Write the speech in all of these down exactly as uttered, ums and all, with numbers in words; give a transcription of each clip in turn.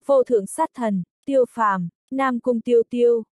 Vô thượng sát thần, Tiêu Phàm, Nam Cung Tiêu Tiêu.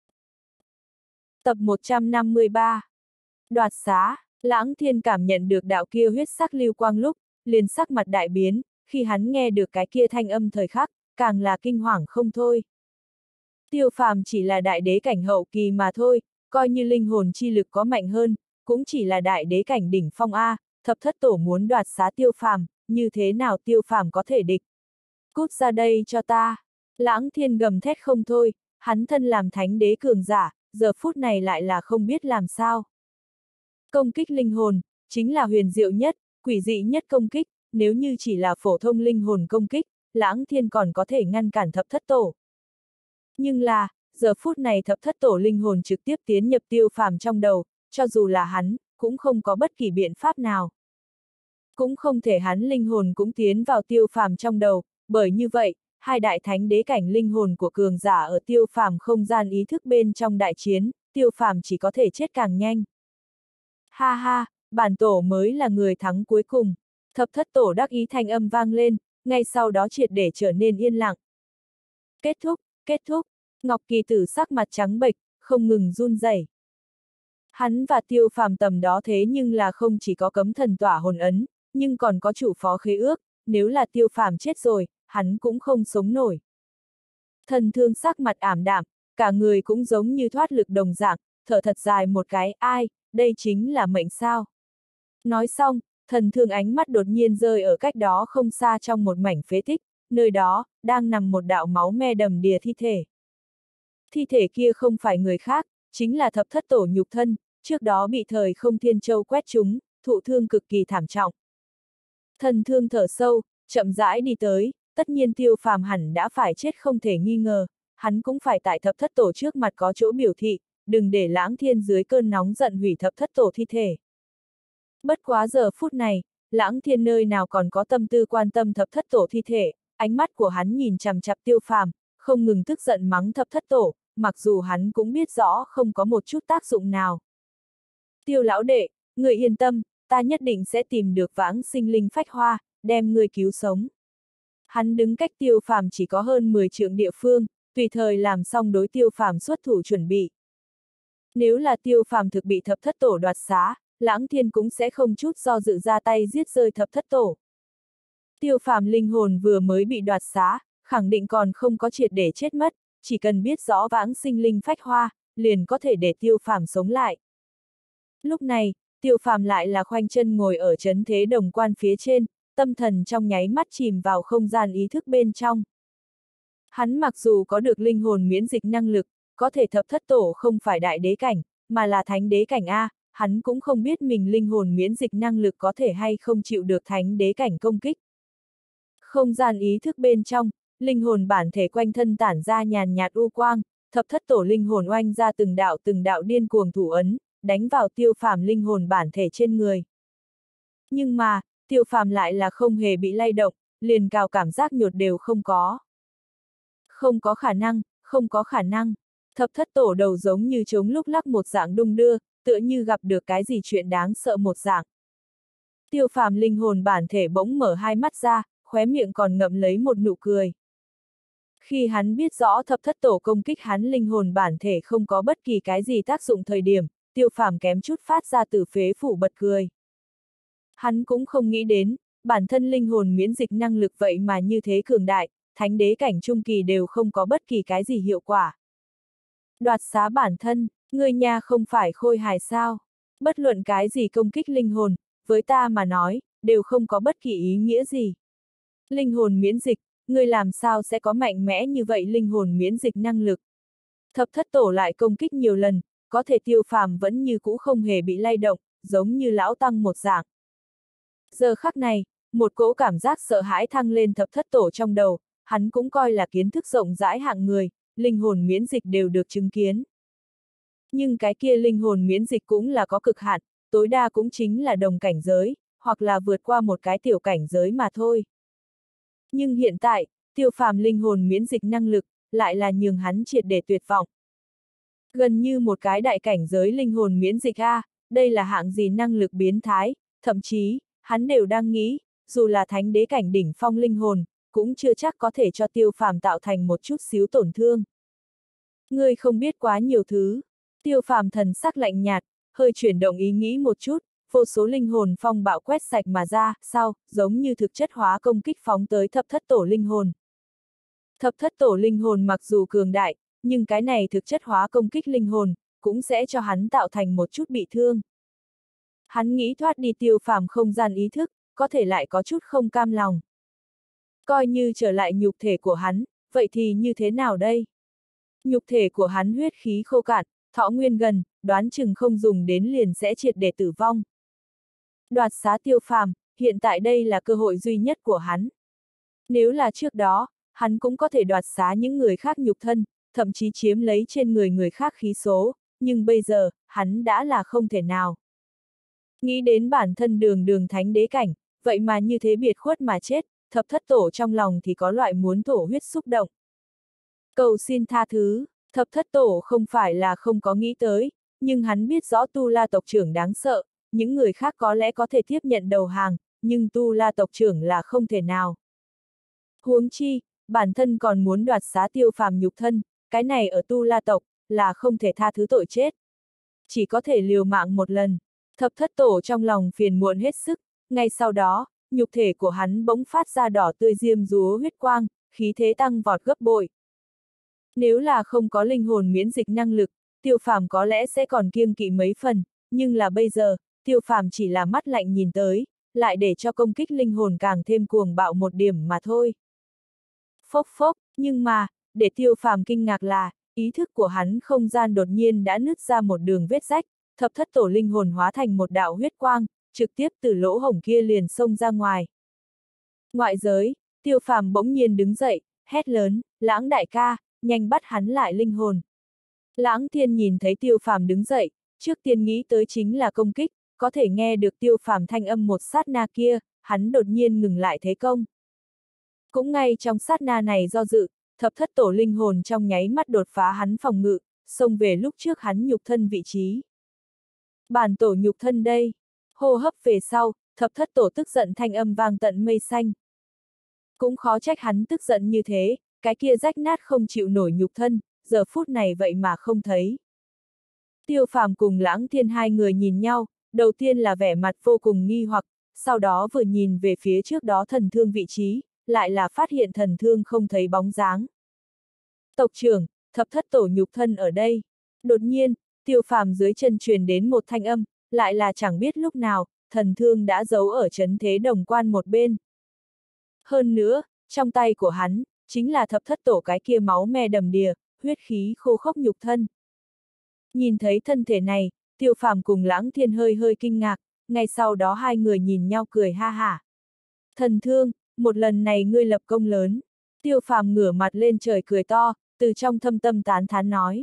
Tập một trăm năm mươi ba. Đoạt xá. Lãng Thiên cảm nhận được đạo kia huyết sắc lưu quang lúc, liền sắc mặt đại biến, khi hắn nghe được cái kia thanh âm thời khắc, càng là kinh hoàng không thôi. Tiêu Phàm chỉ là đại đế cảnh hậu kỳ mà thôi, coi như linh hồn chi lực có mạnh hơn, cũng chỉ là đại đế cảnh đỉnh phong A, thập thất tổ muốn đoạt xá Tiêu Phàm, như thế nào Tiêu Phàm có thể địch? Cút ra đây cho ta! Lãng Thiên gầm thét không thôi, hắn thân làm thánh đế cường giả, giờ phút này lại là không biết làm sao. Công kích linh hồn, chính là huyền diệu nhất, quỷ dị nhất công kích, nếu như chỉ là phổ thông linh hồn công kích, Lãng Thiên còn có thể ngăn cản thập thất tổ. Nhưng là, giờ phút này thập thất tổ linh hồn trực tiếp tiến nhập Tiêu Phàm trong đầu, cho dù là hắn, cũng không có bất kỳ biện pháp nào. Cũng không thể hắn linh hồn cũng tiến vào Tiêu Phàm trong đầu, bởi như vậy, hai đại thánh đế cảnh linh hồn của cường giả ở Tiêu Phàm không gian ý thức bên trong đại chiến, Tiêu Phàm chỉ có thể chết càng nhanh. Ha ha, bản tổ mới là người thắng cuối cùng. Thập thất tổ đắc ý thanh âm vang lên, ngay sau đó triệt để trở nên yên lặng. Kết thúc, kết thúc, Ngọc Kỳ Tử sắc mặt trắng bệch, không ngừng run rẩy. Hắn và Tiêu Phàm tầm đó thế nhưng là không chỉ có cấm thần tỏa hồn ấn, nhưng còn có chủ phó khế ước, nếu là Tiêu Phàm chết rồi, hắn cũng không sống nổi. Thần Thương sắc mặt ảm đạm, cả người cũng giống như thoát lực đồng dạng, thở thật dài một cái, ai, đây chính là mệnh sao. Nói xong, Thần Thương ánh mắt đột nhiên rơi ở cách đó không xa trong một mảnh phế tích, nơi đó, đang nằm một đạo máu me đầm đìa thi thể. Thi thể kia không phải người khác, chính là thập thất tổ nhục thân, trước đó bị thời không thiên châu quét trúng, thụ thương cực kỳ thảm trọng. Thần Thương thở sâu, chậm rãi đi tới, tất nhiên Tiêu Phàm hẳn đã phải chết không thể nghi ngờ, hắn cũng phải tại thập thất tổ trước mặt có chỗ biểu thị, đừng để Lãng Thiên dưới cơn nóng giận hủy thập thất tổ thi thể. Bất quá giờ phút này, Lãng Thiên nơi nào còn có tâm tư quan tâm thập thất tổ thi thể, ánh mắt của hắn nhìn chằm chằm Tiêu Phàm, không ngừng tức giận mắng thập thất tổ, mặc dù hắn cũng biết rõ không có một chút tác dụng nào. Tiêu lão đệ, người yên tâm, ta nhất định sẽ tìm được vãng sinh linh phách hoa, đem người cứu sống. Hắn đứng cách Tiêu Phàm chỉ có hơn mười trượng địa phương, tùy thời làm xong đối Tiêu Phàm xuất thủ chuẩn bị. Nếu là Tiêu Phàm thực bị thập thất tổ đoạt xá, Lãng Thiên cũng sẽ không chút do dự ra tay giết rơi thập thất tổ. Tiêu Phàm linh hồn vừa mới bị đoạt xá, khẳng định còn không có triệt để chết mất, chỉ cần biết rõ vãng sinh linh phách hoa, liền có thể để Tiêu Phàm sống lại. Lúc này, Tiêu Phàm lại là khoanh chân ngồi ở trấn thế đồng quan phía trên, tâm thần trong nháy mắt chìm vào không gian ý thức bên trong. Hắn mặc dù có được linh hồn miễn dịch năng lực, có thể thập thất tổ không phải đại đế cảnh, mà là thánh đế cảnh A, hắn cũng không biết mình linh hồn miễn dịch năng lực có thể hay không chịu được thánh đế cảnh công kích. Không gian ý thức bên trong, linh hồn bản thể quanh thân tản ra nhàn nhạt u quang, thập thất tổ linh hồn oanh ra từng đạo từng đạo điên cuồng thủ ấn, đánh vào Tiêu Phàm linh hồn bản thể trên người. Nhưng mà, Tiêu Phàm lại là không hề bị lay động, liền cào cảm giác nhột đều không có. Không có khả năng, không có khả năng. Thập thất tổ đầu giống như trống lúc lắc một dạng đung đưa, tựa như gặp được cái gì chuyện đáng sợ một dạng. Tiêu Phàm linh hồn bản thể bỗng mở hai mắt ra, khóe miệng còn ngậm lấy một nụ cười. Khi hắn biết rõ thập thất tổ công kích hắn linh hồn bản thể không có bất kỳ cái gì tác dụng thời điểm, Tiêu Phàm kém chút phát ra từ phế phủ bật cười. Hắn cũng không nghĩ đến, bản thân linh hồn miễn dịch năng lực vậy mà như thế cường đại, thánh đế cảnh trung kỳ đều không có bất kỳ cái gì hiệu quả. Đoạt xá bản thân, người nhà không phải khôi hài sao? Bất luận cái gì công kích linh hồn, với ta mà nói, đều không có bất kỳ ý nghĩa gì. Linh hồn miễn dịch, người làm sao sẽ có mạnh mẽ như vậy linh hồn miễn dịch năng lực? Thập thất tổ lại công kích nhiều lần, có thể Tiêu Phàm vẫn như cũ không hề bị lay động, giống như lão tăng một dạng. Giờ khắc này, một cỗ cảm giác sợ hãi thăng lên thập thất tổ trong đầu, hắn cũng coi là kiến thức rộng rãi hạng người, linh hồn miễn dịch đều được chứng kiến. Nhưng cái kia linh hồn miễn dịch cũng là có cực hạn, tối đa cũng chính là đồng cảnh giới, hoặc là vượt qua một cái tiểu cảnh giới mà thôi. Nhưng hiện tại, Tiêu Phàm linh hồn miễn dịch năng lực, lại là nhường hắn triệt để tuyệt vọng. Gần như một cái đại cảnh giới linh hồn miễn dịch A, đây là hạng gì năng lực biến thái, thậm chí, hắn đều đang nghĩ, dù là thánh đế cảnh đỉnh phong linh hồn, cũng chưa chắc có thể cho Tiêu Phàm tạo thành một chút xíu tổn thương. Ngươi không biết quá nhiều thứ. Tiêu Phàm thần sắc lạnh nhạt, hơi chuyển động ý nghĩ một chút, vô số linh hồn phong bạo quét sạch mà ra, sau, giống như thực chất hóa công kích phóng tới thập thất tổ linh hồn. Thập thất tổ linh hồn mặc dù cường đại, nhưng cái này thực chất hóa công kích linh hồn, cũng sẽ cho hắn tạo thành một chút bị thương. Hắn nghĩ thoát đi Tiêu Phàm không gian ý thức, có thể lại có chút không cam lòng. Coi như trở lại nhục thể của hắn, vậy thì như thế nào đây? Nhục thể của hắn huyết khí khô cạn, thọ nguyên gần, đoán chừng không dùng đến liền sẽ triệt để tử vong. Đoạt xá Tiêu Phàm, hiện tại đây là cơ hội duy nhất của hắn. Nếu là trước đó, hắn cũng có thể đoạt xá những người khác nhục thân, thậm chí chiếm lấy trên người người khác khí số, nhưng bây giờ, hắn đã là không thể nào. Nghĩ đến bản thân đường đường thánh đế cảnh, vậy mà như thế biệt khuất mà chết, thập thất tổ trong lòng thì có loại muốn thổ huyết xúc động. Cầu xin tha thứ, thập thất tổ không phải là không có nghĩ tới, nhưng hắn biết rõ Tu La tộc trưởng đáng sợ, những người khác có lẽ có thể tiếp nhận đầu hàng, nhưng Tu La tộc trưởng là không thể nào. Huống chi, bản thân còn muốn đoạt xá Tiêu Phàm nhục thân, cái này ở Tu La tộc, là không thể tha thứ tội chết. Chỉ có thể liều mạng một lần, thập thất tổ trong lòng phiền muộn hết sức, ngay sau đó, nhục thể của hắn bỗng phát ra đỏ tươi diêm dúa huyết quang, khí thế tăng vọt gấp bội. Nếu là không có linh hồn miễn dịch năng lực, Tiêu Phàm có lẽ sẽ còn kiêng kỵ mấy phần, nhưng là bây giờ, Tiêu Phàm chỉ là mắt lạnh nhìn tới, lại để cho công kích linh hồn càng thêm cuồng bạo một điểm mà thôi. Phốc phốc, nhưng mà, để Tiêu Phàm kinh ngạc là, ý thức của hắn không gian đột nhiên đã nứt ra một đường vết rách, thập thất tổ linh hồn hóa thành một đạo huyết quang, trực tiếp từ lỗ hổng kia liền xông ra ngoài. Ngoại giới, Tiêu Phàm bỗng nhiên đứng dậy, hét lớn, Lãng đại ca, nhanh bắt hắn lại linh hồn. Lãng Thiên nhìn thấy Tiêu Phàm đứng dậy, trước tiên nghĩ tới chính là công kích, có thể nghe được Tiêu Phàm thanh âm một sát na kia, hắn đột nhiên ngừng lại thế công. Cũng ngay trong sát na này do dự, thập thất tổ linh hồn trong nháy mắt đột phá hắn phòng ngự, xông về lúc trước hắn nhục thân vị trí. Bản tổ nhục thân đây, hô hấp về sau, thập thất tổ tức giận thanh âm vang tận mây xanh. Cũng khó trách hắn tức giận như thế, cái kia rách nát không chịu nổi nhục thân, giờ phút này vậy mà không thấy. Tiêu Phàm cùng Lãng Thiên hai người nhìn nhau, đầu tiên là vẻ mặt vô cùng nghi hoặc, sau đó vừa nhìn về phía trước đó thần thương vị trí, lại là phát hiện thần thương không thấy bóng dáng. Tộc trưởng, thập thất tổ nhục thân ở đây. Đột nhiên, Tiêu Phàm dưới chân truyền đến một thanh âm, lại là chẳng biết lúc nào, thần thương đã giấu ở trấn thế đồng quan một bên. Hơn nữa, trong tay của hắn, chính là thập thất tổ cái kia máu me đầm đìa, huyết khí khô khốc nhục thân. Nhìn thấy thân thể này, Tiêu Phàm cùng Lãng Thiên hơi hơi kinh ngạc, ngay sau đó hai người nhìn nhau cười ha hả. Thần thương, một lần này ngươi lập công lớn. Tiêu Phàm ngửa mặt lên trời cười to, từ trong thâm tâm tán thán nói.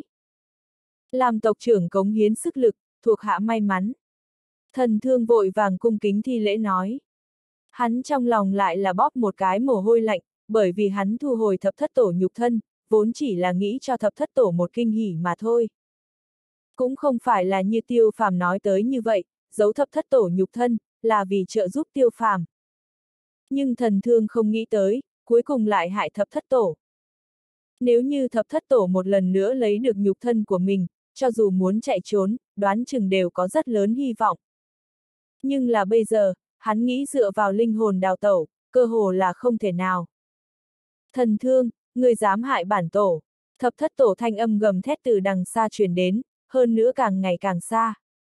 Làm tộc trưởng cống hiến sức lực, thuộc hạ may mắn. Thần thương vội vàng cung kính thi lễ nói. Hắn trong lòng lại là bóp một cái mồ hôi lạnh, bởi vì hắn thu hồi thập thất tổ nhục thân, vốn chỉ là nghĩ cho thập thất tổ một kinh hỉ mà thôi. Cũng không phải là như Tiêu Phàm nói tới như vậy, giấu thập thất tổ nhục thân, là vì trợ giúp Tiêu Phàm. Nhưng thần thương không nghĩ tới, cuối cùng lại hại thập thất tổ. Nếu như thập thất tổ một lần nữa lấy được nhục thân của mình, cho dù muốn chạy trốn, đoán chừng đều có rất lớn hy vọng. Nhưng là bây giờ, hắn nghĩ dựa vào linh hồn đào tẩu, cơ hồ là không thể nào. Thần thương, ngươi dám hại bản tổ. Thập thất tổ thanh âm gầm thét từ đằng xa truyền đến, hơn nữa càng ngày càng xa.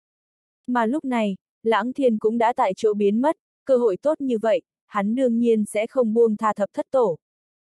Mà lúc này, Lãng Thiên cũng đã tại chỗ biến mất, cơ hội tốt như vậy, hắn đương nhiên sẽ không buông tha thập thất tổ.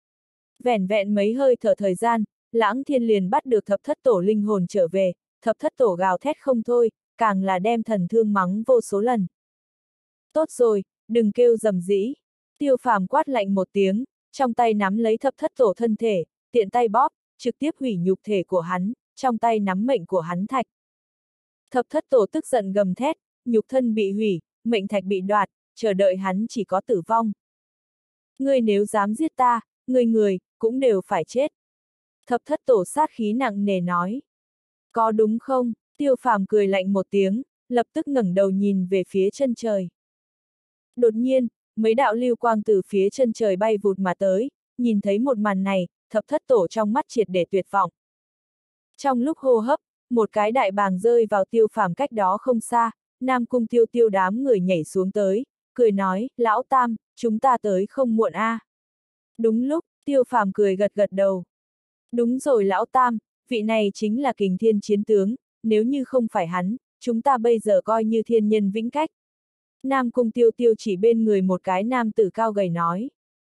Vẻn vẹn mấy hơi thở thời gian, Lãng Thiên liền bắt được thập thất tổ linh hồn trở về, thập thất tổ gào thét không thôi, càng là đem thần thương mắng vô số lần. Tốt rồi, đừng kêu rầm rĩ. Tiêu Phàm quát lạnh một tiếng, trong tay nắm lấy thập thất tổ thân thể, tiện tay bóp, trực tiếp hủy nhục thể của hắn, trong tay nắm mệnh của hắn thạch. Thập thất tổ tức giận gầm thét, nhục thân bị hủy, mệnh thạch bị đoạt, chờ đợi hắn chỉ có tử vong. Ngươi nếu dám giết ta, ngươi người, cũng đều phải chết. Thập thất tổ sát khí nặng nề nói. Có đúng không? Tiêu Phàm cười lạnh một tiếng, lập tức ngẩng đầu nhìn về phía chân trời. Đột nhiên, mấy đạo lưu quang từ phía chân trời bay vụt mà tới, nhìn thấy một màn này, thập thất tổ trong mắt triệt để tuyệt vọng. Trong lúc hô hấp, một cái đại bàng rơi vào Tiêu Phàm cách đó không xa, Nam Cung Tiêu Tiêu đám người nhảy xuống tới, cười nói, lão Tam, chúng ta tới không muộn a. À. Đúng lúc, Tiêu Phàm cười gật gật đầu. Đúng rồi lão Tam, vị này chính là Kình Thiên chiến tướng, nếu như không phải hắn, chúng ta bây giờ coi như thiên nhân vĩnh cách. Nam Cung Tiêu Tiêu chỉ bên người một cái nam tử cao gầy nói.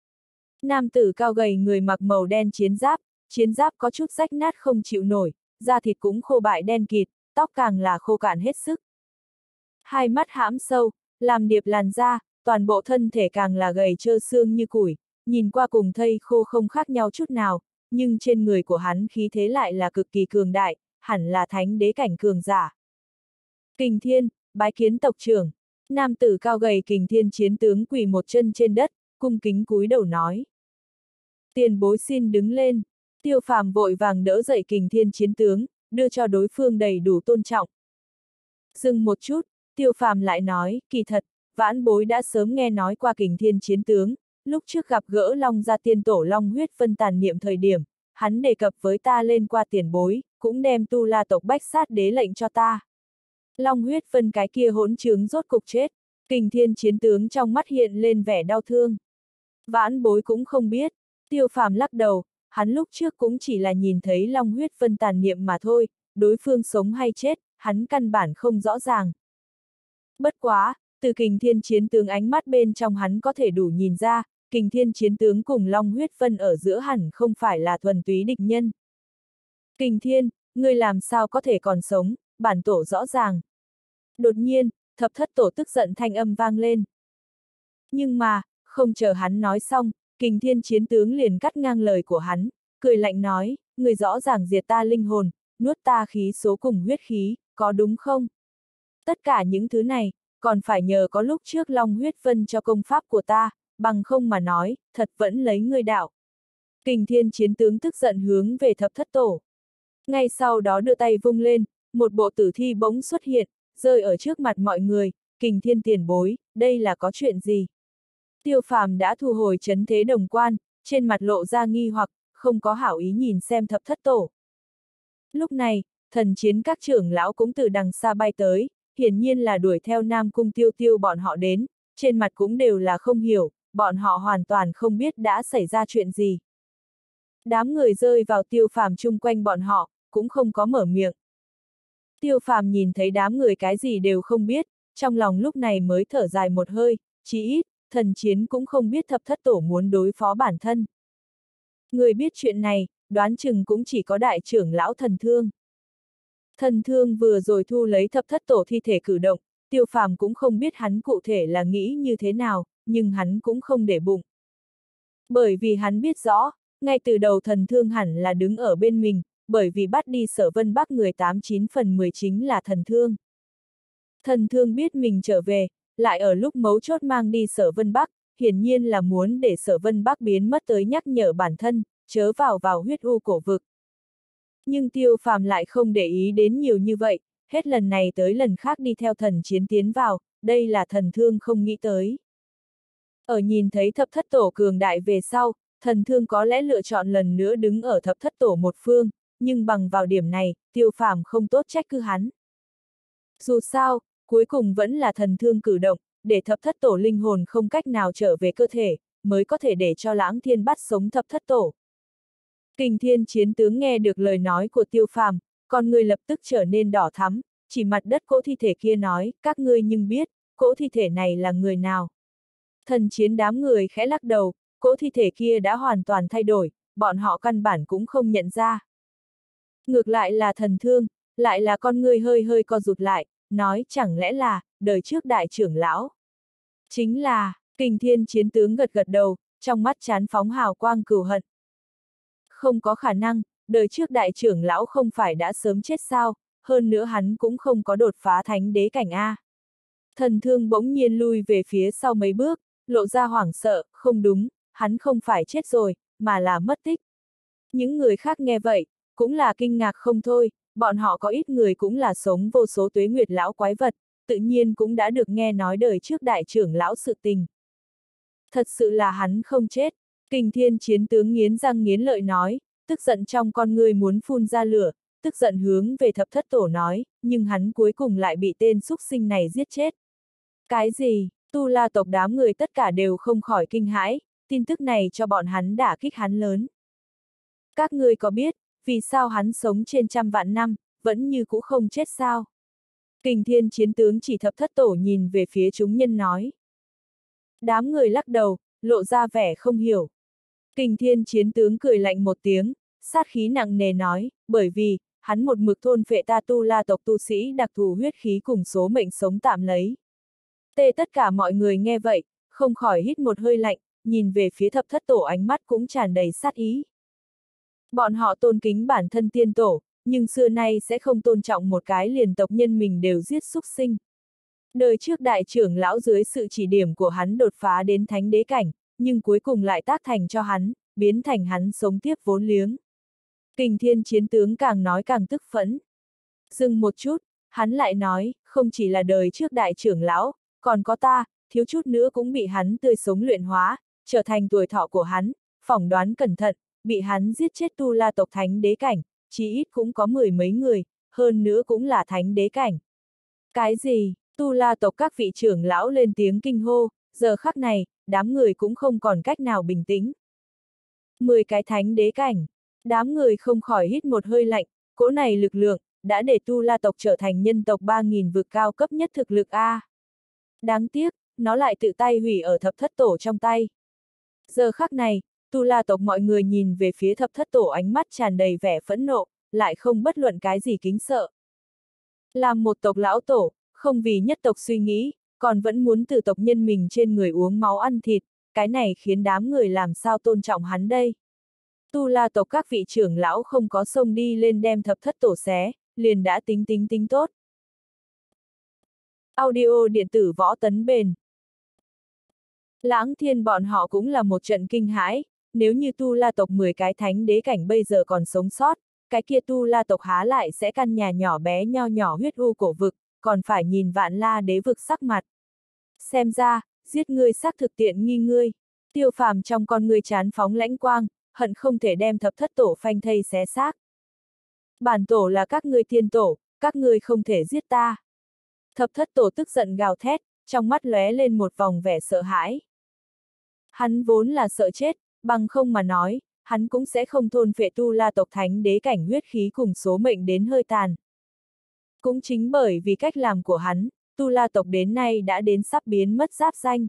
Nam tử cao gầy người mặc màu đen chiến giáp, chiến giáp có chút rách nát không chịu nổi, da thịt cũng khô bại đen kịt, tóc càng là khô cạn hết sức. Hai mắt hãm sâu, làm điệp làn da, toàn bộ thân thể càng là gầy trơ xương như củi, nhìn qua cùng thây khô không khác nhau chút nào, nhưng trên người của hắn khí thế lại là cực kỳ cường đại, hẳn là thánh đế cảnh cường giả. Kình Thiên, bái kiến tộc trưởng. Nam tử cao gầy Kình Thiên chiến tướng quỳ một chân trên đất, cung kính cúi đầu nói. Tiền bối xin đứng lên. Tiêu Phàm vội vàng đỡ dậy Kình Thiên chiến tướng, đưa cho đối phương đầy đủ tôn trọng. Dừng một chút, Tiêu Phàm lại nói, kỳ thật, vãn bối đã sớm nghe nói qua Kình Thiên chiến tướng, lúc trước gặp gỡ Long gia tiên tổ Long huyết phân tàn niệm thời điểm, hắn đề cập với ta lên qua tiền bối, cũng đem tu la tộc bách sát đế lệnh cho ta. Long huyết phân cái kia hỗn trướng rốt cục chết, Kình Thiên chiến tướng trong mắt hiện lên vẻ đau thương. Vãn bối cũng không biết, Tiêu Phàm lắc đầu, hắn lúc trước cũng chỉ là nhìn thấy Long huyết phân tàn niệm mà thôi, đối phương sống hay chết, hắn căn bản không rõ ràng. Bất quá, từ Kình Thiên chiến tướng ánh mắt bên trong hắn có thể đủ nhìn ra, Kình Thiên chiến tướng cùng Long huyết phân ở giữa hẳn không phải là thuần túy địch nhân. Kình Thiên, ngươi làm sao có thể còn sống, bản tổ rõ ràng. Đột nhiên, thập thất tổ tức giận thanh âm vang lên. Nhưng mà, không chờ hắn nói xong, Kình Thiên chiến tướng liền cắt ngang lời của hắn, cười lạnh nói, người rõ ràng diệt ta linh hồn, nuốt ta khí số cùng huyết khí, có đúng không? Tất cả những thứ này, còn phải nhờ có lúc trước Long huyết phân cho công pháp của ta, bằng không mà nói, thật vẫn lấy ngươi đạo. Kình Thiên chiến tướng tức giận hướng về thập thất tổ. Ngay sau đó đưa tay vung lên, một bộ tử thi bỗng xuất hiện, rơi ở trước mặt mọi người, Kình Thiên tiền bối, đây là có chuyện gì? Tiêu Phàm đã thu hồi trấn thế đồng quan, trên mặt lộ ra nghi hoặc, không có hảo ý nhìn xem thập thất tổ. Lúc này, thần chiến các trưởng lão cũng từ đằng xa bay tới, hiển nhiên là đuổi theo Nam Cung Tiêu Tiêu bọn họ đến, trên mặt cũng đều là không hiểu, bọn họ hoàn toàn không biết đã xảy ra chuyện gì. Đám người rơi vào Tiêu Phàm chung quanh bọn họ, cũng không có mở miệng. Tiêu Phàm nhìn thấy đám người cái gì đều không biết, trong lòng lúc này mới thở dài một hơi, chí ít, thần chiến cũng không biết thập thất tổ muốn đối phó bản thân. Người biết chuyện này, đoán chừng cũng chỉ có đại trưởng lão Thần Thương. Thần Thương vừa rồi thu lấy thập thất tổ thi thể cử động, Tiêu Phàm cũng không biết hắn cụ thể là nghĩ như thế nào, nhưng hắn cũng không để bụng. Bởi vì hắn biết rõ, ngay từ đầu Thần Thương hẳn là đứng ở bên mình, bởi vì bắt đi Sở Vân Bắc người tám chín phần mười chính là Thần Thương. Thần Thương biết mình trở về, lại ở lúc mấu chốt mang đi Sở Vân Bắc, hiển nhiên là muốn để Sở Vân Bắc biến mất tới nhắc nhở bản thân, chớ vào vào huyết u cổ vực. Nhưng Tiêu Phàm lại không để ý đến nhiều như vậy, hết lần này tới lần khác đi theo thần chiến tiến vào, đây là Thần Thương không nghĩ tới. Ở nhìn thấy thập thất tổ cường đại về sau, Thần Thương có lẽ lựa chọn lần nữa đứng ở thập thất tổ một phương, nhưng bằng vào điểm này, Tiêu Phàm không tốt trách cứ hắn. Dù sao, cuối cùng vẫn là Thần Thương cử động, để thập thất tổ linh hồn không cách nào trở về cơ thể, mới có thể để cho Lãng Thiên bắt sống thập thất tổ. Kình Thiên chiến tướng nghe được lời nói của Tiêu Phàm, con người lập tức trở nên đỏ thắm, chỉ mặt đất cỗ thi thể kia nói, các ngươi nhưng biết, cỗ thi thể này là người nào. Thần chiến đám người khẽ lắc đầu, cỗ thi thể kia đã hoàn toàn thay đổi, bọn họ căn bản cũng không nhận ra. Ngược lại là Thần Thương, lại là con người hơi hơi co rụt lại, nói chẳng lẽ là, đời trước đại trưởng lão. Chính là, Kình Thiên chiến tướng gật gật đầu, trong mắt chán phóng hào quang cừu hận. Không có khả năng, đời trước đại trưởng lão không phải đã sớm chết sao, hơn nữa hắn cũng không có đột phá thánh đế cảnh A. Thần Thương bỗng nhiên lui về phía sau mấy bước, lộ ra hoảng sợ, không đúng, hắn không phải chết rồi, mà là mất tích. Những người khác nghe vậy, cũng là kinh ngạc không thôi, bọn họ có ít người cũng là sống vô số tuế nguyệt lão quái vật, tự nhiên cũng đã được nghe nói đời trước đại trưởng lão sự tình. Thật sự là hắn không chết. Kình Thiên chiến tướng nghiến răng nghiến lợi nói, tức giận trong con người muốn phun ra lửa, tức giận hướng về thập thất tổ nói, nhưng hắn cuối cùng lại bị tên xúc sinh này giết chết. Cái gì? Tu La tộc đám người tất cả đều không khỏi kinh hãi, tin tức này cho bọn hắn đả kích hắn lớn. Các ngươi có biết, vì sao hắn sống trên trăm vạn năm, vẫn như cũ không chết sao? Kình Thiên chiến tướng chỉ thập thất tổ nhìn về phía chúng nhân nói. Đám người lắc đầu, lộ ra vẻ không hiểu. Kình Thiên chiến tướng cười lạnh một tiếng, sát khí nặng nề nói, bởi vì, hắn một mực thôn phệ ta Tu La tộc tu sĩ đặc thù huyết khí cùng số mệnh sống tạm lấy. Tê tất cả mọi người nghe vậy, không khỏi hít một hơi lạnh, nhìn về phía thập thất tổ ánh mắt cũng tràn đầy sát ý. Bọn họ tôn kính bản thân tiên tổ, nhưng xưa nay sẽ không tôn trọng một cái liền tộc nhân mình đều giết xúc sinh. Đời trước đại trưởng lão dưới sự chỉ điểm của hắn đột phá đến thánh đế cảnh, nhưng cuối cùng lại tác thành cho hắn, biến thành hắn sống tiếp vốn liếng. Kình Thiên chiến tướng càng nói càng tức phẫn. Dừng một chút, hắn lại nói, không chỉ là đời trước đại trưởng lão, còn có ta, thiếu chút nữa cũng bị hắn tươi sống luyện hóa, trở thành tuổi thọ của hắn, phỏng đoán cẩn thận, bị hắn giết chết Tu La tộc thánh đế cảnh, chí ít cũng có mười mấy người, hơn nữa cũng là thánh đế cảnh. Cái gì? Tu La tộc các vị trưởng lão lên tiếng kinh hô, giờ khắc này, đám người cũng không còn cách nào bình tĩnh. Mười cái thánh đế cảnh, đám người không khỏi hít một hơi lạnh, cỗ này lực lượng, đã để Tu La tộc trở thành nhân tộc ba nghìn vực cao cấp nhất thực lực A. Đáng tiếc, nó lại tự tay hủy ở thập thất tổ trong tay. Giờ khắc này, Tu La tộc mọi người nhìn về phía thập thất tổ ánh mắt tràn đầy vẻ phẫn nộ, lại không bất luận cái gì kính sợ. Làm một tộc lão tổ, không vì nhất tộc suy nghĩ, còn vẫn muốn từ tộc nhân mình trên người uống máu ăn thịt, cái này khiến đám người làm sao tôn trọng hắn đây. Tu La tộc các vị trưởng lão không có xông đi lên đem thập thất tổ xé, liền đã tính tính tính tốt. Audio điện tử võ tấn bền. Lãng Thiên bọn họ cũng là một trận kinh hãi, nếu như Tu La tộc mười cái thánh đế cảnh bây giờ còn sống sót, cái kia Tu La tộc há lại sẽ căn nhà nhỏ bé nho nhỏ huyết u cổ vực, còn phải nhìn Vạn La đế vực sắc mặt. Xem ra, giết ngươi xác thực tiện nghi ngươi. Tiêu Phàm trong con ngươi chán phóng lãnh quang, hận không thể đem thập thất tổ phanh thây xé xác. Bản tổ là các ngươi thiên tổ, các ngươi không thể giết ta. Thập thất tổ tức giận gào thét, trong mắt lóe lên một vòng vẻ sợ hãi. Hắn vốn là sợ chết, bằng không mà nói, hắn cũng sẽ không thôn phệ Tu La tộc thánh đế cảnh huyết khí cùng số mệnh đến hơi tàn. Cũng chính bởi vì cách làm của hắn, Tu La tộc đến nay đã đến sắp biến mất giáp danh.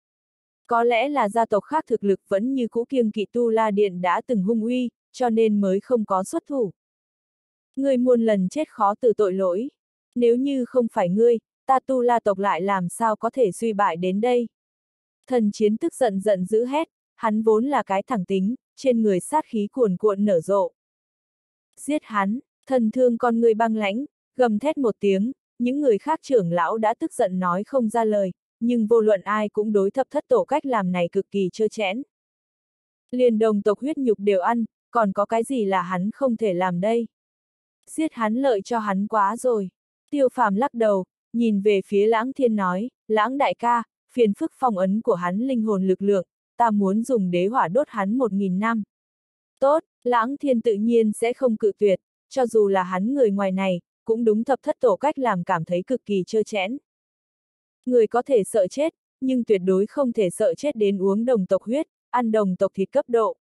Có lẽ là gia tộc khác thực lực vẫn như cũ kiêng kỵ Tu La Điện đã từng hung uy, cho nên mới không có xuất thủ. Ngươi muôn lần chết khó từ tội lỗi. Nếu như không phải ngươi, ta Tu La tộc lại làm sao có thể suy bại đến đây. Thần Chiến tức giận giận dữ hét, hắn vốn là cái thẳng tính, trên người sát khí cuồn cuộn nở rộ. Giết hắn, thần thương con người băng lãnh, gầm thét một tiếng, những người khác trưởng lão đã tức giận nói không ra lời, nhưng vô luận ai cũng đối thập thất tổ cách làm này cực kỳ trơ trẽn. Liền đồng tộc huyết nhục đều ăn, còn có cái gì là hắn không thể làm đây? Giết hắn lợi cho hắn quá rồi. Tiêu Phàm lắc đầu, nhìn về phía Lãng Thiên nói, Lãng đại ca, phiền phức phong ấn của hắn linh hồn lực lượng, ta muốn dùng đế hỏa đốt hắn một nghìn năm. Tốt, Lãng Thiên tự nhiên sẽ không cự tuyệt, cho dù là hắn người ngoài này, cũng đúng thập thất tổ cách làm cảm thấy cực kỳ trơ trẽn. Người có thể sợ chết, nhưng tuyệt đối không thể sợ chết đến uống đồng tộc huyết, ăn đồng tộc thịt cấp độ.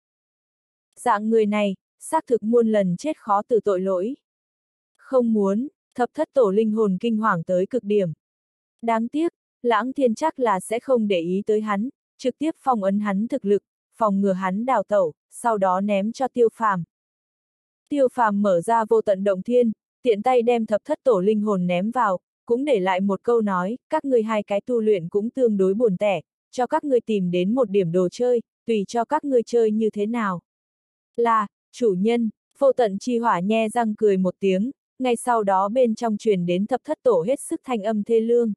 Dạng người này, xác thực muôn lần chết khó từ tội lỗi. Không muốn, thập thất tổ linh hồn kinh hoàng tới cực điểm. Đáng tiếc, Lãng Thiên chắc là sẽ không để ý tới hắn, trực tiếp phong ấn hắn thực lực, phòng ngừa hắn đào tẩu, sau đó ném cho Tiêu Phàm. Tiêu Phàm mở ra vô tận động thiên, tiện tay đem thập thất tổ linh hồn ném vào, cũng để lại một câu nói, các ngươi hai cái tu luyện cũng tương đối buồn tẻ, cho các ngươi tìm đến một điểm đồ chơi, tùy cho các ngươi chơi như thế nào. Là, chủ nhân, vô tận chi hỏa nhe răng cười một tiếng, ngay sau đó bên trong truyền đến thập thất tổ hết sức thanh âm thê lương.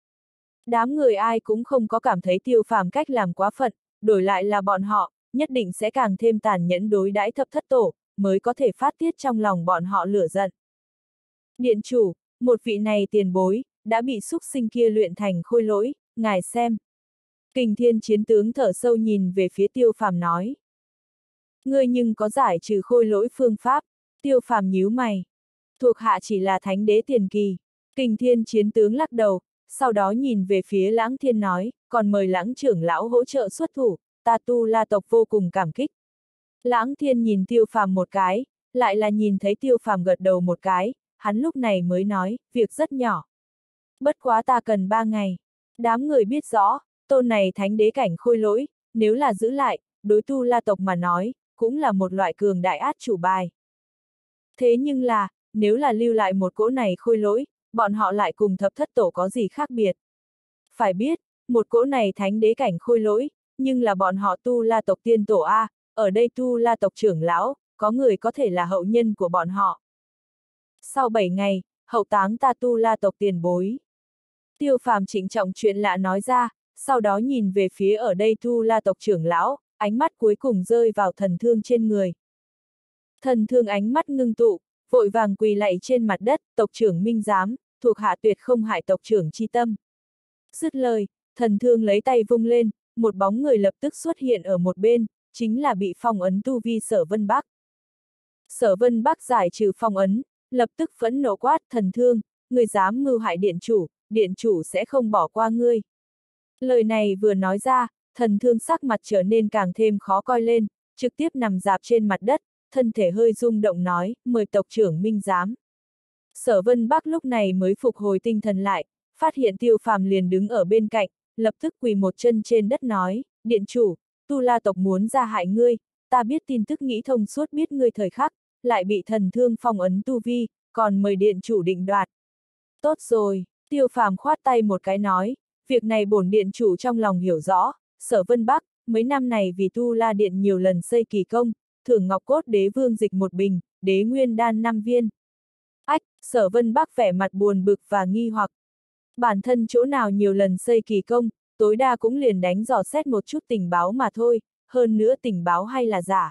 Đám người ai cũng không có cảm thấy Tiêu Phàm cách làm quá phận, đổi lại là bọn họ, nhất định sẽ càng thêm tàn nhẫn đối đãi thập thất tổ, mới có thể phát tiết trong lòng bọn họ lửa giận. Điện chủ, một vị này tiền bối, đã bị xúc sinh kia luyện thành khôi lỗi, ngài xem. Kình Thiên chiến tướng thở sâu nhìn về phía Tiêu Phàm nói. Ngươi nhưng có giải trừ khôi lỗi phương pháp, Tiêu Phàm nhíu mày. Thuộc hạ chỉ là thánh đế tiền kỳ. Kình Thiên chiến tướng lắc đầu, sau đó nhìn về phía Lãng Thiên nói, còn mời Lãng trưởng lão hỗ trợ xuất thủ, ta Tu La tộc vô cùng cảm kích. Lãng Thiên nhìn Tiêu Phàm một cái, lại là nhìn thấy Tiêu Phàm gật đầu một cái, hắn lúc này mới nói, việc rất nhỏ. Bất quá ta cần ba ngày. Đám người biết rõ, tôn này thánh đế cảnh khôi lỗi, nếu là giữ lại, đối Tu La tộc mà nói, cũng là một loại cường đại át chủ bài. Thế nhưng là, nếu là lưu lại một cỗ này khôi lỗi, bọn họ lại cùng thập thất tổ có gì khác biệt? Phải biết, một cỗ này thánh đế cảnh khôi lỗi, nhưng là bọn họ Tu La tộc tiên tổ A, ở đây Tu La tộc trưởng lão, có người có thể là hậu nhân của bọn họ. Sau bảy ngày, hậu táng ta Tu La tộc tiền bối. Tiêu Phàm trịnh trọng chuyện lạ nói ra, sau đó nhìn về phía ở đây Tu La tộc trưởng lão, ánh mắt cuối cùng rơi vào Thần Thương trên người. Thần Thương ánh mắt ngưng tụ, vội vàng quỳ lạy trên mặt đất, tộc trưởng minh giám, thuộc hạ tuyệt không hại tộc trưởng chi tâm. Dứt lời, Thần Thương lấy tay vung lên, một bóng người lập tức xuất hiện ở một bên, chính là bị phong ấn tu vi Sở Vân Bắc. Sở Vân Bắc giải trừ phong ấn, lập tức phẫn nộ quát, Thần Thương, ngươi dám mưu hại điện chủ, điện chủ sẽ không bỏ qua ngươi. Lời này vừa nói ra, Thần Thương sắc mặt trở nên càng thêm khó coi lên, trực tiếp nằm dạp trên mặt đất, thân thể hơi rung động nói, mời tộc trưởng minh giám. Sở Vân Bắc lúc này mới phục hồi tinh thần lại, phát hiện Tiêu Phàm liền đứng ở bên cạnh, lập tức quỳ một chân trên đất nói, điện chủ, Tu La tộc muốn ra hại ngươi, ta biết tin tức nghĩ thông suốt biết ngươi thời khắc, lại bị Thần Thương phong ấn tu vi, còn mời điện chủ định đoạt. Tốt rồi, Tiêu Phàm khoát tay một cái nói, việc này bổn điện chủ trong lòng hiểu rõ, Sở Vân Bắc, mấy năm này vì Tu La điện nhiều lần xây kỳ công, thưởng ngọc cốt đế vương dịch một bình, đế nguyên đan năm viên. Ách, Sở Vân Bắc vẻ mặt buồn bực và nghi hoặc. Bản thân chỗ nào nhiều lần xây kỳ công, tối đa cũng liền đánh dò xét một chút tình báo mà thôi, hơn nữa tình báo hay là giả.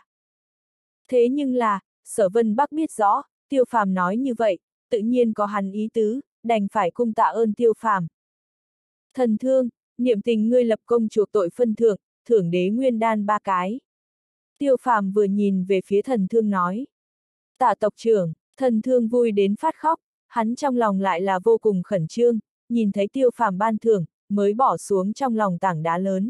Thế nhưng là, Sở Vân Bắc biết rõ, Tiêu Phàm nói như vậy, tự nhiên có hắn ý tứ, đành phải cung tạ ơn Tiêu Phàm. Thần Thương, niệm tình ngươi lập công chuộc tội phân thưởng, thưởng đế nguyên đan ba cái. Tiêu Phàm vừa nhìn về phía Thần Thương nói. Tạ tộc trưởng, Thần Thương vui đến phát khóc, hắn trong lòng lại là vô cùng khẩn trương, nhìn thấy Tiêu Phàm ban thưởng, mới bỏ xuống trong lòng tảng đá lớn.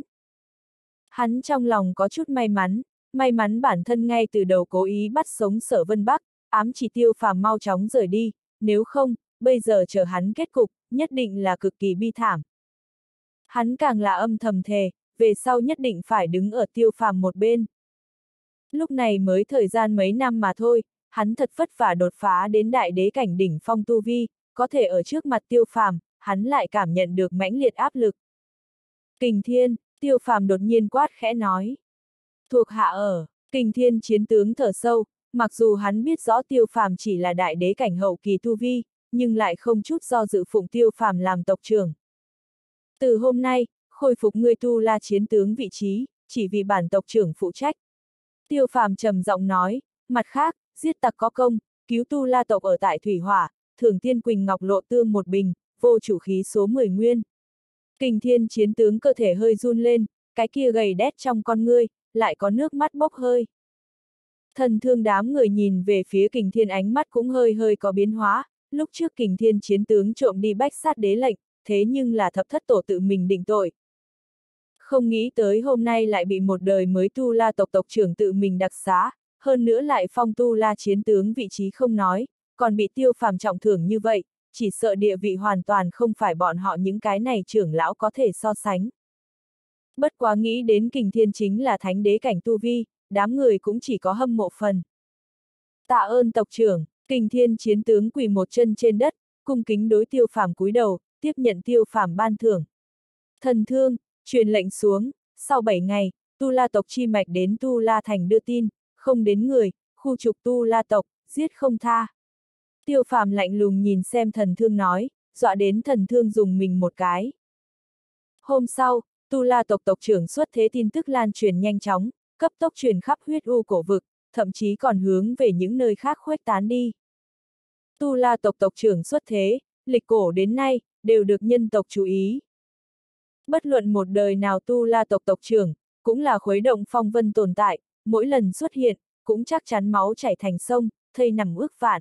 Hắn trong lòng có chút may mắn, may mắn bản thân ngay từ đầu cố ý bắt sống Sở Vân Bắc, ám chỉ Tiêu Phàm mau chóng rời đi, nếu không, bây giờ chờ hắn kết cục, nhất định là cực kỳ bi thảm. Hắn càng là âm thầm thề, về sau nhất định phải đứng ở Tiêu Phàm một bên. Lúc này mới thời gian mấy năm mà thôi, hắn thật vất vả đột phá đến đại đế cảnh đỉnh phong tu vi, có thể ở trước mặt Tiêu Phàm, hắn lại cảm nhận được mãnh liệt áp lực. Kình Thiên, Tiêu Phàm đột nhiên quát khẽ nói. Thuộc hạ ở, Kình Thiên chiến tướng thở sâu, mặc dù hắn biết rõ Tiêu Phàm chỉ là đại đế cảnh hậu kỳ tu vi, nhưng lại không chút do dự phụng Tiêu Phàm làm tộc trưởng. Từ hôm nay, khôi phục ngươi Tu La chiến tướng vị trí, chỉ vì bản tộc trưởng phụ trách. Tiêu Phàm trầm giọng nói, mặt khác, giết tặc có công, cứu Tu La tộc ở tại Thủy Hỏa, thưởng Tiên Quỳnh Ngọc Lộ Tương một bình, vô chủ khí số mười nguyên. Kình Thiên chiến tướng cơ thể hơi run lên, cái kia gầy đét trong con ngươi, lại có nước mắt bốc hơi. Thần Thương đám người nhìn về phía Kình Thiên ánh mắt cũng hơi hơi có biến hóa, lúc trước Kình Thiên chiến tướng trộm đi bách sát đế lệnh, thế nhưng là thập thất tổ tự mình định tội. Không nghĩ tới hôm nay lại bị một đời mới Tu La tộc tộc trưởng tự mình đặc xá, hơn nữa lại phong Tu La chiến tướng vị trí không nói, còn bị Tiêu Phàm trọng thưởng như vậy, chỉ sợ địa vị hoàn toàn không phải bọn họ những cái này trưởng lão có thể so sánh. Bất quá nghĩ đến Kình Thiên chính là thánh đế cảnh tu vi, đám người cũng chỉ có hâm mộ phần. Tạ ơn tộc trưởng, Kình Thiên chiến tướng quỳ một chân trên đất, cung kính đối Tiêu Phàm cúi đầu, tiếp nhận Tiêu Phàm ban thưởng. Thần Thương, truyền lệnh xuống, sau bảy ngày, Tu La tộc chi mạch đến Tu La thành đưa tin, không đến người, khu trục Tu La tộc, giết không tha. Tiêu Phàm lạnh lùng nhìn xem Thần Thương nói, dọa đến Thần Thương dùng mình một cái. Hôm sau, Tu La tộc tộc trưởng xuất thế tin tức lan truyền nhanh chóng, cấp tốc truyền khắp huyết u cổ vực, thậm chí còn hướng về những nơi khác khuếch tán đi. Tu La tộc tộc trưởng xuất thế, lịch cổ đến nay, đều được nhân tộc chú ý. Bất luận một đời nào Tu La tộc tộc trưởng, cũng là khuấy động phong vân tồn tại, mỗi lần xuất hiện, cũng chắc chắn máu chảy thành sông, thây nằm ước vạn.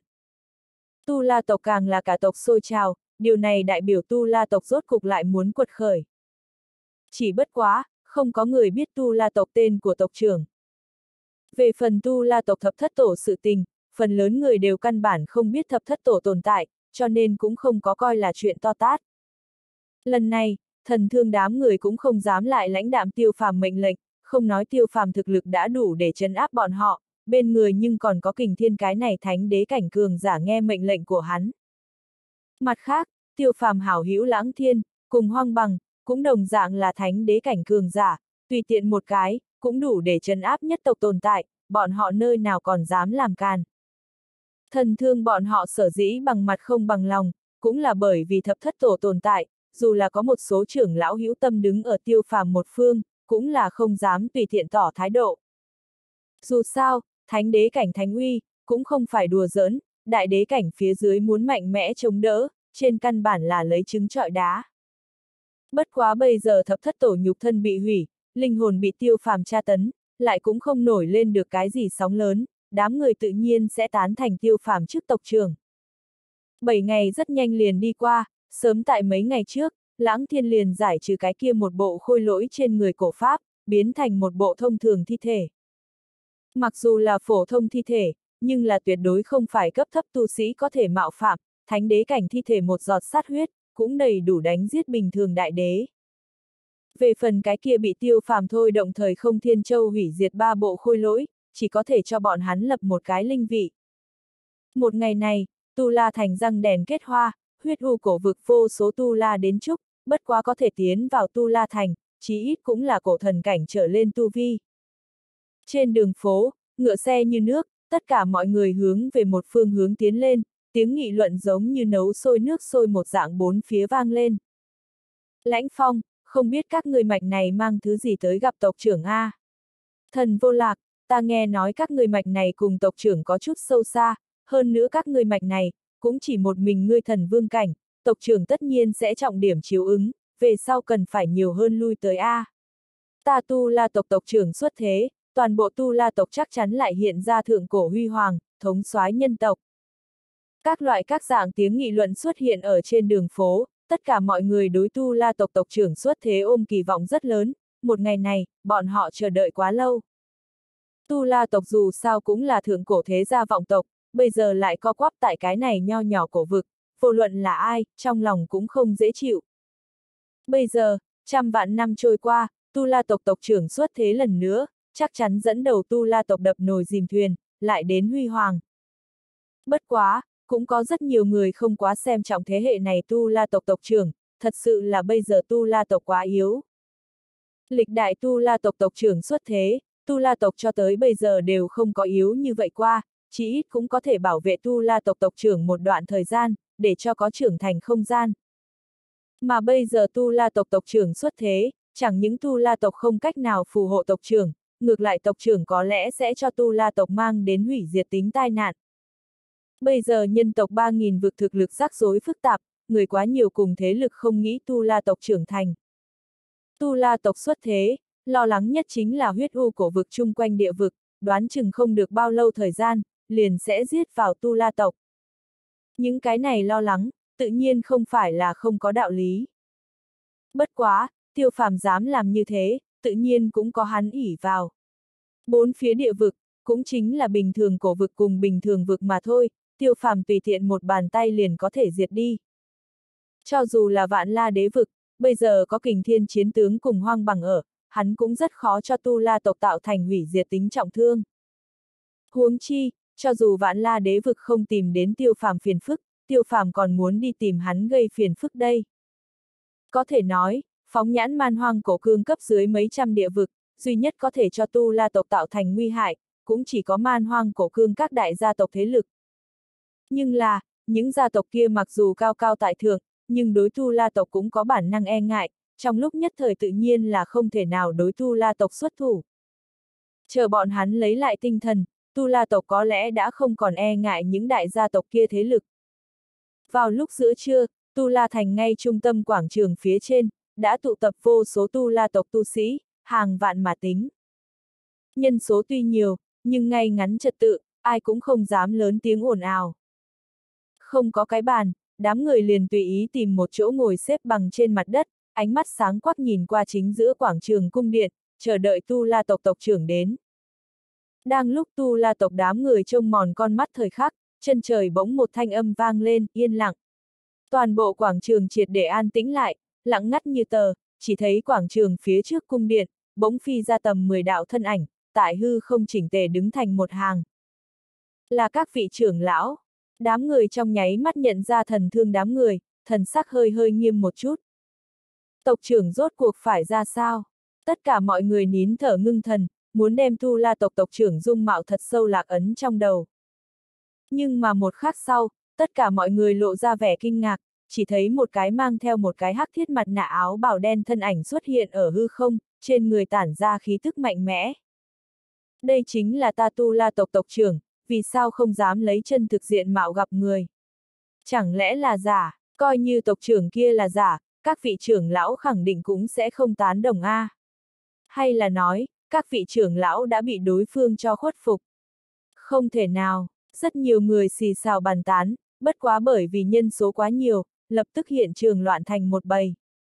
Tu La tộc càng là cả tộc sôi trào, điều này đại biểu Tu La tộc rốt cục lại muốn quật khởi. Chỉ bất quá, không có người biết Tu La tộc tên của tộc trưởng. Về phần Tu La tộc thập thất tổ sự tình, phần lớn người đều căn bản không biết thập thất tổ tồn tại, cho nên cũng không có coi là chuyện to tát. Lần này, Thần Thương đám người cũng không dám lại lãnh đạm Tiêu Phàm mệnh lệnh, không nói Tiêu Phàm thực lực đã đủ để trấn áp bọn họ, bên người nhưng còn có Kình Thiên cái này thánh đế cảnh cường giả nghe mệnh lệnh của hắn. Mặt khác, Tiêu Phàm hảo hữu Lãng Thiên, cùng Hoang Bằng, cũng đồng dạng là thánh đế cảnh cường giả, tùy tiện một cái, cũng đủ để trấn áp nhất tộc tồn tại, bọn họ nơi nào còn dám làm càn. Thần Thương bọn họ sở dĩ bằng mặt không bằng lòng, cũng là bởi vì thập thất tổ tồn tại, dù là có một số trưởng lão hữu tâm đứng ở Tiêu Phàm một phương, cũng là không dám tùy tiện tỏ thái độ. Dù sao, thánh đế cảnh thánh uy, cũng không phải đùa giỡn, đại đế cảnh phía dưới muốn mạnh mẽ chống đỡ, trên căn bản là lấy trứng trọi đá. Bất quá bây giờ thập thất tổ nhục thân bị hủy, linh hồn bị Tiêu Phàm tra tấn, lại cũng không nổi lên được cái gì sóng lớn, đám người tự nhiên sẽ tán thành Tiêu Phàm trước tộc trưởng. Bảy ngày rất nhanh liền đi qua, sớm tại mấy ngày trước, Lãng Thiên liền giải trừ cái kia một bộ khôi lỗi trên người cổ pháp, biến thành một bộ thông thường thi thể. Mặc dù là phổ thông thi thể, nhưng là tuyệt đối không phải cấp thấp tu sĩ có thể mạo phạm, thánh đế cảnh thi thể một giọt sát huyết, cũng đầy đủ đánh giết bình thường đại đế. Về phần cái kia bị Tiêu Phàm thôi động thời không thiên châu hủy diệt ba bộ khôi lỗi, chỉ có thể cho bọn hắn lập một cái linh vị. Một ngày này, Tu La thành răng đèn kết hoa, huyết u cổ vực vô số Tu La đến chúc, bất quá có thể tiến vào Tu La thành, chí ít cũng là cổ thần cảnh trở lên tu vi. Trên đường phố, ngựa xe như nước, tất cả mọi người hướng về một phương hướng tiến lên, tiếng nghị luận giống như nấu sôi nước sôi một dạng bốn phía vang lên. Lãnh Phong, không biết các người mạch này mang thứ gì tới gặp tộc trưởng A. Thần Vô Lạc, ta nghe nói các người mạch này cùng tộc trưởng có chút sâu xa, hơn nữa các người mạch này, cũng chỉ một mình ngươi thần vương cảnh, tộc trưởng tất nhiên sẽ trọng điểm chiếu ứng, về sau cần phải nhiều hơn lui tới A. Ta Tu La tộc tộc trưởng xuất thế, toàn bộ Tu La tộc chắc chắn lại hiện ra thượng cổ huy hoàng, thống soái nhân tộc. Các loại các dạng tiếng nghị luận xuất hiện ở trên đường phố, tất cả mọi người đối Tu La tộc tộc trưởng xuất thế ôm kỳ vọng rất lớn, một ngày này, bọn họ chờ đợi quá lâu. Tu La tộc dù sao cũng là thượng cổ thế gia vọng tộc, bây giờ lại co quắp tại cái này nho nhỏ cổ vực, vô luận là ai, trong lòng cũng không dễ chịu. Bây giờ, trăm vạn năm trôi qua, Tu La tộc tộc trưởng xuất thế lần nữa, chắc chắn dẫn đầu Tu La tộc đập nồi dìm thuyền, lại đến huy hoàng. Bất quá, cũng có rất nhiều người không quá xem trọng thế hệ này Tu La tộc tộc trưởng, thật sự là bây giờ Tu La tộc quá yếu. Lịch đại Tu La tộc tộc trưởng xuất thế, Tu La tộc cho tới bây giờ đều không có yếu như vậy qua, chỉ ít cũng có thể bảo vệ Tu La tộc tộc trưởng một đoạn thời gian, để cho có trưởng thành không gian. Mà bây giờ Tu La tộc tộc trưởng xuất thế, chẳng những Tu La tộc không cách nào phù hộ tộc trưởng, ngược lại tộc trưởng có lẽ sẽ cho Tu La tộc mang đến hủy diệt tính tai nạn. Bây giờ nhân tộc ba nghìn vực thực lực rắc rối phức tạp, người quá nhiều cùng thế lực không nghĩ Tu La tộc trưởng thành. Tu La tộc xuất thế, lo lắng nhất chính là huyết u cổ vực chung quanh địa vực, đoán chừng không được bao lâu thời gian, liền sẽ giết vào Tu La tộc. Những cái này lo lắng, tự nhiên không phải là không có đạo lý. Bất quá, Tiêu Phàm dám làm như thế, tự nhiên cũng có hắn ỷ vào. Bốn phía địa vực, cũng chính là bình thường cổ vực cùng bình thường vực mà thôi, Tiêu Phàm tùy tiện một bàn tay liền có thể diệt đi. Cho dù là Vạn La đế vực, bây giờ có Kình Thiên chiến tướng cùng Hoang Bằng ở, hắn cũng rất khó cho Tu La tộc tạo thành hủy diệt tính trọng thương. Huống chi, cho dù Vạn La đế vực không tìm đến Tiêu Phàm phiền phức, Tiêu Phàm còn muốn đi tìm hắn gây phiền phức đây. Có thể nói, phóng nhãn man hoang cổ cương cấp dưới mấy trăm địa vực, duy nhất có thể cho Tu La tộc tạo thành nguy hại, cũng chỉ có man hoang cổ cương các đại gia tộc thế lực. Nhưng là, những gia tộc kia mặc dù cao cao tại thượng, nhưng đối Tu La tộc cũng có bản năng e ngại, trong lúc nhất thời tự nhiên là không thể nào đối Tu La tộc xuất thủ. Chờ bọn hắn lấy lại tinh thần, Tu La tộc có lẽ đã không còn e ngại những đại gia tộc kia thế lực. Vào lúc giữa trưa, Tu La thành ngay trung tâm quảng trường phía trên, đã tụ tập vô số tu la tộc tu sĩ, hàng vạn mà tính. Nhân số tuy nhiều, nhưng ngay ngắn trật tự, ai cũng không dám lớn tiếng ồn ào. Không có cái bàn, đám người liền tùy ý tìm một chỗ ngồi xếp bằng trên mặt đất, ánh mắt sáng quắc nhìn qua chính giữa quảng trường cung điện, chờ đợi tu la tộc tộc trưởng đến. Đang lúc tu la tộc đám người trông mòn con mắt thời khắc, chân trời bỗng một thanh âm vang lên, yên lặng. Toàn bộ quảng trường triệt để an tĩnh lại, lặng ngắt như tờ, chỉ thấy quảng trường phía trước cung điện, bỗng phi ra tầm mười đạo thân ảnh, tại hư không chỉnh tề đứng thành một hàng. Là các vị trưởng lão. Đám người trong nháy mắt nhận ra thần thương đám người, thần sắc hơi hơi nghiêm một chút. Tộc trưởng rốt cuộc phải ra sao? Tất cả mọi người nín thở ngưng thần, muốn đem tu la tộc tộc trưởng dung mạo thật sâu lạc ấn trong đầu. Nhưng mà một khắc sau, tất cả mọi người lộ ra vẻ kinh ngạc, chỉ thấy một cái mang theo một cái hắc thiết mặt nạ áo bào đen thân ảnh xuất hiện ở hư không, trên người tản ra khí tức mạnh mẽ. Đây chính là ta tu la tộc tộc trưởng, vì sao không dám lấy chân thực diện mạo gặp người? Chẳng lẽ là giả, coi như tộc trưởng kia là giả, các vị trưởng lão khẳng định cũng sẽ không tán đồng a. À? Hay là nói, các vị trưởng lão đã bị đối phương cho khuất phục? Không thể nào, rất nhiều người xì xào bàn tán, bất quá bởi vì nhân số quá nhiều, lập tức hiện trường loạn thành một bầy.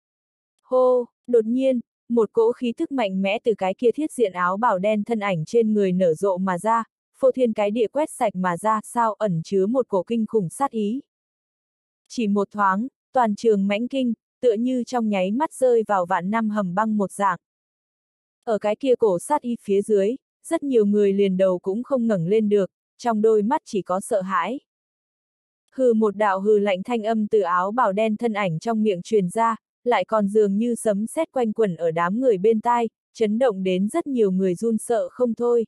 Hô, đột nhiên, một cỗ khí thức mạnh mẽ từ cái kia thiết diện áo bào đen thân ảnh trên người nở rộ mà ra, phô thiên cái địa quét sạch mà ra, sao ẩn chứa một cổ kinh khủng sát ý. Chỉ một thoáng, toàn trường mãnh kinh, tựa như trong nháy mắt rơi vào vạn năm hầm băng một dạng. Ở cái kia cổ sát ý phía dưới, rất nhiều người liền đầu cũng không ngẩng lên được, trong đôi mắt chỉ có sợ hãi. Hừ, một đạo hừ lạnh thanh âm từ áo bào đen thân ảnh trong miệng truyền ra, lại còn dường như sấm sét quanh quẩn ở đám người bên tai, chấn động đến rất nhiều người run sợ không thôi.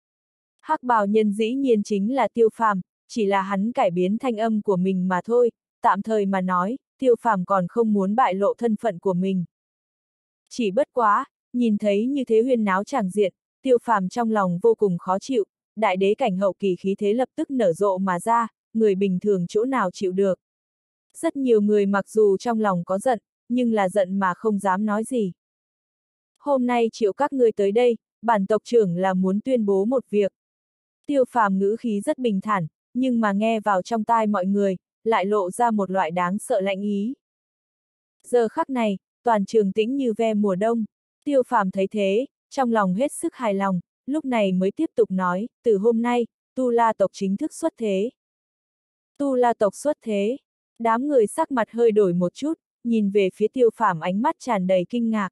Hắc bào nhân dĩ nhiên chính là Tiêu Phàm, chỉ là hắn cải biến thanh âm của mình mà thôi, tạm thời mà nói, Tiêu Phàm còn không muốn bại lộ thân phận của mình. Chỉ bất quá, nhìn thấy như thế huyên náo tràng diện, Tiêu Phàm trong lòng vô cùng khó chịu, đại đế cảnh hậu kỳ khí thế lập tức nở rộ mà ra, người bình thường chỗ nào chịu được. Rất nhiều người mặc dù trong lòng có giận, nhưng là giận mà không dám nói gì. Hôm nay triệu các ngươi tới đây, bản tộc trưởng là muốn tuyên bố một việc. Tiêu Phàm ngữ khí rất bình thản, nhưng mà nghe vào trong tai mọi người, lại lộ ra một loại đáng sợ lạnh ý. Giờ khắc này, toàn trường tĩnh như ve mùa đông. Tiêu Phàm thấy thế, trong lòng hết sức hài lòng, lúc này mới tiếp tục nói, từ hôm nay, Tu La tộc chính thức xuất thế. Tu La tộc xuất thế. Đám người sắc mặt hơi đổi một chút, nhìn về phía Tiêu Phàm ánh mắt tràn đầy kinh ngạc.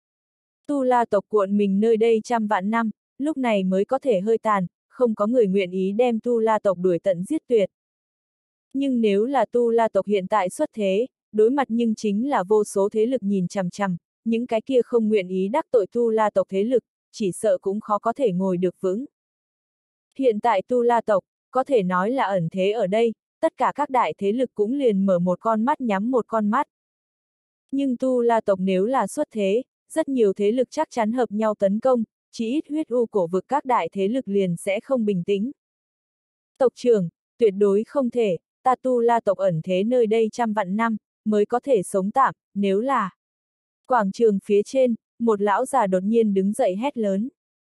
Tu La tộc cuộn mình nơi đây trăm vạn năm, lúc này mới có thể hơi tàn, không có người nguyện ý đem Tu La tộc đuổi tận giết tuyệt. Nhưng nếu là Tu La tộc hiện tại xuất thế, đối mặt nhưng chính là vô số thế lực nhìn chằm chằm, những cái kia không nguyện ý đắc tội Tu La tộc thế lực, chỉ sợ cũng khó có thể ngồi được vững. Hiện tại Tu La tộc, có thể nói là ẩn thế ở đây, tất cả các đại thế lực cũng liền mở một con mắt nhắm một con mắt. Nhưng Tu La tộc nếu là xuất thế, rất nhiều thế lực chắc chắn hợp nhau tấn công, chỉ ít huyết u cổ vực các đại thế lực liền sẽ không bình tĩnh. Tộc trưởng, tuyệt đối không thể, ta Tu La tộc ẩn thế nơi đây trăm vạn năm, mới có thể sống tạm, nếu là... Quảng trường phía trên, một lão già đột nhiên đứng dậy hét lớn.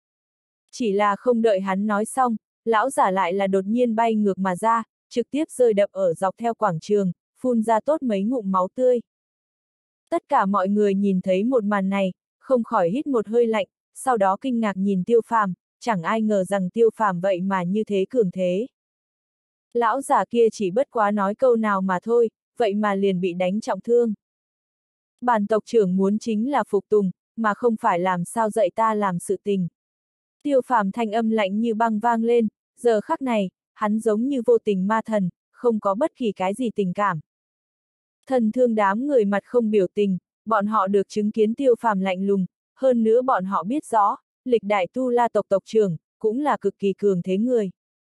Chỉ là không đợi hắn nói xong, lão già lại là đột nhiên bay ngược mà ra, trực tiếp rơi đập ở dọc theo quảng trường, phun ra tốt mấy ngụm máu tươi. Tất cả mọi người nhìn thấy một màn này, không khỏi hít một hơi lạnh, sau đó kinh ngạc nhìn Tiêu Phàm, chẳng ai ngờ rằng Tiêu Phàm vậy mà như thế cường thế. Lão già kia chỉ bất quá nói câu nào mà thôi, vậy mà liền bị đánh trọng thương. Bản tộc trưởng muốn chính là phục tùng, mà không phải làm sao dạy ta làm sự tình. Tiêu Phàm thanh âm lạnh như băng vang lên, giờ khắc này, hắn giống như vô tình ma thần, không có bất kỳ cái gì tình cảm. Thần thương đám người mặt không biểu tình, bọn họ được chứng kiến Tiêu Phàm lạnh lùng, hơn nữa bọn họ biết rõ, lịch đại Tu La tộc tộc trưởng, cũng là cực kỳ cường thế người.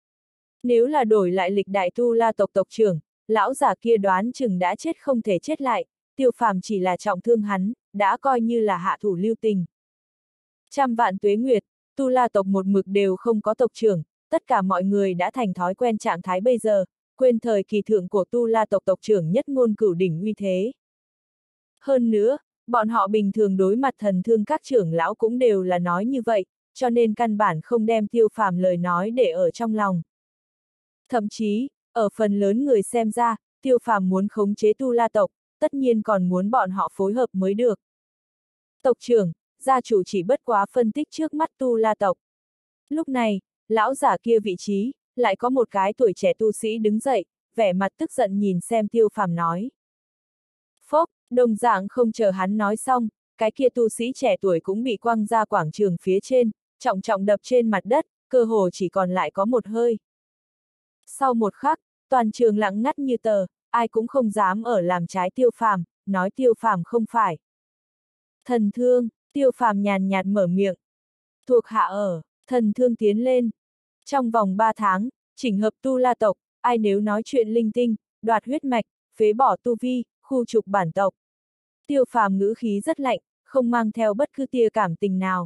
Nếu là đổi lại lịch đại Tu La tộc tộc trưởng, lão giả kia đoán chừng đã chết không thể chết lại, Tiêu Phàm chỉ là trọng thương hắn, đã coi như là hạ thủ lưu tình. Trăm vạn tuế nguyệt, Tu La tộc một mực đều không có tộc trưởng, tất cả mọi người đã thành thói quen trạng thái bây giờ, quên thời kỳ thượng của Tu La tộc tộc trưởng nhất ngôn cửu đỉnh uy thế. Hơn nữa, bọn họ bình thường đối mặt thần thương các trưởng lão cũng đều là nói như vậy, cho nên căn bản không đem Tiêu Phàm lời nói để ở trong lòng. Thậm chí, ở phần lớn người xem ra, Tiêu Phàm muốn khống chế Tu La tộc, tất nhiên còn muốn bọn họ phối hợp mới được. Tộc trưởng, gia chủ chỉ bất quá phân tích trước mắt Tu La tộc. Lúc này, lão giả kia vị trí, lại có một cái tuổi trẻ tu sĩ đứng dậy, vẻ mặt tức giận nhìn xem Tiêu Phàm nói. Phốc, đồng dạng không chờ hắn nói xong, cái kia tu sĩ trẻ tuổi cũng bị quăng ra quảng trường phía trên, trọng trọng đập trên mặt đất, cơ hồ chỉ còn lại có một hơi. Sau một khắc, toàn trường lặng ngắt như tờ, ai cũng không dám ở làm trái Tiêu Phàm, nói Tiêu Phàm không phải. Thần thương, Tiêu Phàm nhàn nhạt mở miệng. Thuộc hạ ở, thần thương tiến lên. Trong vòng ba tháng, chỉnh hợp Tu La tộc, ai nếu nói chuyện linh tinh, đoạt huyết mạch, phế bỏ tu vi, khu trục bản tộc. Tiêu Phàm ngữ khí rất lạnh, không mang theo bất cứ tia cảm tình nào.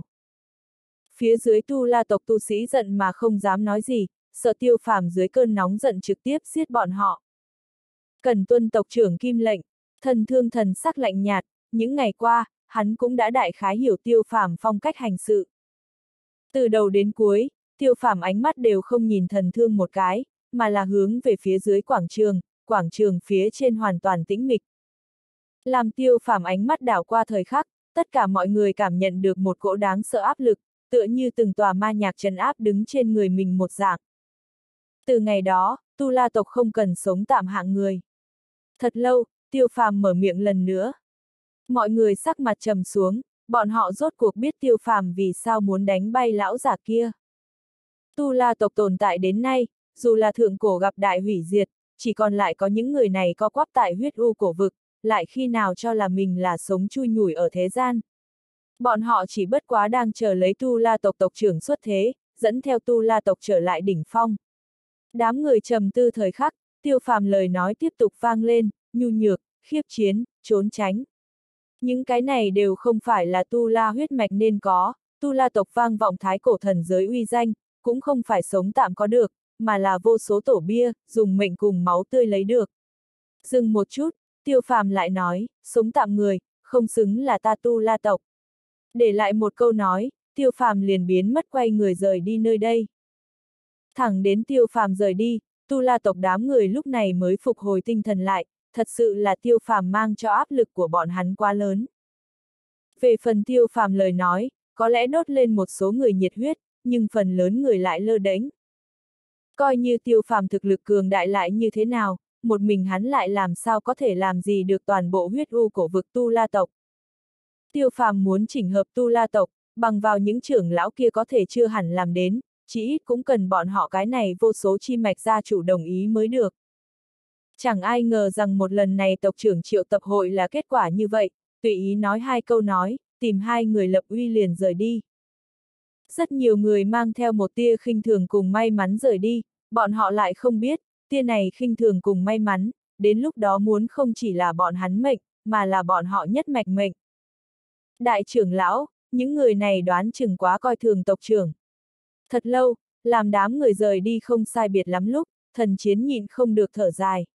Phía dưới Tu La tộc tu sĩ giận mà không dám nói gì, sợ Tiêu Phàm dưới cơn nóng giận trực tiếp giết bọn họ. Cần tuân tộc trưởng kim lệnh, thần thương thần sắc lạnh nhạt, những ngày qua, hắn cũng đã đại khái hiểu Tiêu Phàm phong cách hành sự. Từ đầu đến cuối, Tiêu Phàm ánh mắt đều không nhìn thần thương một cái, mà là hướng về phía dưới quảng trường, quảng trường phía trên hoàn toàn tĩnh mịch. Làm Tiêu Phàm ánh mắt đảo qua thời khắc, tất cả mọi người cảm nhận được một cỗ đáng sợ áp lực, tựa như từng tòa ma nhạc trấn áp đứng trên người mình một dạng. Từ ngày đó, Tu La tộc không cần sống tạm hạng người. Thật lâu, Tiêu Phàm mở miệng lần nữa. Mọi người sắc mặt trầm xuống, bọn họ rốt cuộc biết Tiêu Phàm vì sao muốn đánh bay lão giả kia. Tu La tộc tồn tại đến nay, dù là thượng cổ gặp đại hủy diệt, chỉ còn lại có những người này co quắp tại huyết u cổ vực, lại khi nào cho là mình là sống chui nhủi ở thế gian. Bọn họ chỉ bất quá đang chờ lấy Tu La tộc tộc trưởng xuất thế, dẫn theo Tu La tộc trở lại đỉnh phong. Đám người trầm tư thời khắc, Tiêu Phàm lời nói tiếp tục vang lên, nhu nhược, khiếp chiến, trốn tránh. Những cái này đều không phải là Tu La huyết mạch nên có, Tu La tộc vang vọng thái cổ thần giới uy danh, cũng không phải sống tạm có được, mà là vô số tổ bia, dùng mệnh cùng máu tươi lấy được. Dừng một chút, Tiêu Phàm lại nói, sống tạm người, không xứng là ta Tu La tộc. Để lại một câu nói, Tiêu Phàm liền biến mất quay người rời đi nơi đây. Thẳng đến Tiêu Phàm rời đi, Tu La tộc đám người lúc này mới phục hồi tinh thần lại, thật sự là Tiêu Phàm mang cho áp lực của bọn hắn quá lớn. Về phần Tiêu Phàm lời nói, có lẽ đốt lên một số người nhiệt huyết, nhưng phần lớn người lại lơ đễnh. Coi như Tiêu Phàm thực lực cường đại lại như thế nào, một mình hắn lại làm sao có thể làm gì được toàn bộ huyết u cổ vực Tu La tộc. Tiêu Phàm muốn chỉnh hợp Tu La tộc, bằng vào những trưởng lão kia có thể chưa hẳn làm đến, chỉ ít cũng cần bọn họ cái này vô số chi mạch gia chủ đồng ý mới được. Chẳng ai ngờ rằng một lần này tộc trưởng triệu tập hội là kết quả như vậy, tùy ý nói hai câu nói, tìm hai người lập uy liền rời đi. Rất nhiều người mang theo một tia khinh thường cùng may mắn rời đi, bọn họ lại không biết, tia này khinh thường cùng may mắn, đến lúc đó muốn không chỉ là bọn hắn mệnh, mà là bọn họ nhất mạch mệnh. Đại trưởng lão, những người này đoán chừng quá coi thường tộc trưởng. Thật lâu, làm đám người rời đi không sai biệt lắm lúc, thần chiến nhịn không được thở dài.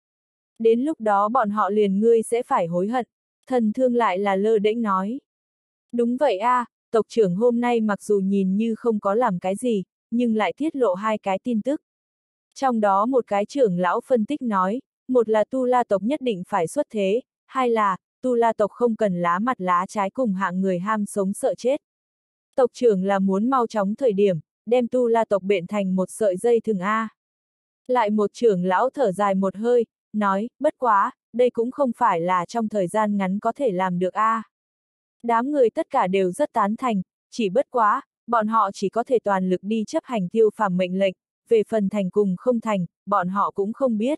Đến lúc đó bọn họ liền ngươi sẽ phải hối hận, thần thương lại là lơ đễnh nói. Đúng vậy a, à, tộc trưởng hôm nay mặc dù nhìn như không có làm cái gì, nhưng lại tiết lộ hai cái tin tức. Trong đó một cái trưởng lão phân tích nói, một là Tu La tộc nhất định phải xuất thế, hai là, Tu La tộc không cần lá mặt lá trái cùng hạng người ham sống sợ chết. Tộc trưởng là muốn mau chóng thời điểm, đem Tu La tộc bện thành một sợi dây thừng A. Lại một trưởng lão thở dài một hơi, nói, bất quá, đây cũng không phải là trong thời gian ngắn có thể làm được A. Đám người tất cả đều rất tán thành, chỉ bất quá, bọn họ chỉ có thể toàn lực đi chấp hành Tiêu Phàm mệnh lệnh, về phần thành cùng không thành, bọn họ cũng không biết.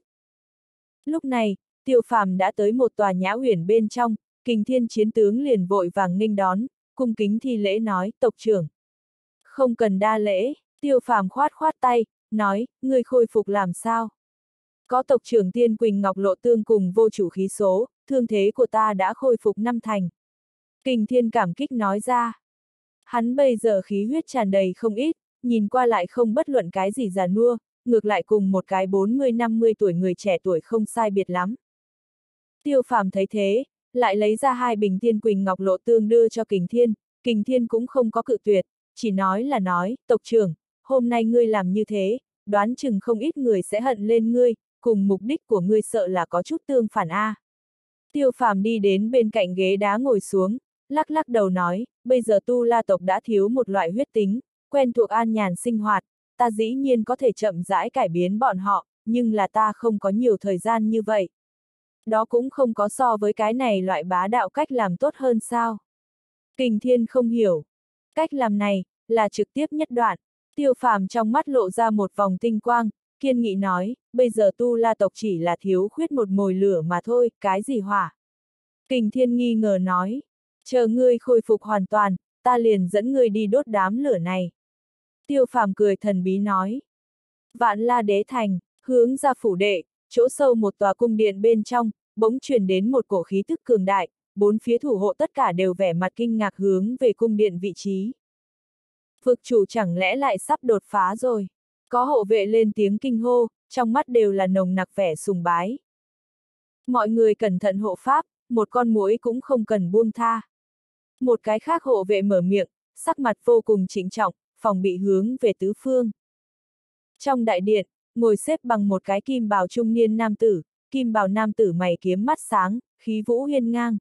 Lúc này, Tiêu Phàm đã tới một tòa nhã uyển bên trong, Kình Thiên chiến tướng liền vội vàng nghênh đón, cung kính thi lễ nói, tộc trưởng. Không cần đa lễ, Tiêu Phàm khoát khoát tay, nói, ngươi khôi phục làm sao? Có tộc trưởng Tiên Quỳnh Ngọc Lộ Tương cùng vô chủ khí số, thương thế của ta đã khôi phục năm thành. Kình Thiên cảm kích nói ra. Hắn bây giờ khí huyết tràn đầy không ít, nhìn qua lại không bất luận cái gì già nua, ngược lại cùng một cái bốn mươi năm mươi tuổi người trẻ tuổi không sai biệt lắm. Tiêu Phàm thấy thế, lại lấy ra hai bình Thiên Quỳnh Ngọc Lộ Tương đưa cho Kình Thiên, Kình Thiên cũng không có cự tuyệt, chỉ nói là nói, tộc trưởng, hôm nay ngươi làm như thế, đoán chừng không ít người sẽ hận lên ngươi, cùng mục đích của ngươi sợ là có chút tương phản a. À. Tiêu Phàm đi đến bên cạnh ghế đá ngồi xuống, lắc lắc đầu nói, bây giờ Tu La tộc đã thiếu một loại huyết tính, quen thuộc an nhàn sinh hoạt, ta dĩ nhiên có thể chậm rãi cải biến bọn họ, nhưng là ta không có nhiều thời gian như vậy. Đó cũng không có so với cái này loại bá đạo cách làm tốt hơn sao. Kình Thiên không hiểu. Cách làm này, là trực tiếp nhất đoạn. Tiêu Phàm trong mắt lộ ra một vòng tinh quang, kiên nghị nói, bây giờ Tu La tộc chỉ là thiếu khuyết một mồi lửa mà thôi, cái gì hỏa. Kình Thiên nghi ngờ nói, chờ ngươi khôi phục hoàn toàn, ta liền dẫn ngươi đi đốt đám lửa này. Tiêu Phàm cười thần bí nói. Vạn La Đế Thành, hướng ra phủ đệ, chỗ sâu một tòa cung điện bên trong, bỗng truyền đến một cổ khí tức cường đại, bốn phía thủ hộ tất cả đều vẻ mặt kinh ngạc hướng về cung điện vị trí. Vực chủ chẳng lẽ lại sắp đột phá rồi? Có hộ vệ lên tiếng kinh hô, trong mắt đều là nồng nặc vẻ sùng bái. Mọi người cẩn thận hộ pháp, một con muỗi cũng không cần buông tha. Một cái khác hộ vệ mở miệng, sắc mặt vô cùng trịnh trọng, phòng bị hướng về tứ phương. Trong đại điện, ngồi xếp bằng một cái kim bào trung niên nam tử, kim bào nam tử mày kiếm mắt sáng, khí vũ hiên ngang.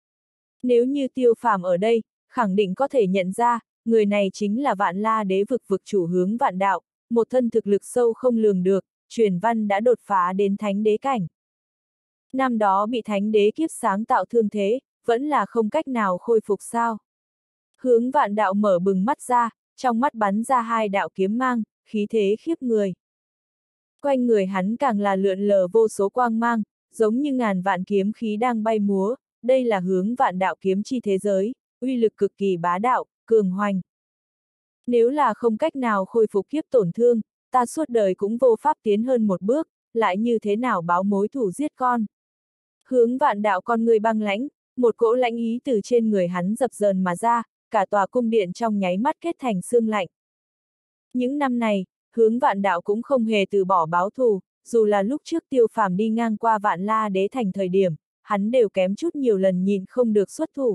Nếu như Tiêu Phàm ở đây, khẳng định có thể nhận ra, người này chính là Vạn La Đế vực vực chủ Hướng Vạn Đạo, một thân thực lực sâu không lường được, truyền văn đã đột phá đến thánh đế cảnh. Năm đó bị thánh đế kiếp sáng tạo thương thế, vẫn là không cách nào khôi phục sao. Hướng Vạn Đạo mở bừng mắt ra, trong mắt bắn ra hai đạo kiếm mang, khí thế khiếp người. Quanh người hắn càng là lượn lờ vô số quang mang, giống như ngàn vạn kiếm khí đang bay múa, đây là Hướng Vạn Đạo kiếm chi thế giới, uy lực cực kỳ bá đạo, cường hoành. Nếu là không cách nào khôi phục kiếp tổn thương, ta suốt đời cũng vô pháp tiến hơn một bước, lại như thế nào báo mối thù giết con. Hướng Vạn Đạo con người băng lãnh, một cỗ lãnh ý từ trên người hắn dập dờn mà ra, cả tòa cung điện trong nháy mắt kết thành xương lạnh. Những năm này, Hướng Vạn Đạo cũng không hề từ bỏ báo thù, dù là lúc trước Tiêu Phàm đi ngang qua Vạn La Đế Thành thời điểm, hắn đều kém chút nhiều lần nhìn không được xuất thủ.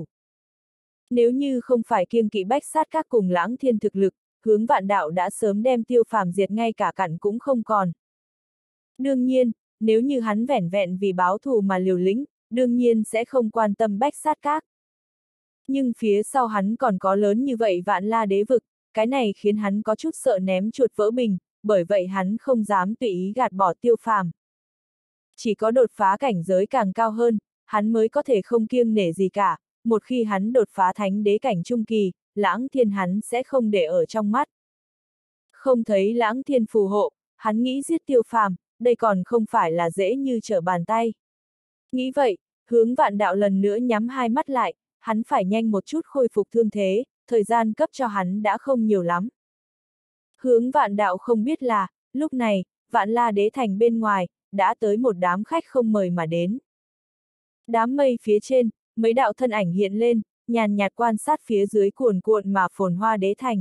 Nếu như không phải kiêng kỵ bách sát các cùng Lãng Thiên thực lực, Hướng Vạn Đạo đã sớm đem Tiêu Phàm diệt ngay cả cặn cũng không còn. Đương nhiên, nếu như hắn vẻn vẹn vì báo thù mà liều lĩnh, đương nhiên sẽ không quan tâm bách sát các. Nhưng phía sau hắn còn có lớn như vậy Vạn La Đế vực, cái này khiến hắn có chút sợ ném chuột vỡ bình, bởi vậy hắn không dám tùy ý gạt bỏ Tiêu Phàm. Chỉ có đột phá cảnh giới càng cao hơn, hắn mới có thể không kiêng nể gì cả, một khi hắn đột phá thánh đế cảnh trung kỳ, Lãng Thiên hắn sẽ không để ở trong mắt. Không thấy Lãng Thiên phù hộ, hắn nghĩ giết Tiêu Phàm, đây còn không phải là dễ như trở bàn tay. Nghĩ vậy, Hướng Vạn Đạo lần nữa nhắm hai mắt lại, hắn phải nhanh một chút khôi phục thương thế, thời gian cấp cho hắn đã không nhiều lắm. Hướng Vạn Đạo không biết là, lúc này, Vạn La Đế Thành bên ngoài, đã tới một đám khách không mời mà đến. Đám mây phía trên, mấy đạo thân ảnh hiện lên, nhàn nhạt quan sát phía dưới cuồn cuộn mà phồn hoa đế thành.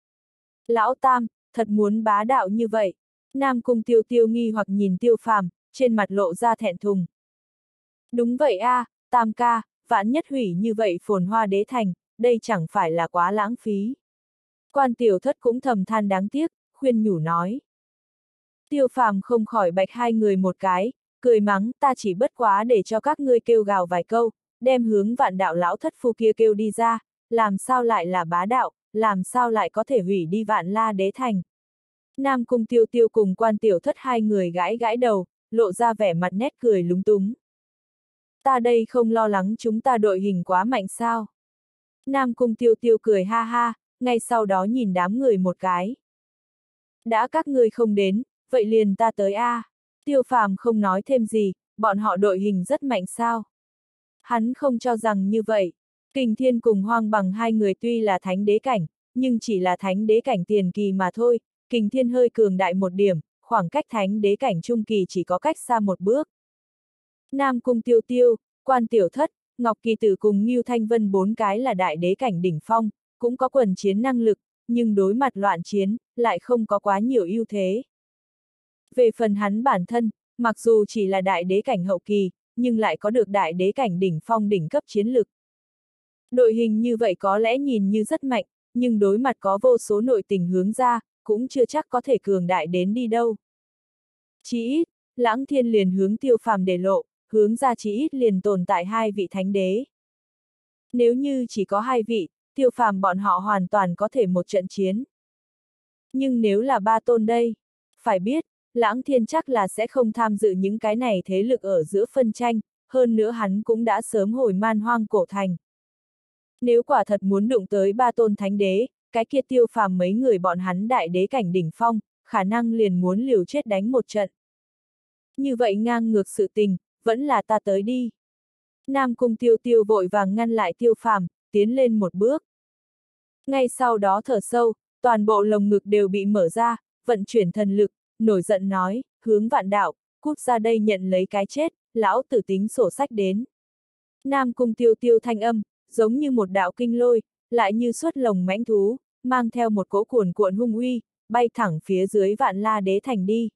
Lão Tam, thật muốn bá đạo như vậy. Nam Cung Tiêu Tiêu nghi hoặc nhìn Tiêu Phàm, trên mặt lộ ra thẹn thùng. Đúng vậy a, à, Tam ca, vạn nhất hủy như vậy phồn hoa đế thành, đây chẳng phải là quá lãng phí. Quan Tiểu Thất cũng thầm than đáng tiếc, khuyên nhủ nói. Tiêu Phàm không khỏi bạch hai người một cái, cười mắng, ta chỉ bất quá để cho các ngươi kêu gào vài câu, đem Hướng Vạn Đạo lão thất phu kia kêu đi ra, làm sao lại là bá đạo, làm sao lại có thể hủy đi Vạn La Đế Thành. Nam Cung Tiêu Tiêu cùng Quan Tiểu Thất hai người gãi gãi đầu, lộ ra vẻ mặt nét cười lúng túng. Ta đây không lo lắng chúng ta đội hình quá mạnh sao. Nam Cung Tiêu Tiêu cười ha ha, ngay sau đó nhìn đám người một cái. Đã các ngươi không đến, vậy liền ta tới a. À. Tiêu Phàm không nói thêm gì, bọn họ đội hình rất mạnh sao. Hắn không cho rằng như vậy. Kình Thiên cùng Hoang Bằng hai người tuy là thánh đế cảnh, nhưng chỉ là thánh đế cảnh tiền kỳ mà thôi. Kình Thiên hơi cường đại một điểm, khoảng cách thánh đế cảnh trung kỳ chỉ có cách xa một bước. Nam Cung Tiêu Tiêu, Quan Tiểu Thất, Ngọc Kỳ Tử cùng Ngưu Thanh Vân bốn cái là đại đế cảnh đỉnh phong, cũng có quần chiến năng lực, nhưng đối mặt loạn chiến, lại không có quá nhiều ưu thế. Về phần hắn bản thân, mặc dù chỉ là đại đế cảnh hậu kỳ, nhưng lại có được đại đế cảnh đỉnh phong đỉnh cấp chiến lực. Đội hình như vậy có lẽ nhìn như rất mạnh, nhưng đối mặt có vô số nội tình hướng ra, cũng chưa chắc có thể cường đại đến đi đâu. Chỉ ít, Lãng Thiên liền hướng Tiêu Phàm để lộ, hướng ra chỉ ít liền tồn tại hai vị thánh đế. Nếu như chỉ có hai vị, Tiêu Phàm bọn họ hoàn toàn có thể một trận chiến. Nhưng nếu là ba tôn đây, phải biết, Lãng Thiên chắc là sẽ không tham dự những cái này thế lực ở giữa phân tranh, hơn nữa hắn cũng đã sớm hồi man hoang cổ thành. Nếu quả thật muốn đụng tới ba tôn thánh đế, cái kia Tiêu Phàm mấy người bọn hắn đại đế cảnh đỉnh phong, khả năng liền muốn liều chết đánh một trận. Như vậy ngang ngược sự tình, vẫn là ta tới đi. Nam Cung Tiêu Tiêu vội vàng ngăn lại Tiêu Phàm, tiến lên một bước. Ngay sau đó thở sâu, toàn bộ lồng ngực đều bị mở ra, vận chuyển thần lực, nổi giận nói, Hướng Vạn Đạo, cút ra đây nhận lấy cái chết, lão tử tính sổ sách đến. Nam Cung Tiêu Tiêu thanh âm, giống như một đạo kinh lôi, lại như xuất lồng mãnh thú, mang theo một cỗ cuồn cuộn hung uy, bay thẳng phía dưới Vạn La Đế Thành đi.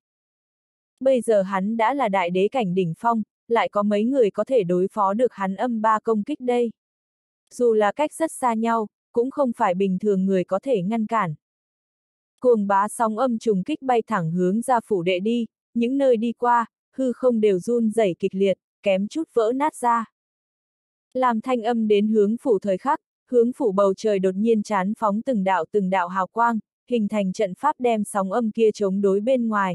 Bây giờ hắn đã là đại đế cảnh đỉnh phong, lại có mấy người có thể đối phó được hắn âm ba công kích đây. Dù là cách rất xa nhau, cũng không phải bình thường người có thể ngăn cản. Cuồng bá sóng âm trùng kích bay thẳng hướng ra phủ đệ đi, những nơi đi qua, hư không đều run rẩy kịch liệt, kém chút vỡ nát ra. Làm thanh âm đến hướng phủ thời khắc, hướng phủ bầu trời đột nhiên chán phóng từng đạo từng đạo hào quang, hình thành trận pháp đem sóng âm kia chống đối bên ngoài.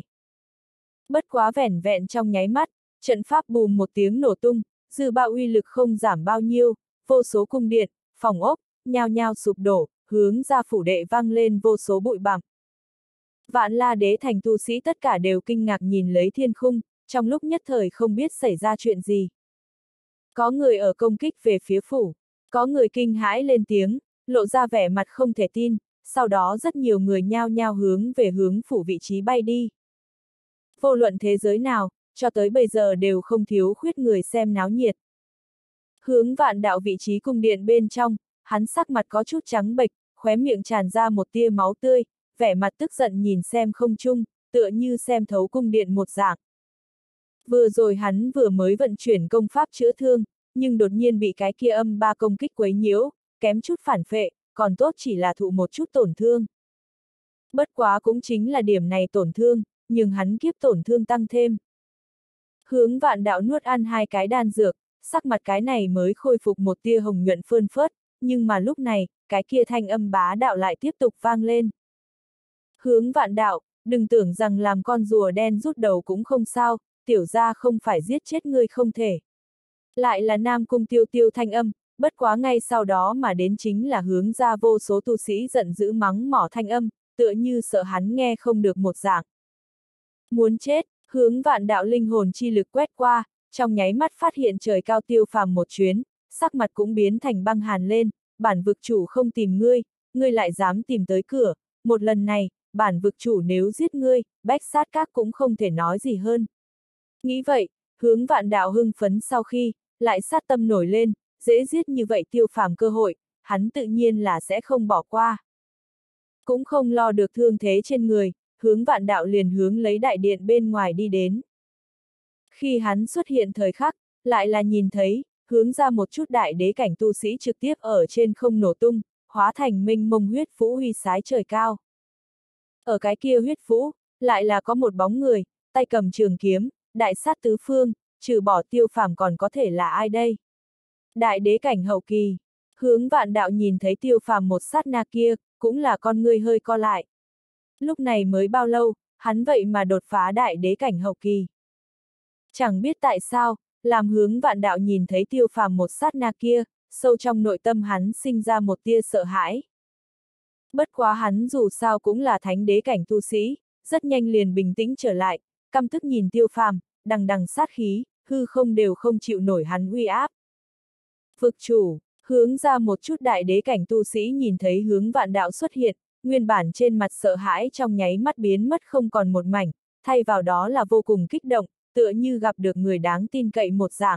Bất quá vẻn vẹn trong nháy mắt, trận pháp bùm một tiếng nổ tung, dư bạo uy lực không giảm bao nhiêu, vô số cung điện, phòng ốc, nhao nhao sụp đổ, hướng ra phủ đệ vang lên vô số bụi bặm. Vạn La Đế Thành tu sĩ tất cả đều kinh ngạc nhìn lấy thiên khung, trong lúc nhất thời không biết xảy ra chuyện gì. Có người ở công kích về phía phủ, có người kinh hãi lên tiếng, lộ ra vẻ mặt không thể tin, sau đó rất nhiều người nhao nhao hướng về hướng phủ vị trí bay đi. Vô luận thế giới nào, cho tới bây giờ đều không thiếu khuyết người xem náo nhiệt. Hướng Vạn Đạo vị trí cung điện bên trong, hắn sắc mặt có chút trắng bệch, khóe miệng tràn ra một tia máu tươi, vẻ mặt tức giận nhìn xem không trung, tựa như xem thấu cung điện một dạng. Vừa rồi hắn vừa mới vận chuyển công pháp chữa thương, nhưng đột nhiên bị cái kia âm ba công kích quấy nhiễu, kém chút phản phệ, còn tốt chỉ là thụ một chút tổn thương. Bất quá cũng chính là điểm này tổn thương, nhưng hắn kiếp tổn thương tăng thêm. Hướng Vạn Đạo nuốt ăn hai cái đan dược, sắc mặt cái này mới khôi phục một tia hồng nhuận phơn phớt, nhưng mà lúc này, cái kia thanh âm bá đạo lại tiếp tục vang lên. Hướng Vạn Đạo, đừng tưởng rằng làm con rùa đen rút đầu cũng không sao, tiểu gia không phải giết chết ngươi không thể. Lại là Nam Cung Tiêu Tiêu thanh âm, bất quá ngay sau đó mà đến chính là hướng ra vô số tu sĩ giận dữ mắng mỏ thanh âm, tựa như sợ hắn nghe không được một dạng. Muốn chết, Hướng Vạn Đạo linh hồn chi lực quét qua, trong nháy mắt phát hiện trời cao Tiêu Phàm một chuyến, sắc mặt cũng biến thành băng hàn lên, bản vực chủ không tìm ngươi, ngươi lại dám tìm tới cửa, một lần này, bản vực chủ nếu giết ngươi, bách sát các cũng không thể nói gì hơn. Nghĩ vậy, Hướng Vạn Đạo hưng phấn sau khi, lại sát tâm nổi lên, dễ giết như vậy Tiêu Phàm cơ hội, hắn tự nhiên là sẽ không bỏ qua. Cũng không lo được thương thế trên người, Hướng Vạn Đạo liền hướng lấy đại điện bên ngoài đi đến. Khi hắn xuất hiện thời khắc, lại là nhìn thấy, hướng ra một chút đại đế cảnh tu sĩ trực tiếp ở trên không nổ tung, hóa thành mênh mông huyết phũ huy sái trời cao. Ở cái kia huyết phũ, lại là có một bóng người, tay cầm trường kiếm, đại sát tứ phương, trừ bỏ Tiêu Phàm còn có thể là ai đây? Đại đế cảnh hậu kỳ. Hướng Vạn Đạo nhìn thấy Tiêu Phàm một sát na kia, cũng là con ngươi hơi co lại. Lúc này mới bao lâu, hắn vậy mà đột phá đại đế cảnh hậu kỳ. Chẳng biết tại sao, làm Hướng Vạn Đạo nhìn thấy Tiêu Phàm một sát na kia, sâu trong nội tâm hắn sinh ra một tia sợ hãi. Bất quá hắn dù sao cũng là thánh đế cảnh tu sĩ, rất nhanh liền bình tĩnh trở lại, căm tức nhìn Tiêu Phàm, đằng đằng sát khí, hư không đều không chịu nổi hắn uy áp. Vực chủ, hướng ra một chút đại đế cảnh tu sĩ nhìn thấy Hướng Vạn Đạo xuất hiện, nguyên bản trên mặt sợ hãi trong nháy mắt biến mất không còn một mảnh, thay vào đó là vô cùng kích động, tựa như gặp được người đáng tin cậy một dạng.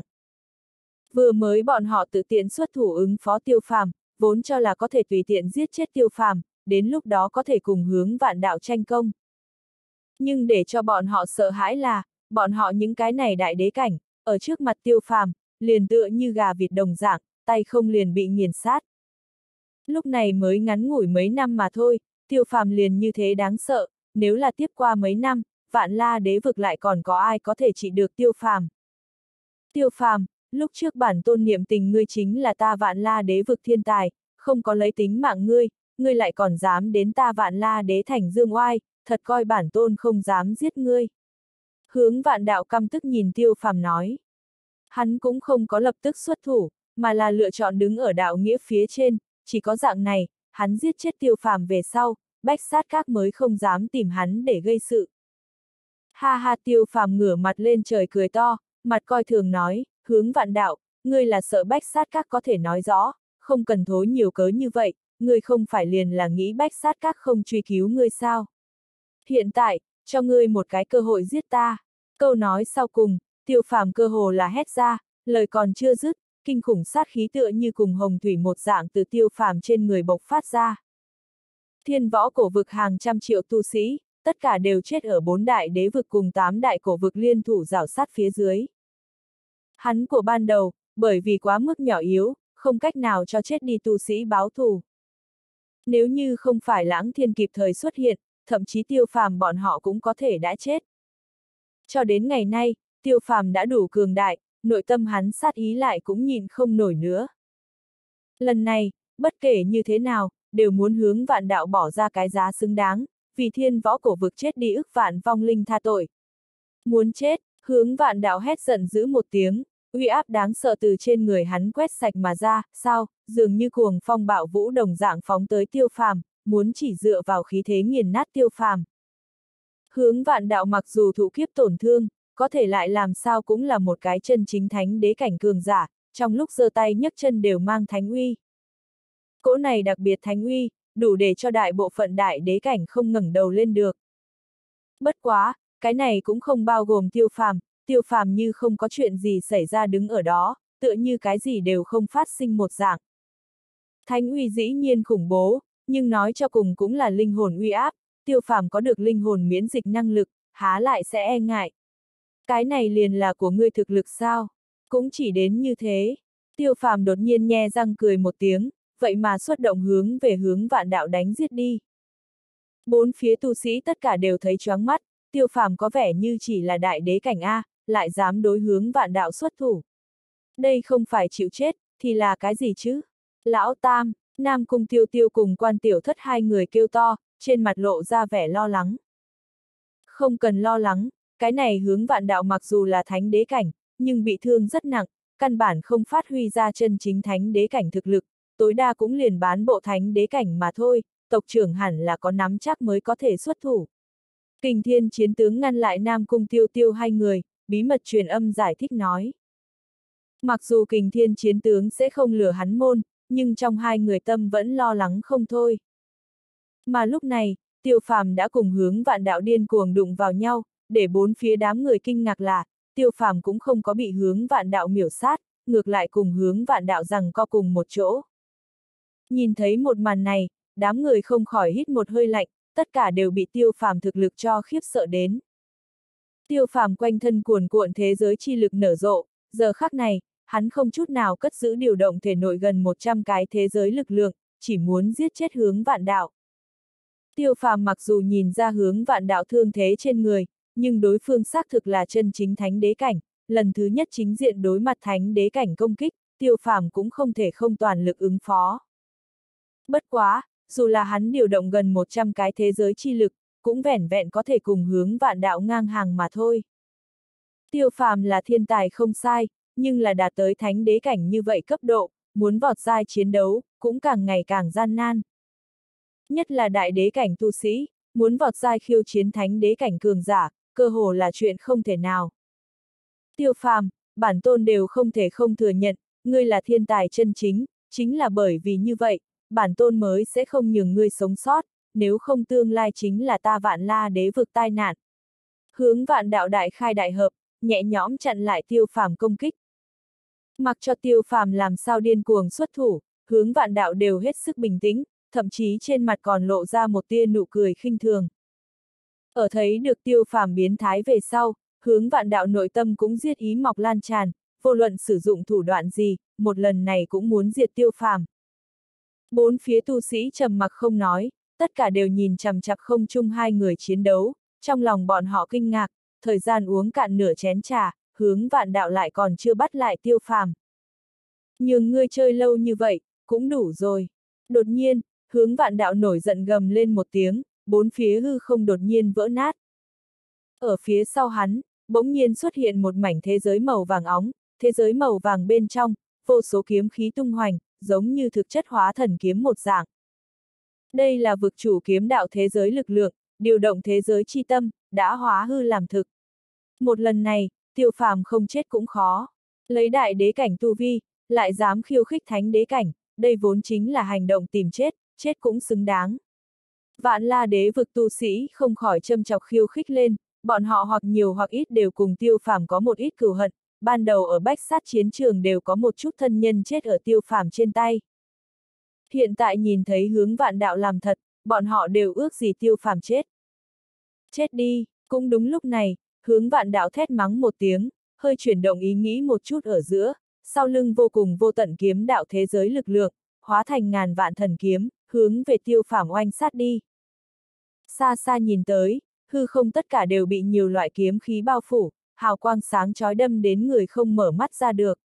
Vừa mới bọn họ tự tiện xuất thủ ứng phó Tiêu Phàm, vốn cho là có thể tùy tiện giết chết Tiêu Phàm, đến lúc đó có thể cùng Hướng Vạn Đạo tranh công. Nhưng để cho bọn họ sợ hãi là, bọn họ những cái này đại đế cảnh, ở trước mặt Tiêu Phàm, liền tựa như gà vịt đồng dạng, tay không liền bị nghiền sát. Lúc này mới ngắn ngủi mấy năm mà thôi, Tiêu Phàm liền như thế đáng sợ, nếu là tiếp qua mấy năm, Vạn La Đế vực lại còn có ai có thể trị được Tiêu Phàm. Tiêu Phàm, lúc trước bản tôn niệm tình ngươi chính là ta Vạn La Đế vực thiên tài, không có lấy tính mạng ngươi, ngươi lại còn dám đến ta Vạn La Đế thành dương oai, thật coi bản tôn không dám giết ngươi. Hướng Vạn Đạo căm tức nhìn Tiêu Phàm nói. Hắn cũng không có lập tức xuất thủ, mà là lựa chọn đứng ở đạo nghĩa phía trên, chỉ có dạng này, hắn giết chết Tiêu Phàm về sau, Bách Sát Các mới không dám tìm hắn để gây sự. Ha ha, Tiêu Phàm ngửa mặt lên trời cười to, mặt coi thường nói, Hướng Vạn Đạo, ngươi là sợ Bách Sát Các có thể nói rõ, không cần thối nhiều cớ như vậy, ngươi không phải liền là nghĩ Bách Sát Các không truy cứu ngươi sao? Hiện tại, cho ngươi một cái cơ hội giết ta. Câu nói sau cùng, Tiêu Phàm cơ hồ là hét ra, lời còn chưa dứt, kinh khủng sát khí tựa như cùng hồng thủy một dạng từ Tiêu Phàm trên người bộc phát ra. Thiên võ cổ vực hàng trăm triệu tu sĩ, tất cả đều chết ở bốn đại đế vực cùng tám đại cổ vực liên thủ rảo sát phía dưới. Hắn của ban đầu, bởi vì quá mức nhỏ yếu, không cách nào cho chết đi tu sĩ báo thù. Nếu như không phải Lãng Thiên kịp thời xuất hiện, thậm chí Tiêu Phàm bọn họ cũng có thể đã chết. Cho đến ngày nay, Tiêu Phàm đã đủ cường đại, nội tâm hắn sát ý lại cũng nhìn không nổi nữa. Lần này, bất kể như thế nào, đều muốn Hướng Vạn Đạo bỏ ra cái giá xứng đáng, vì thiên võ cổ vực chết đi ức vạn vong linh tha tội. Muốn chết, Hướng Vạn Đạo hét giận dữ một tiếng, uy áp đáng sợ từ trên người hắn quét sạch mà ra, sao, dường như cuồng phong bạo vũ đồng dạng phóng tới Tiêu Phàm, muốn chỉ dựa vào khí thế nghiền nát Tiêu Phàm. Hướng Vạn Đạo mặc dù thụ kiếp tổn thương, có thể lại làm sao cũng là một cái chân chính thánh đế cảnh cường giả, trong lúc giơ tay nhấc chân đều mang thánh uy. Cỗ này đặc biệt thánh uy, đủ để cho đại bộ phận đại đế cảnh không ngẩng đầu lên được. Bất quá, cái này cũng không bao gồm Tiêu Phàm, Tiêu Phàm như không có chuyện gì xảy ra đứng ở đó, tựa như cái gì đều không phát sinh một dạng. Thánh uy dĩ nhiên khủng bố, nhưng nói cho cùng cũng là linh hồn uy áp, Tiêu Phàm có được linh hồn miễn dịch năng lực, há lại sẽ e ngại. Cái này liền là của ngươi thực lực sao? Cũng chỉ đến như thế. Tiêu Phàm đột nhiên nhe răng cười một tiếng, vậy mà xuất động hướng về Hướng Vạn Đạo đánh giết đi. Bốn phía tu sĩ tất cả đều thấy choáng mắt, Tiêu Phàm có vẻ như chỉ là đại đế cảnh A, lại dám đối Hướng Vạn Đạo xuất thủ. Đây không phải chịu chết, thì là cái gì chứ? Lão Tam, Nam Cung Tiêu Tiêu cùng Quan Tiểu Thất hai người kêu to, trên mặt lộ ra vẻ lo lắng. Không cần lo lắng, cái này Hướng Vạn Đạo mặc dù là thánh đế cảnh, nhưng bị thương rất nặng, căn bản không phát huy ra chân chính thánh đế cảnh thực lực, tối đa cũng liền bán bộ thánh đế cảnh mà thôi, tộc trưởng hẳn là có nắm chắc mới có thể xuất thủ. Kình Thiên chiến tướng ngăn lại Nam Cung Tiêu Tiêu hai người, bí mật truyền âm giải thích nói. Mặc dù Kình Thiên chiến tướng sẽ không lừa hắn môn, nhưng trong hai người tâm vẫn lo lắng không thôi. Mà lúc này, Tiêu Phàm đã cùng Hướng Vạn Đạo điên cuồng đụng vào nhau, để bốn phía đám người kinh ngạc là, Tiêu Phàm cũng không có bị Hướng Vạn Đạo miểu sát, ngược lại cùng Hướng Vạn Đạo rằng co cùng một chỗ. Nhìn thấy một màn này, đám người không khỏi hít một hơi lạnh, tất cả đều bị Tiêu Phàm thực lực cho khiếp sợ đến. Tiêu Phàm quanh thân cuồn cuộn thế giới chi lực nở rộ, giờ khắc này, hắn không chút nào cất giữ điều động thể nội gần một trăm cái thế giới lực lượng, chỉ muốn giết chết Hướng Vạn Đạo. Tiêu Phàm mặc dù nhìn ra Hướng Vạn Đạo thương thế trên người, nhưng đối phương xác thực là chân chính thánh đế cảnh, lần thứ nhất chính diện đối mặt thánh đế cảnh công kích, Tiêu Phàm cũng không thể không toàn lực ứng phó. Bất quá, dù là hắn điều động gần một trăm cái thế giới chi lực, cũng vẻn vẹn có thể cùng Hướng Vạn Đạo ngang hàng mà thôi. Tiêu Phàm là thiên tài không sai, nhưng là đạt tới thánh đế cảnh như vậy cấp độ, muốn vọt giai chiến đấu, cũng càng ngày càng gian nan. Nhất là đại đế cảnh tu sĩ, muốn vọt giai khiêu chiến thánh đế cảnh cường giả, cơ hồ là chuyện không thể nào. Tiêu Phàm, bản tôn đều không thể không thừa nhận, ngươi là thiên tài chân chính, chính là bởi vì như vậy, bản tôn mới sẽ không nhường ngươi sống sót, nếu không tương lai chính là ta Vạn La Đế vực tai nạn. Hướng Vạn Đạo đại khai đại hợp, nhẹ nhõm chặn lại Tiêu Phàm công kích. Mặc cho Tiêu Phàm làm sao điên cuồng xuất thủ, Hướng Vạn Đạo đều hết sức bình tĩnh, thậm chí trên mặt còn lộ ra một tia nụ cười khinh thường. Ở thấy được Tiêu Phàm biến thái về sau, Hướng Vạn Đạo nội tâm cũng giết ý mọc lan tràn, vô luận sử dụng thủ đoạn gì, một lần này cũng muốn diệt Tiêu Phàm. Bốn phía tu sĩ trầm mặc không nói, tất cả đều nhìn chằm chằm không chung hai người chiến đấu, trong lòng bọn họ kinh ngạc, thời gian uống cạn nửa chén trà, Hướng Vạn Đạo lại còn chưa bắt lại Tiêu Phàm. Nhưng ngươi chơi lâu như vậy, cũng đủ rồi. Đột nhiên, Hướng Vạn Đạo nổi giận gầm lên một tiếng, bốn phía hư không đột nhiên vỡ nát. Ở phía sau hắn, bỗng nhiên xuất hiện một mảnh thế giới màu vàng óng, thế giới màu vàng bên trong, vô số kiếm khí tung hoành, giống như thực chất hóa thần kiếm một dạng. Đây là vực chủ kiếm đạo thế giới lực lượng, điều động thế giới chi tâm, đã hóa hư làm thực. Một lần này, Tiêu Phàm không chết cũng khó. Lấy đại đế cảnh tu vi, lại dám khiêu khích thánh đế cảnh, đây vốn chính là hành động tìm chết, chết cũng xứng đáng. Vạn La đế vực tu sĩ không khỏi châm chọc khiêu khích lên, bọn họ hoặc nhiều hoặc ít đều cùng Tiêu Phàm có một ít cừu hận, ban đầu ở bách sát chiến trường đều có một chút thân nhân chết ở Tiêu Phàm trên tay. Hiện tại nhìn thấy Hướng Vạn Đạo làm thật, bọn họ đều ước gì Tiêu Phàm chết. Chết đi, cũng đúng lúc này, Hướng Vạn Đạo thét mắng một tiếng, hơi chuyển động ý nghĩ một chút ở giữa, sau lưng vô cùng vô tận kiếm đạo thế giới lực lượng, hóa thành ngàn vạn thần kiếm, hướng về Tiêu Phàm oanh sát đi. Xa xa nhìn tới, hư không tất cả đều bị nhiều loại kiếm khí bao phủ, hào quang sáng chói đâm đến người không mở mắt ra được.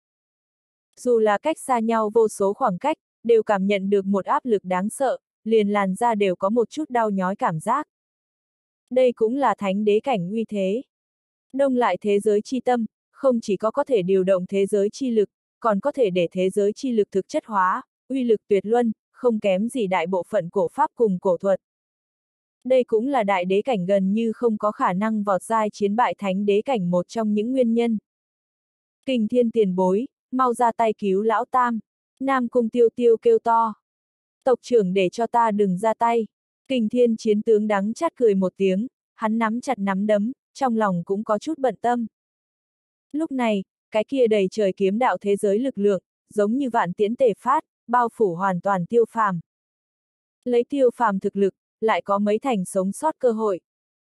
Dù là cách xa nhau vô số khoảng cách, đều cảm nhận được một áp lực đáng sợ, liền làn da đều có một chút đau nhói cảm giác. Đây cũng là thánh đế cảnh uy thế. Đông lại thế giới chi tâm, không chỉ có có thể điều động thế giới chi lực, còn có thể để thế giới chi lực thực chất hóa, uy lực tuyệt luân, không kém gì đại bộ phận cổ pháp cùng cổ thuật. Đây cũng là đại đế cảnh gần như không có khả năng vọt giai chiến bại thánh đế cảnh một trong những nguyên nhân. Kình Thiên tiền bối, mau ra tay cứu lão tam. Nam Cung Tiêu Tiêu kêu to. Tộc trưởng để cho ta đừng ra tay. Kình Thiên chiến tướng đắng chát cười một tiếng, hắn nắm chặt nắm đấm, trong lòng cũng có chút bận tâm. Lúc này, cái kia đầy trời kiếm đạo thế giới lực lượng, giống như vạn tiễn tề phát, bao phủ hoàn toàn Tiêu Phàm. Lấy Tiêu Phàm thực lực, lại có mấy thành sống sót cơ hội.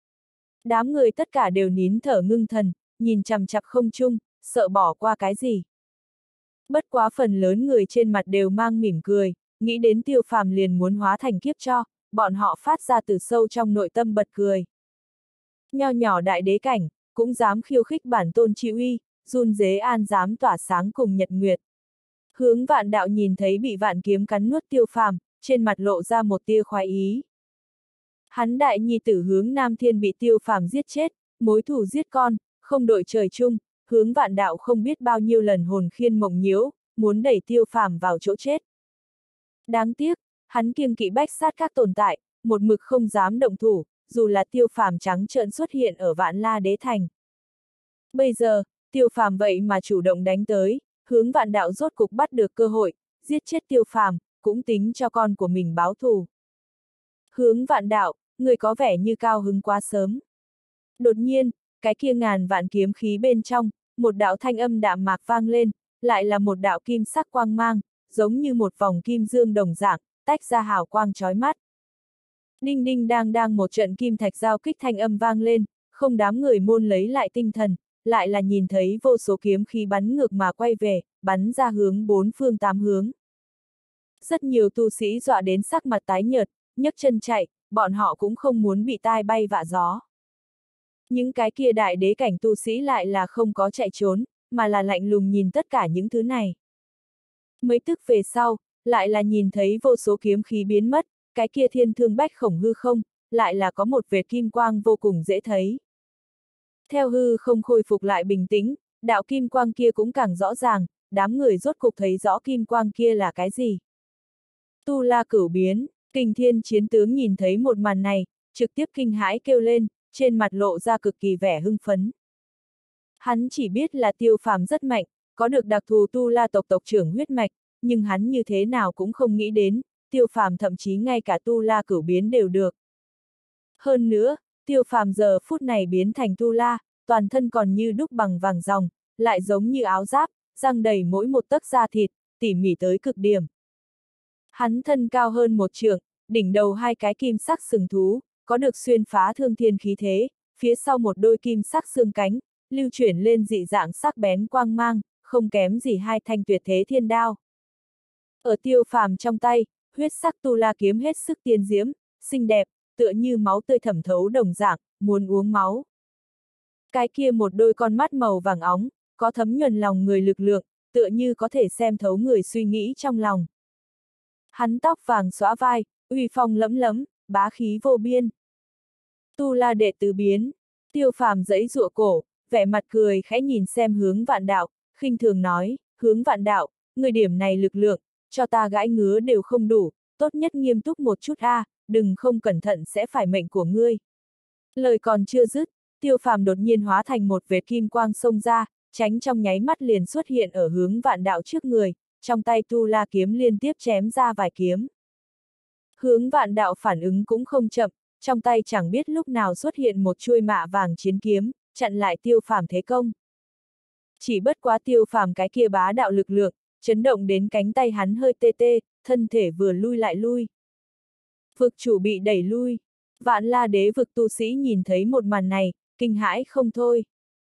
Đám người tất cả đều nín thở ngưng thần, nhìn chằm chằm không trung, sợ bỏ qua cái gì. Bất quá phần lớn người trên mặt đều mang mỉm cười, nghĩ đến Tiêu Phàm liền muốn hóa thành kiếp cho, bọn họ phát ra từ sâu trong nội tâm bật cười. Nho nhỏ đại đế cảnh, cũng dám khiêu khích bản tôn chi uy, run dế an dám tỏa sáng cùng nhật nguyệt. Hướng Vạn Đạo nhìn thấy bị vạn kiếm cắn nuốt Tiêu Phàm, trên mặt lộ ra một tia khoái ý. Hắn đại nhi tử Hướng Nam Thiên bị Tiêu Phàm giết chết, mối thù giết con, không đội trời chung, Hướng Vạn Đạo không biết bao nhiêu lần hồn khiên mộng nhiễu, muốn đẩy Tiêu Phàm vào chỗ chết. Đáng tiếc, hắn kiêng kỵ bách sát các tồn tại, một mực không dám động thủ, dù là Tiêu Phàm trắng trợn xuất hiện ở Vạn La Đế Thành. Bây giờ, Tiêu Phàm vậy mà chủ động đánh tới, Hướng Vạn Đạo rốt cục bắt được cơ hội, giết chết Tiêu Phàm, cũng tính cho con của mình báo thù. Hướng Vạn Đạo, người có vẻ như cao hứng quá sớm. Đột nhiên, cái kia ngàn vạn kiếm khí bên trong, một đạo thanh âm đạm mạc vang lên, lại là một đạo kim sắc quang mang, giống như một vòng kim dương đồng dạng, tách ra hào quang chói mắt. Đinh đinh đang đang một trận kim thạch giao kích thanh âm vang lên, không đám người môn lấy lại tinh thần, lại là nhìn thấy vô số kiếm khí bắn ngược mà quay về, bắn ra hướng bốn phương tám hướng. Rất nhiều tu sĩ dọa đến sắc mặt tái nhợt, nhấc chân chạy, bọn họ cũng không muốn bị tai bay vạ gió. Những cái kia đại đế cảnh tu sĩ lại là không có chạy trốn, mà là lạnh lùng nhìn tất cả những thứ này. Mấy tức về sau, lại là nhìn thấy vô số kiếm khí biến mất, cái kia thiên thương bách khổng hư không, lại là có một vệt kim quang vô cùng dễ thấy. Theo hư không khôi phục lại bình tĩnh, đạo kim quang kia cũng càng rõ ràng, đám người rốt cục thấy rõ kim quang kia là cái gì. Tu La Cửu biến, Kình Thiên chiến tướng nhìn thấy một màn này, trực tiếp kinh hãi kêu lên, trên mặt lộ ra cực kỳ vẻ hưng phấn. Hắn chỉ biết là Tiêu Phàm rất mạnh, có được đặc thù Tu La tộc tộc trưởng huyết mạch, nhưng hắn như thế nào cũng không nghĩ đến, Tiêu Phàm thậm chí ngay cả Tu La Cửu biến đều được. Hơn nữa, Tiêu Phàm giờ phút này biến thành Tu La, toàn thân còn như đúc bằng vàng ròng, lại giống như áo giáp, răng đầy mỗi một tấc da thịt, tỉ mỉ tới cực điểm. Hắn thân cao hơn một trượng, đỉnh đầu hai cái kim sắc sừng thú, có được xuyên phá thương thiên khí thế, phía sau một đôi kim sắc xương cánh, lưu chuyển lên dị dạng sắc bén quang mang, không kém gì hai thanh tuyệt thế thiên đao. Ở Tiêu Phàm trong tay, huyết sắc tu la kiếm hết sức tiên diễm, xinh đẹp, tựa như máu tươi thẩm thấu đồng dạng, muốn uống máu. Cái kia một đôi con mắt màu vàng óng, có thấm nhuần lòng người lực lượng, tựa như có thể xem thấu người suy nghĩ trong lòng. Hắn tóc vàng xõa vai, uy phong lẫm lẫm, bá khí vô biên. Tu la đệ tứ biến, Tiêu Phàm giãy giụa cổ, vẻ mặt cười khẽ nhìn xem Hướng Vạn Đạo, khinh thường nói, Hướng Vạn Đạo, người điểm này lực lượng, cho ta gãi ngứa đều không đủ, tốt nhất nghiêm túc một chút a, à, đừng không cẩn thận sẽ phải mệnh của ngươi. Lời còn chưa dứt, Tiêu Phàm đột nhiên hóa thành một vệt kim quang xông ra, tránh trong nháy mắt liền xuất hiện ở Hướng Vạn Đạo trước người, trong tay tu la kiếm liên tiếp chém ra vài kiếm. Hướng Vạn Đạo phản ứng cũng không chậm, trong tay chẳng biết lúc nào xuất hiện một chuôi mạ vàng chiến kiếm, chặn lại Tiêu Phàm thế công. Chỉ bất quá Tiêu Phàm cái kia bá đạo lực lượng, chấn động đến cánh tay hắn hơi tê tê, thân thể vừa lui lại lui. Vực chủ bị đẩy lui, Vạn La Đế vực tu sĩ nhìn thấy một màn này, kinh hãi không thôi.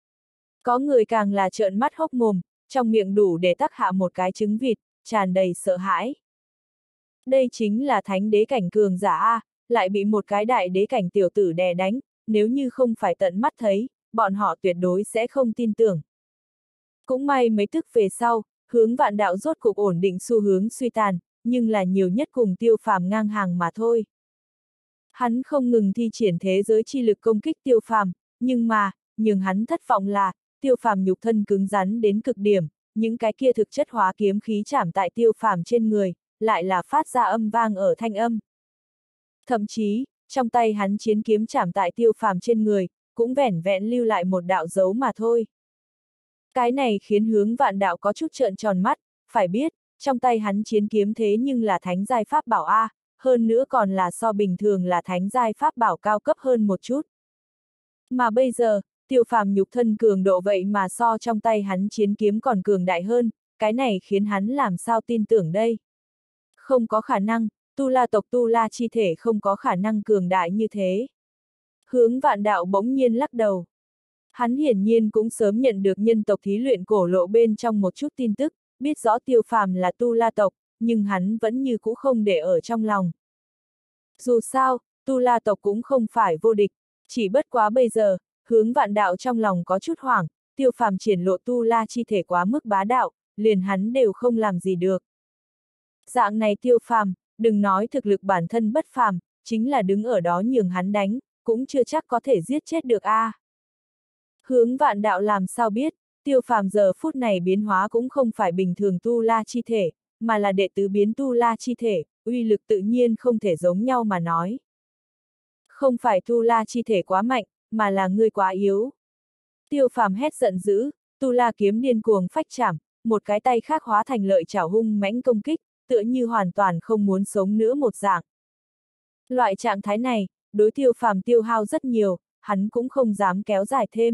Có người càng là trợn mắt hốc mồm, trong miệng đủ để tắc hạ một cái trứng vịt, tràn đầy sợ hãi. Đây chính là thánh đế cảnh cường giả a, lại bị một cái đại đế cảnh tiểu tử đè đánh, nếu như không phải tận mắt thấy, bọn họ tuyệt đối sẽ không tin tưởng. Cũng may mấy tức về sau, Hướng Vạn Đạo rốt cục ổn định xu hướng suy tàn, nhưng là nhiều nhất cùng Tiêu Phàm ngang hàng mà thôi. Hắn không ngừng thi triển thế giới chi lực công kích Tiêu Phàm, nhưng mà, nhưng hắn thất vọng là, Tiêu Phàm nhục thân cứng rắn đến cực điểm, những cái kia thực chất hóa kiếm khí chạm tại Tiêu Phàm trên người, lại là phát ra âm vang ở thanh âm. Thậm chí, trong tay hắn chiến kiếm chạm tại Tiêu Phàm trên người, cũng vẻn vẹn lưu lại một đạo dấu mà thôi. Cái này khiến Hướng Vạn Đạo có chút trợn tròn mắt, phải biết, trong tay hắn chiến kiếm thế nhưng là thánh giai pháp bảo A, hơn nữa còn là so bình thường là thánh giai pháp bảo cao cấp hơn một chút. Mà bây giờ, Tiêu Phàm nhục thân cường độ vậy mà so trong tay hắn chiến kiếm còn cường đại hơn, cái này khiến hắn làm sao tin tưởng đây? Không có khả năng, Tu La tộc Tu La chi thể không có khả năng cường đại như thế. Hướng Vạn Đạo bỗng nhiên lắc đầu. Hắn hiển nhiên cũng sớm nhận được nhân tộc thí luyện cổ lộ bên trong một chút tin tức, biết rõ Tiêu Phàm là Tu La tộc, nhưng hắn vẫn như cũ không để ở trong lòng. Dù sao, Tu La tộc cũng không phải vô địch, chỉ bất quá bây giờ, Hướng Vạn Đạo trong lòng có chút hoảng, Tiêu Phàm triển lộ Tu La chi thể quá mức bá đạo, liền hắn đều không làm gì được. Dạng này Tiêu Phàm, đừng nói thực lực bản thân bất phàm, chính là đứng ở đó nhường hắn đánh, cũng chưa chắc có thể giết chết được a. À. Hướng Vạn Đạo làm sao biết, Tiêu Phàm giờ phút này biến hóa cũng không phải bình thường Tu La chi thể, mà là đệ tứ biến Tu La chi thể, uy lực tự nhiên không thể giống nhau mà nói. Không phải Tu La chi thể quá mạnh, mà là ngươi quá yếu. Tiêu Phàm hét giận dữ, Tu La kiếm điên cuồng phách chảm, một cái tay khác hóa thành lợi chảo hung mãnh công kích, tựa như hoàn toàn không muốn sống nữa một dạng. Loại trạng thái này, đối Tiêu Phàm tiêu hao rất nhiều, hắn cũng không dám kéo dài thêm.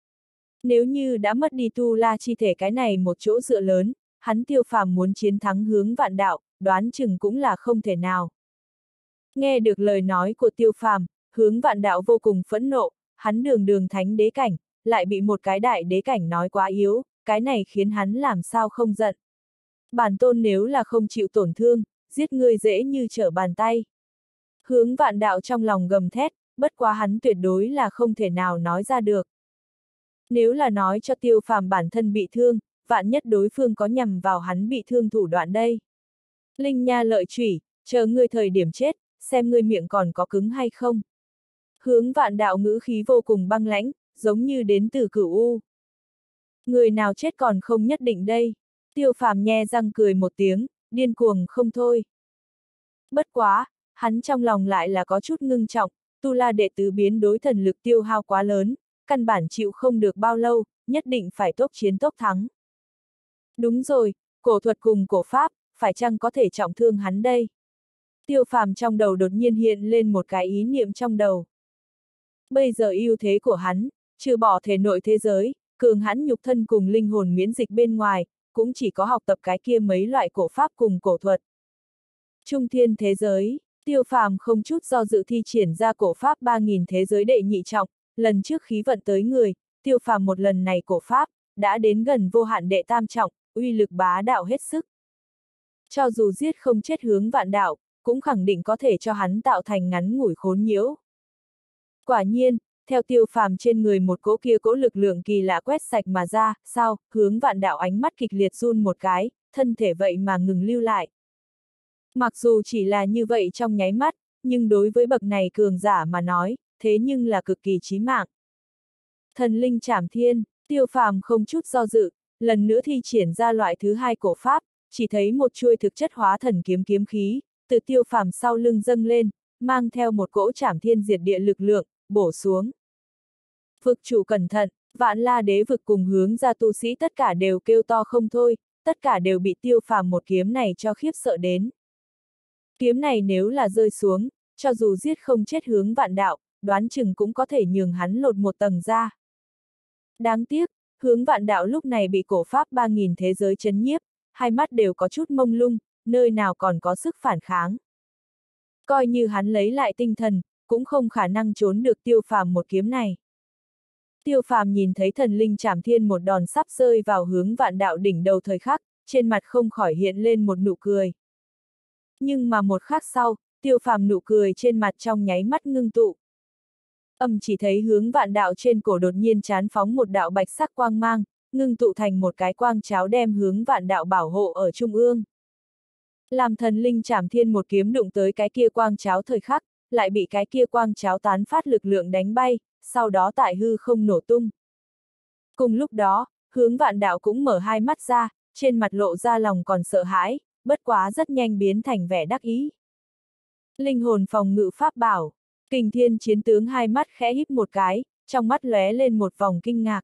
Nếu như đã mất đi Tu La chi thể cái này một chỗ dựa lớn, hắn Tiêu Phàm muốn chiến thắng Hướng Vạn Đạo, đoán chừng cũng là không thể nào. Nghe được lời nói của Tiêu Phàm, Hướng Vạn Đạo vô cùng phẫn nộ, hắn đường đường thánh đế cảnh, lại bị một cái đại đế cảnh nói quá yếu, cái này khiến hắn làm sao không giận. Bản tôn nếu là không chịu tổn thương, giết ngươi dễ như trở bàn tay. Hướng Vạn Đạo trong lòng gầm thét, bất quá hắn tuyệt đối là không thể nào nói ra được. Nếu là nói cho Tiêu Phàm bản thân bị thương, vạn nhất đối phương có nhằm vào hắn bị thương thủ đoạn đây. Linh nha lợi chủy, chờ ngươi thời điểm chết, xem ngươi miệng còn có cứng hay không. Hướng Vạn Đạo ngữ khí vô cùng băng lãnh, giống như đến từ Cửu U. Người nào chết còn không nhất định đây. Tiêu Phàm nhe răng cười một tiếng, điên cuồng không thôi. Bất quá, hắn trong lòng lại là có chút ngưng trọng, Tu La đệ tứ biến đối thần lực tiêu hao quá lớn, căn bản chịu không được bao lâu, nhất định phải tốc chiến tốc thắng. Đúng rồi, cổ thuật cùng cổ pháp, phải chăng có thể trọng thương hắn đây? Tiêu Phàm trong đầu đột nhiên hiện lên một cái ý niệm trong đầu. Bây giờ ưu thế của hắn, trừ bỏ thể nội thế giới, cường hãn nhục thân cùng linh hồn miễn dịch bên ngoài, cũng chỉ có học tập cái kia mấy loại cổ pháp cùng cổ thuật. Trung thiên thế giới, Tiêu Phàm không chút do dự thi triển ra cổ pháp ba nghìn thế giới đệ nhị trọng, lần trước khí vận tới người, Tiêu Phàm một lần này cổ pháp, đã đến gần vô hạn đệ tam trọng, uy lực bá đạo hết sức. Cho dù giết không chết Hướng Vạn Đạo, cũng khẳng định có thể cho hắn tạo thành ngắn ngủi khốn nhiễu. Quả nhiên, theo Tiêu Phàm trên người một cỗ kia cỗ lực lượng kỳ lạ quét sạch mà ra, sao, Hướng Vạn Đạo ánh mắt kịch liệt run một cái, thân thể vậy mà ngừng lưu lại. Mặc dù chỉ là như vậy trong nháy mắt, nhưng đối với bậc này cường giả mà nói, thế nhưng là cực kỳ chí mạng. Thần linh trảm thiên, Tiêu Phàm không chút do dự, lần nữa thi triển ra loại thứ hai cổ pháp, chỉ thấy một chuôi thực chất hóa thần kiếm kiếm khí, từ Tiêu Phàm sau lưng dâng lên, mang theo một cỗ trảm thiên diệt địa lực lượng, bổ xuống. Vực chủ cẩn thận, Vạn La Đế vực cùng Hướng ra tu sĩ tất cả đều kêu to không thôi, tất cả đều bị Tiêu Phàm một kiếm này cho khiếp sợ đến. Kiếm này nếu là rơi xuống, cho dù giết không chết Hướng Vạn Đạo, đoán chừng cũng có thể nhường hắn lột một tầng ra. Đáng tiếc, Hướng Vạn Đạo lúc này bị cổ pháp ba nghìn thế giới chấn nhiếp, hai mắt đều có chút mông lung, nơi nào còn có sức phản kháng. Coi như hắn lấy lại tinh thần, cũng không khả năng trốn được Tiêu Phàm một kiếm này. Tiêu Phàm nhìn thấy thần linh trảm thiên một đòn sắp rơi vào Hướng Vạn Đạo đỉnh đầu thời khắc, trên mặt không khỏi hiện lên một nụ cười. Nhưng mà một khắc sau, Tiêu Phàm nụ cười trên mặt trong nháy mắt ngưng tụ. Âm chỉ thấy Hướng Vạn Đạo trên cổ đột nhiên chán phóng một đạo bạch sắc quang mang, ngưng tụ thành một cái quang cháo đem Hướng Vạn Đạo bảo hộ ở trung ương. Làm thần linh trảm thiên một kiếm đụng tới cái kia quang cháo thời khắc, lại bị cái kia quang cháo tán phát lực lượng đánh bay, sau đó tại hư không nổ tung. Cùng lúc đó, Hướng Vạn Đạo cũng mở hai mắt ra, trên mặt lộ ra lòng còn sợ hãi, bất quá rất nhanh biến thành vẻ đắc ý. Linh hồn phòng ngự pháp bảo, Kình Thiên chiến tướng hai mắt khẽ híp một cái, trong mắt lóe lên một vòng kinh ngạc.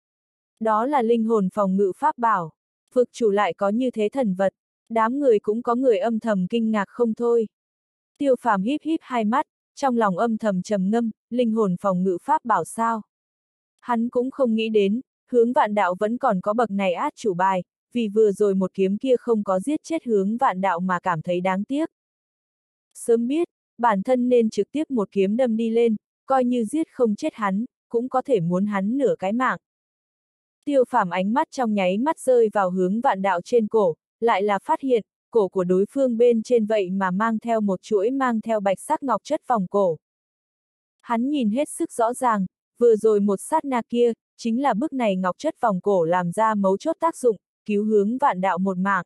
Đó là linh hồn phòng ngự pháp bảo, vực chủ lại có như thế thần vật, đám người cũng có người âm thầm kinh ngạc không thôi. Tiêu Phàm híp híp hai mắt, trong lòng âm thầm trầm ngâm, linh hồn phòng ngự pháp bảo sao? Hắn cũng không nghĩ đến, Hướng Vạn Đạo vẫn còn có bậc này át chủ bài, vì vừa rồi một kiếm kia không có giết chết Hướng Vạn Đạo mà cảm thấy đáng tiếc. Sớm biết, bản thân nên trực tiếp một kiếm đâm đi lên, coi như giết không chết hắn, cũng có thể muốn hắn nửa cái mạng. Tiêu Phàm ánh mắt trong nháy mắt rơi vào Hướng Vạn Đạo trên cổ, lại là phát hiện, cổ của đối phương bên trên vậy mà mang theo một chuỗi mang theo bạch sắc ngọc chất vòng cổ. Hắn nhìn hết sức rõ ràng, vừa rồi một sát na kia, chính là bức này ngọc chất vòng cổ làm ra mấu chốt tác dụng, cứu Hướng Vạn Đạo một mạng.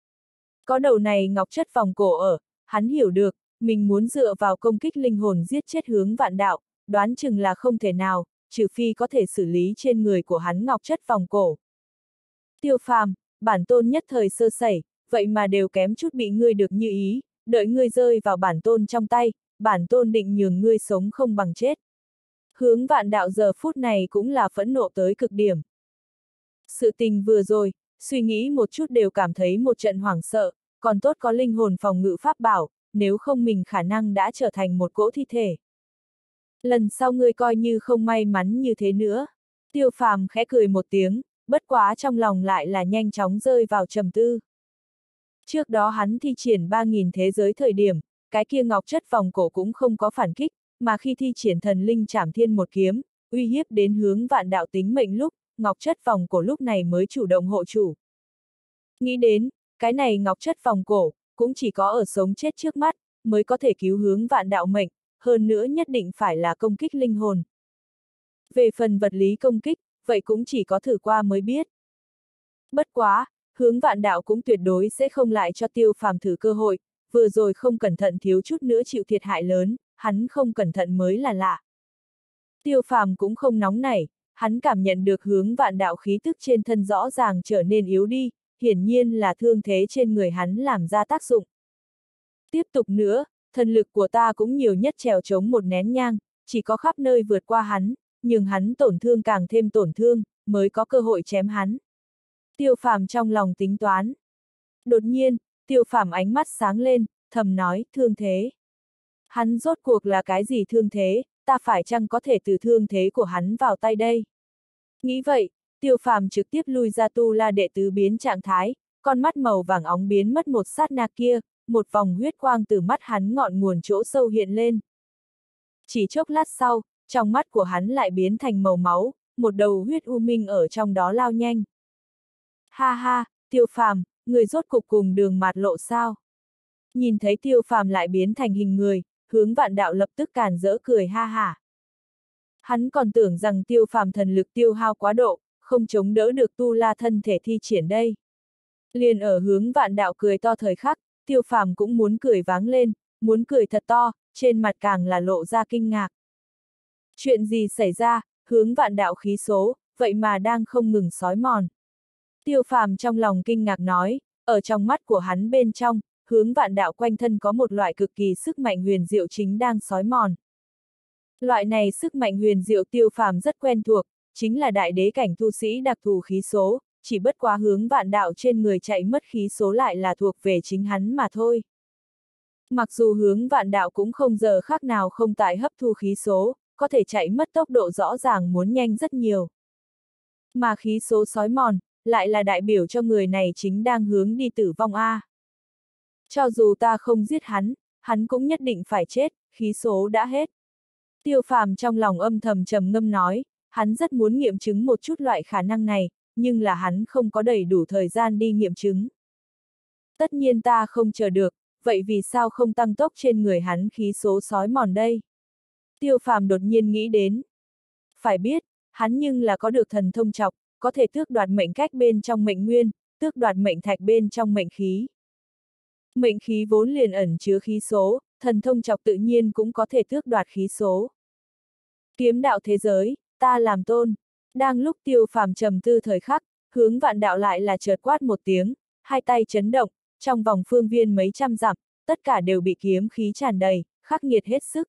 Có đầu này ngọc chất vòng cổ ở, hắn hiểu được, mình muốn dựa vào công kích linh hồn giết chết Hướng Vạn Đạo, đoán chừng là không thể nào, trừ phi có thể xử lý trên người của hắn ngọc chất vòng cổ. Tiêu Phàm, bản tôn nhất thời sơ sẩy, vậy mà đều kém chút bị ngươi được như ý, đợi ngươi rơi vào bản tôn trong tay, bản tôn định nhường ngươi sống không bằng chết. Hướng Vạn Đạo giờ phút này cũng là phẫn nộ tới cực điểm. Sự tình vừa rồi, suy nghĩ một chút đều cảm thấy một trận hoảng sợ, còn tốt có linh hồn phòng ngự pháp bảo, nếu không mình khả năng đã trở thành một cỗ thi thể. Lần sau ngươi coi như không may mắn như thế nữa. Tiêu Phàm khẽ cười một tiếng, bất quá trong lòng lại là nhanh chóng rơi vào trầm tư. Trước đó hắn thi triển ba nghìn thế giới thời điểm, cái kia ngọc chất vòng cổ cũng không có phản kích, mà khi thi triển thần linh trảm thiên một kiếm, uy hiếp đến Hướng Vạn Đạo tính mệnh lúc, ngọc chất vòng cổ lúc này mới chủ động hộ chủ. Nghĩ đến, cái này ngọc chất vòng cổ, cũng chỉ có ở sống chết trước mắt, mới có thể cứu Hướng Vạn Đạo mệnh, hơn nữa nhất định phải là công kích linh hồn. Về phần vật lý công kích, vậy cũng chỉ có thử qua mới biết. Bất quá, Hướng Vạn Đạo cũng tuyệt đối sẽ không lại cho Tiêu Phàm thử cơ hội, vừa rồi không cẩn thận thiếu chút nữa chịu thiệt hại lớn, hắn không cẩn thận mới là lạ. Tiêu Phàm cũng không nóng nảy, hắn cảm nhận được Hướng Vạn Đạo khí tức trên thân rõ ràng trở nên yếu đi, hiển nhiên là thương thế trên người hắn làm ra tác dụng. Tiếp tục nữa, thần lực của ta cũng nhiều nhất trèo chống một nén nhang, chỉ có khắp nơi vượt qua hắn, nhưng hắn tổn thương càng thêm tổn thương, mới có cơ hội chém hắn. Tiêu Phàm trong lòng tính toán. Đột nhiên, Tiêu Phàm ánh mắt sáng lên, thầm nói, thương thế. Hắn rốt cuộc là cái gì thương thế, ta phải chăng có thể từ thương thế của hắn vào tay đây? Nghĩ vậy, Tiêu Phàm trực tiếp lui ra tu la đệ tứ biến trạng thái, con mắt màu vàng óng biến mất một sát na kia, một vòng huyết quang từ mắt hắn ngọn nguồn chỗ sâu hiện lên. Chỉ chốc lát sau, trong mắt của hắn lại biến thành màu máu, một đầu huyết u minh ở trong đó lao nhanh. Ha ha, Tiêu Phàm, người rốt cục cùng Đường Mạt Lộ sao? Nhìn thấy Tiêu Phàm lại biến thành hình người, Hướng Vạn Đạo lập tức càn rỡ cười ha hả. Hắn còn tưởng rằng Tiêu Phàm thần lực tiêu hao quá độ, không chống đỡ được tu la thân thể thi triển đây. Liền ở Hướng Vạn Đạo cười to thời khắc, Tiêu Phàm cũng muốn cười váng lên, muốn cười thật to, trên mặt càng là lộ ra kinh ngạc. Chuyện gì xảy ra, Hướng Vạn Đạo khí số, vậy mà đang không ngừng xói mòn. Tiêu Phàm trong lòng kinh ngạc nói, ở trong mắt của hắn bên trong, Hướng Vạn Đạo quanh thân có một loại cực kỳ sức mạnh huyền diệu chính đang xói mòn. Loại này sức mạnh huyền diệu Tiêu Phàm rất quen thuộc, chính là đại đế cảnh tu sĩ đặc thù khí số, chỉ bất quá Hướng Vạn Đạo trên người chạy mất khí số lại là thuộc về chính hắn mà thôi. Mặc dù Hướng Vạn Đạo cũng không giờ khác nào không tại hấp thu khí số, có thể chạy mất tốc độ rõ ràng muốn nhanh rất nhiều. Mà khí số xói mòn, lại là đại biểu cho người này chính đang hướng đi tử vong a. Cho dù ta không giết hắn, hắn cũng nhất định phải chết, khí số đã hết. Tiêu Phàm trong lòng âm thầm trầm ngâm nói, hắn rất muốn nghiệm chứng một chút loại khả năng này, nhưng là hắn không có đầy đủ thời gian đi nghiệm chứng. Tất nhiên ta không chờ được, vậy vì sao không tăng tốc trên người hắn khí số xói mòn đây? Tiêu Phàm đột nhiên nghĩ đến. Phải biết, hắn nhưng là có được thần thông trọc, có thể tước đoạt mệnh cách bên trong mệnh nguyên, tước đoạt mệnh thạch bên trong mệnh khí. Mệnh khí vốn liền ẩn chứa khí số, thần thông trọc tự nhiên cũng có thể tước đoạt khí số. Kiếm đạo thế giới, ta làm tôn. Đang lúc Tiêu Phàm trầm tư thời khắc, Hướng Vạn Đạo lại là chợt quát một tiếng, hai tay chấn động, trong vòng phương viên mấy trăm dặm, tất cả đều bị kiếm khí tràn đầy, khắc nghiệt hết sức.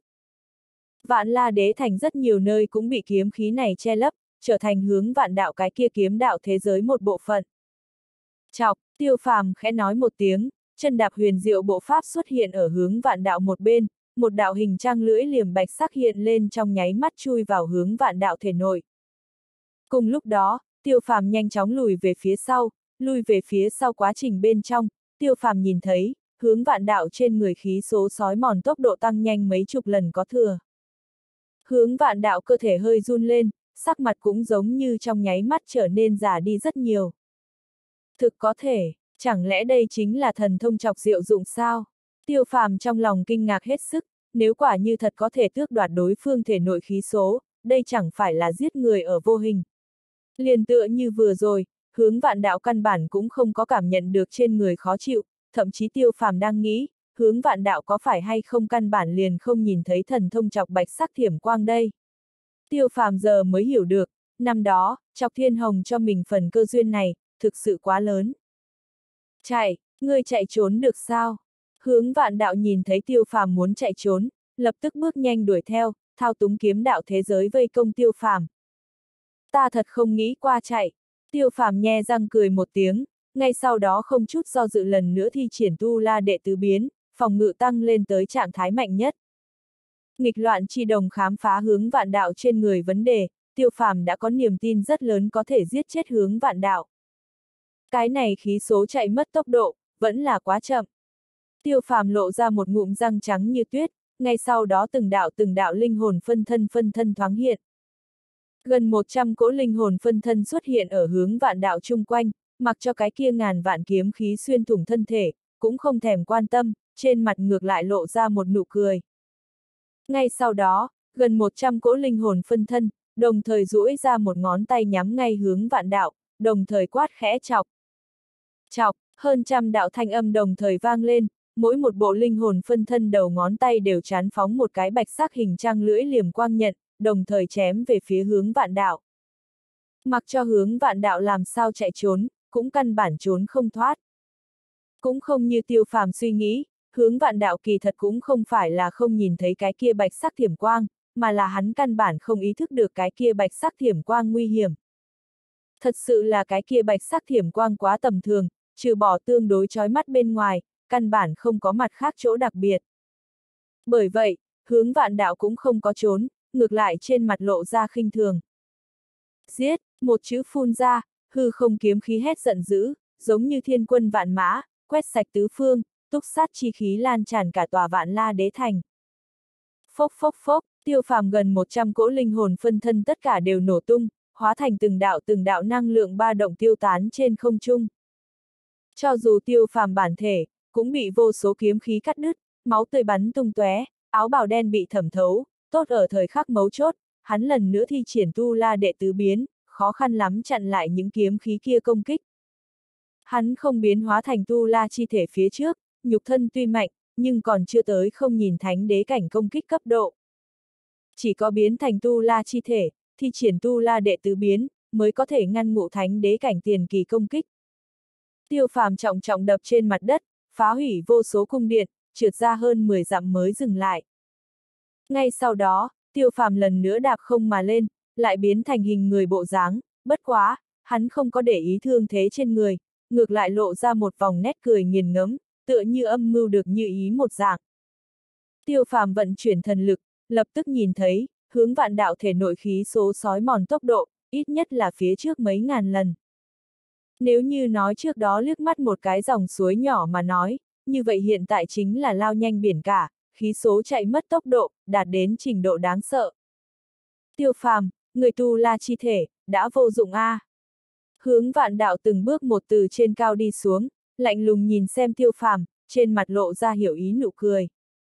Vạn La Đế Thành rất nhiều nơi cũng bị kiếm khí này che lấp, trở thành Hướng Vạn Đạo cái kia kiếm đạo thế giới một bộ phận. Chọc, Tiêu Phàm khẽ nói một tiếng, chân đạp huyền diệu bộ pháp xuất hiện ở Hướng Vạn Đạo một bên, một đạo hình trang lưỡi liềm bạch sắc hiện lên trong nháy mắt chui vào Hướng Vạn Đạo thể nội. Cùng lúc đó, Tiêu Phàm nhanh chóng lùi về phía sau, lùi về phía sau quá trình bên trong, Tiêu Phàm nhìn thấy, Hướng Vạn Đạo trên người khí số xói mòn tốc độ tăng nhanh mấy chục lần có thừa. Hướng Vạn Đạo cơ thể hơi run lên, sắc mặt cũng giống như trong nháy mắt trở nên già đi rất nhiều. Thực có thể, chẳng lẽ đây chính là thần thông trọc diệu dụng sao? Tiêu Phàm trong lòng kinh ngạc hết sức, nếu quả như thật có thể tước đoạt đối phương thể nội khí số, đây chẳng phải là giết người ở vô hình. Liền tựa như vừa rồi, Hướng Vạn Đạo căn bản cũng không có cảm nhận được trên người khó chịu, thậm chí Tiêu Phàm đang nghĩ, Hướng Vạn Đạo có phải hay không căn bản liền không nhìn thấy thần thông trọc bạch sắc thiểm quang đây. Tiêu Phàm giờ mới hiểu được, năm đó, Trọc Thiên Hồng cho mình phần cơ duyên này, thực sự quá lớn. Chạy, ngươi chạy trốn được sao? Hướng Vạn Đạo nhìn thấy Tiêu Phàm muốn chạy trốn, lập tức bước nhanh đuổi theo, thao túng kiếm đạo thế giới vây công Tiêu Phàm. Ta thật không nghĩ qua chạy. Tiêu Phàm nhe răng cười một tiếng, ngay sau đó không chút do dự lần nữa thi triển tu la đệ tứ biến, phòng ngự tăng lên tới trạng thái mạnh nhất. Nghịch loạn chi đồng khám phá Hướng Vạn Đạo trên người vấn đề, Tiêu Phàm đã có niềm tin rất lớn có thể giết chết Hướng Vạn Đạo. Cái này khí số chạy mất tốc độ, vẫn là quá chậm. Tiêu Phàm lộ ra một ngụm răng trắng như tuyết, ngay sau đó từng đạo từng đạo linh hồn phân thân phân thân thoáng hiện. Gần một trăm cỗ linh hồn phân thân xuất hiện ở Hướng Vạn Đạo chung quanh, mặc cho cái kia ngàn vạn kiếm khí xuyên thủng thân thể, cũng không thèm quan tâm, trên mặt ngược lại lộ ra một nụ cười. Ngay sau đó, gần một trăm cỗ linh hồn phân thân, đồng thời duỗi ra một ngón tay nhắm ngay Hướng Vạn Đạo, đồng thời quát khẽ chọc. Chọc, hơn trăm đạo thanh âm đồng thời vang lên, mỗi một bộ linh hồn phân thân đầu ngón tay đều chán phóng một cái bạch sắc hình trang lưỡi liềm quang nhận, đồng thời chém về phía Hướng Vạn Đạo. Mặc cho Hướng Vạn Đạo làm sao chạy trốn, cũng căn bản trốn không thoát. Cũng không như Tiêu Phàm suy nghĩ, Hướng Vạn Đạo kỳ thật cũng không phải là không nhìn thấy cái kia bạch sắc thiểm quang, mà là hắn căn bản không ý thức được cái kia bạch sắc thiểm quang nguy hiểm. Thật sự là cái kia bạch sắc thiểm quang quá tầm thường, trừ bỏ tương đối chói mắt bên ngoài, căn bản không có mặt khác chỗ đặc biệt. Bởi vậy, Hướng Vạn Đạo cũng không có trốn, ngược lại trên mặt lộ ra khinh thường. Giết, một chữ phun ra, hư không kiếm khí hét giận dữ, giống như thiên quân vạn mã, quét sạch tứ phương, túc sát chi khí lan tràn cả tòa Vạn La Đế Thành. Phốc phốc phốc, Tiêu Phàm gần một trăm cỗ linh hồn phân thân tất cả đều nổ tung, hóa thành từng đạo từng đạo năng lượng ba động tiêu tán trên không trung. Cho dù Tiêu Phàm bản thể, cũng bị vô số kiếm khí cắt đứt, máu tươi bắn tung tóe, áo bào đen bị thẩm thấu, tốt ở thời khắc mấu chốt, hắn lần nữa thi triển tu la đệ tứ biến, khó khăn lắm chặn lại những kiếm khí kia công kích. Hắn không biến hóa thành tu la chi thể phía trước, nhục thân tuy mạnh, nhưng còn chưa tới không nhìn thánh đế cảnh công kích cấp độ. Chỉ có biến thành tu la chi thể, thi triển tu la đệ tứ biến, mới có thể ngăn ngụ thánh đế cảnh tiền kỳ công kích. Tiêu Phàm trọng trọng đập trên mặt đất, phá hủy vô số cung điện, trượt ra hơn mười dặm mới dừng lại. Ngay sau đó, Tiêu Phàm lần nữa đạp không mà lên, lại biến thành hình người bộ dáng, bất quá, hắn không có để ý thương thế trên người, ngược lại lộ ra một vòng nét cười nghiền ngẫm, tựa như âm mưu được như ý một dạng. Tiêu Phàm vận chuyển thần lực, lập tức nhìn thấy, hướng vạn đạo thể nội khí số sói mòn tốc độ, ít nhất là phía trước mấy ngàn lần. Nếu như nói trước đó liếc mắt một cái dòng suối nhỏ mà nói, như vậy hiện tại chính là lao nhanh biển cả, khí số chạy mất tốc độ, đạt đến trình độ đáng sợ. Tiêu Phàm, người tu la chi thể, đã vô dụng a. À. Hướng vạn đạo từng bước một từ trên cao đi xuống, lạnh lùng nhìn xem Tiêu Phàm, trên mặt lộ ra hiểu ý nụ cười.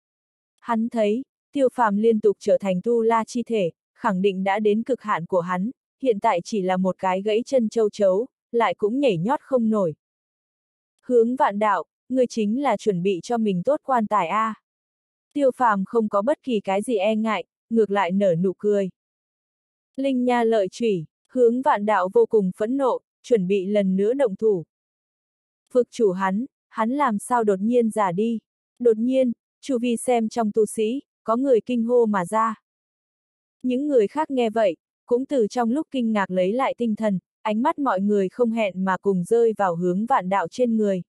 Hắn thấy, Tiêu Phàm liên tục trở thành tu la chi thể, khẳng định đã đến cực hạn của hắn, hiện tại chỉ là một cái gãy chân châu chấu, lại cũng nhảy nhót không nổi. Hướng vạn đạo, người chính là chuẩn bị cho mình tốt quan tài a. À. Tiêu Phàm không có bất kỳ cái gì e ngại, ngược lại nở nụ cười. Linh nha lợi chủy, hướng vạn đạo vô cùng phẫn nộ, chuẩn bị lần nữa động thủ. Vực chủ hắn, hắn làm sao đột nhiên già đi. Đột nhiên, chu vi xem trong tu sĩ, có người kinh hô mà ra. Những người khác nghe vậy, cũng từ trong lúc kinh ngạc lấy lại tinh thần, ánh mắt mọi người không hẹn mà cùng rơi vào hướng vạn đạo trên người.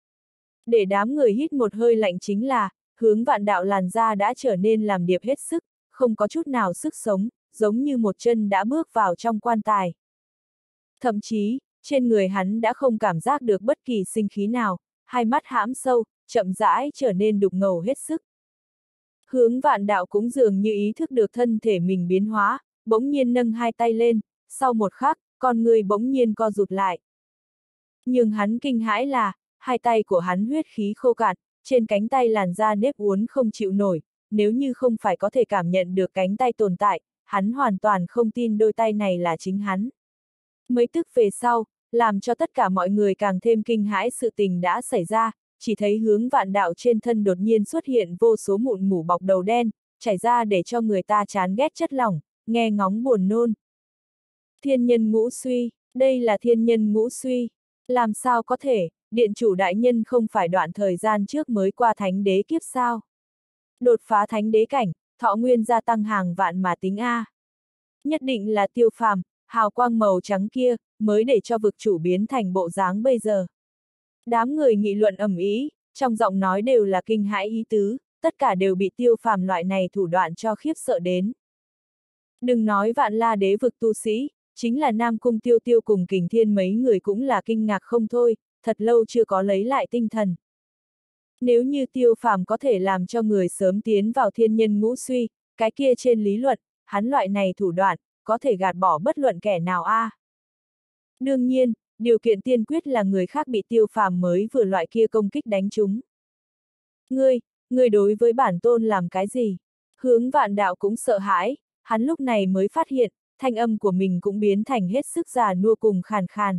Để đám người hít một hơi lạnh chính là, hướng vạn đạo làn da đã trở nên làm điệp hết sức, không có chút nào sức sống, giống như một chân đã bước vào trong quan tài. Thậm chí, trên người hắn đã không cảm giác được bất kỳ sinh khí nào, hai mắt hãm sâu, chậm rãi trở nên đục ngầu hết sức. Hướng vạn đạo cũng dường như ý thức được thân thể mình biến hóa, bỗng nhiên nâng hai tay lên, sau một khắc, con người bỗng nhiên co rụt lại. Nhưng hắn kinh hãi là, hai tay của hắn huyết khí khô cạn, trên cánh tay làn da nếp uốn không chịu nổi, nếu như không phải có thể cảm nhận được cánh tay tồn tại, hắn hoàn toàn không tin đôi tay này là chính hắn. Mấy tức về sau, làm cho tất cả mọi người càng thêm kinh hãi sự tình đã xảy ra, chỉ thấy hướng vạn đạo trên thân đột nhiên xuất hiện vô số mụn mủ bọc đầu đen, chảy ra để cho người ta chán ghét chất lỏng, nghe ngóng buồn nôn. Thiên nhân ngũ suy, đây là thiên nhân ngũ suy. Làm sao có thể, điện chủ đại nhân không phải đoạn thời gian trước mới qua thánh đế kiếp sao? Đột phá thánh đế cảnh, thọ nguyên gia tăng hàng vạn mà tính A. Nhất định là Tiêu Phàm, hào quang màu trắng kia, mới để cho vực chủ biến thành bộ dáng bây giờ. Đám người nghị luận ầm ĩ, trong giọng nói đều là kinh hãi ý tứ, tất cả đều bị Tiêu Phàm loại này thủ đoạn cho khiếp sợ đến. Đừng nói vạn la đế vực tu sĩ, chính là Nam Cung Tiêu Tiêu cùng Kình Thiên mấy người cũng là kinh ngạc không thôi, thật lâu chưa có lấy lại tinh thần. Nếu như Tiêu Phàm có thể làm cho người sớm tiến vào thiên nhân ngũ suy, cái kia trên lý luận, hắn loại này thủ đoạn, có thể gạt bỏ bất luận kẻ nào a. À. Đương nhiên, điều kiện tiên quyết là người khác bị Tiêu Phàm mới vừa loại kia công kích đánh trúng. Ngươi, ngươi đối với bản tôn làm cái gì? Hướng vạn đạo cũng sợ hãi, hắn lúc này mới phát hiện, thanh âm của mình cũng biến thành hết sức già nua cùng khàn khàn.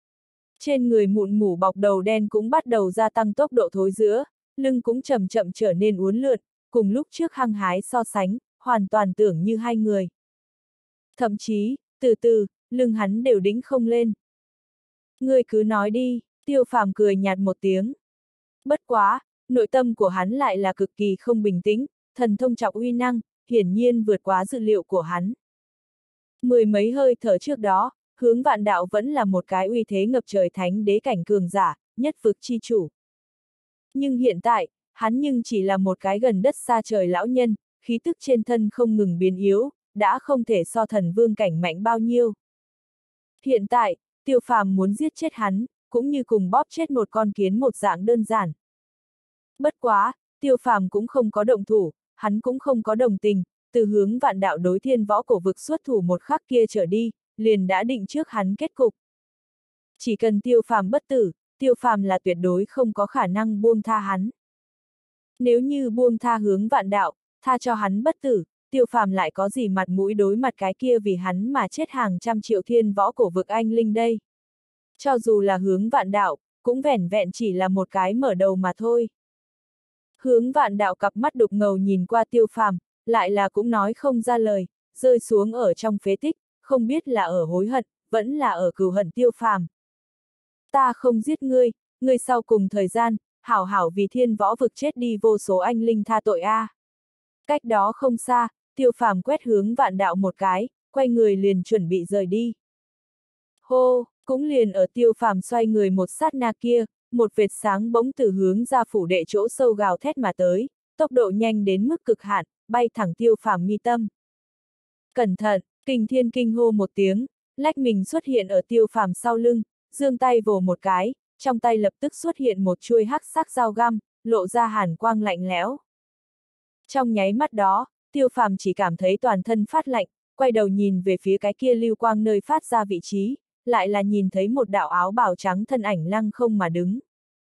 Trên người mụn mủ bọc đầu đen cũng bắt đầu gia tăng tốc độ thối rữa, lưng cũng chậm chậm trở nên uốn lượn, cùng lúc trước hăng hái so sánh, hoàn toàn tưởng như hai người. Thậm chí, từ từ, lưng hắn đều đĩnh không lên. Ngươi cứ nói đi, Tiêu Phàm cười nhạt một tiếng. Bất quá, nội tâm của hắn lại là cực kỳ không bình tĩnh, thần thông trọng uy năng, hiển nhiên vượt quá dự liệu của hắn. Mười mấy hơi thở trước đó, hướng vạn đạo vẫn là một cái uy thế ngập trời thánh đế cảnh cường giả, nhất vực chi chủ. Nhưng hiện tại, hắn nhưng chỉ là một cái gần đất xa trời lão nhân, khí tức trên thân không ngừng biến yếu, đã không thể so thần vương cảnh mạnh bao nhiêu. Hiện tại, Tiêu Phàm muốn giết chết hắn, cũng như cùng bóp chết một con kiến một dạng đơn giản. Bất quá, Tiêu Phàm cũng không có động thủ, hắn cũng không có đồng tình, từ hướng vạn đạo đối thiên võ cổ vực xuất thủ một khắc kia trở đi, liền đã định trước hắn kết cục. Chỉ cần Tiêu Phàm bất tử, Tiêu Phàm là tuyệt đối không có khả năng buông tha hắn. Nếu như buông tha Hướng Vạn Đạo, tha cho hắn bất tử, Tiêu Phàm lại có gì mặt mũi đối mặt cái kia vì hắn mà chết hàng trăm triệu thiên võ cổ vực anh linh đây. Cho dù là Hướng Vạn Đạo, cũng vẻn vẹn chỉ là một cái mở đầu mà thôi. Hướng Vạn Đạo cặp mắt đục ngầu nhìn qua Tiêu Phàm, lại là cũng nói không ra lời, rơi xuống ở trong phế tích, không biết là ở hối hận, vẫn là ở cừu hận Tiêu Phàm. Ta không giết ngươi, ngươi sau cùng thời gian, hảo hảo vì thiên võ vực chết đi vô số anh linh tha tội a. À. Cách đó không xa, Tiêu Phàm quét Hướng Vạn Đạo một cái, quay người liền chuẩn bị rời đi. Hô, cũng liền ở Tiêu Phàm xoay người một sát na kia, một vệt sáng bỗng từ hướng ra phủ đệ chỗ sâu gào thét mà tới, tốc độ nhanh đến mức cực hạn, bay thẳng Tiêu Phàm mi tâm. Cẩn thận, Kình Thiên kinh hô một tiếng, lách mình xuất hiện ở Tiêu Phàm sau lưng, giương tay vồ một cái, trong tay lập tức xuất hiện một chuôi hắc sắc dao găm, lộ ra hàn quang lạnh lẽo. Trong nháy mắt đó, Tiêu Phàm chỉ cảm thấy toàn thân phát lạnh, quay đầu nhìn về phía cái kia lưu quang nơi phát ra vị trí, lại là nhìn thấy một đạo áo bào trắng thân ảnh lăng không mà đứng.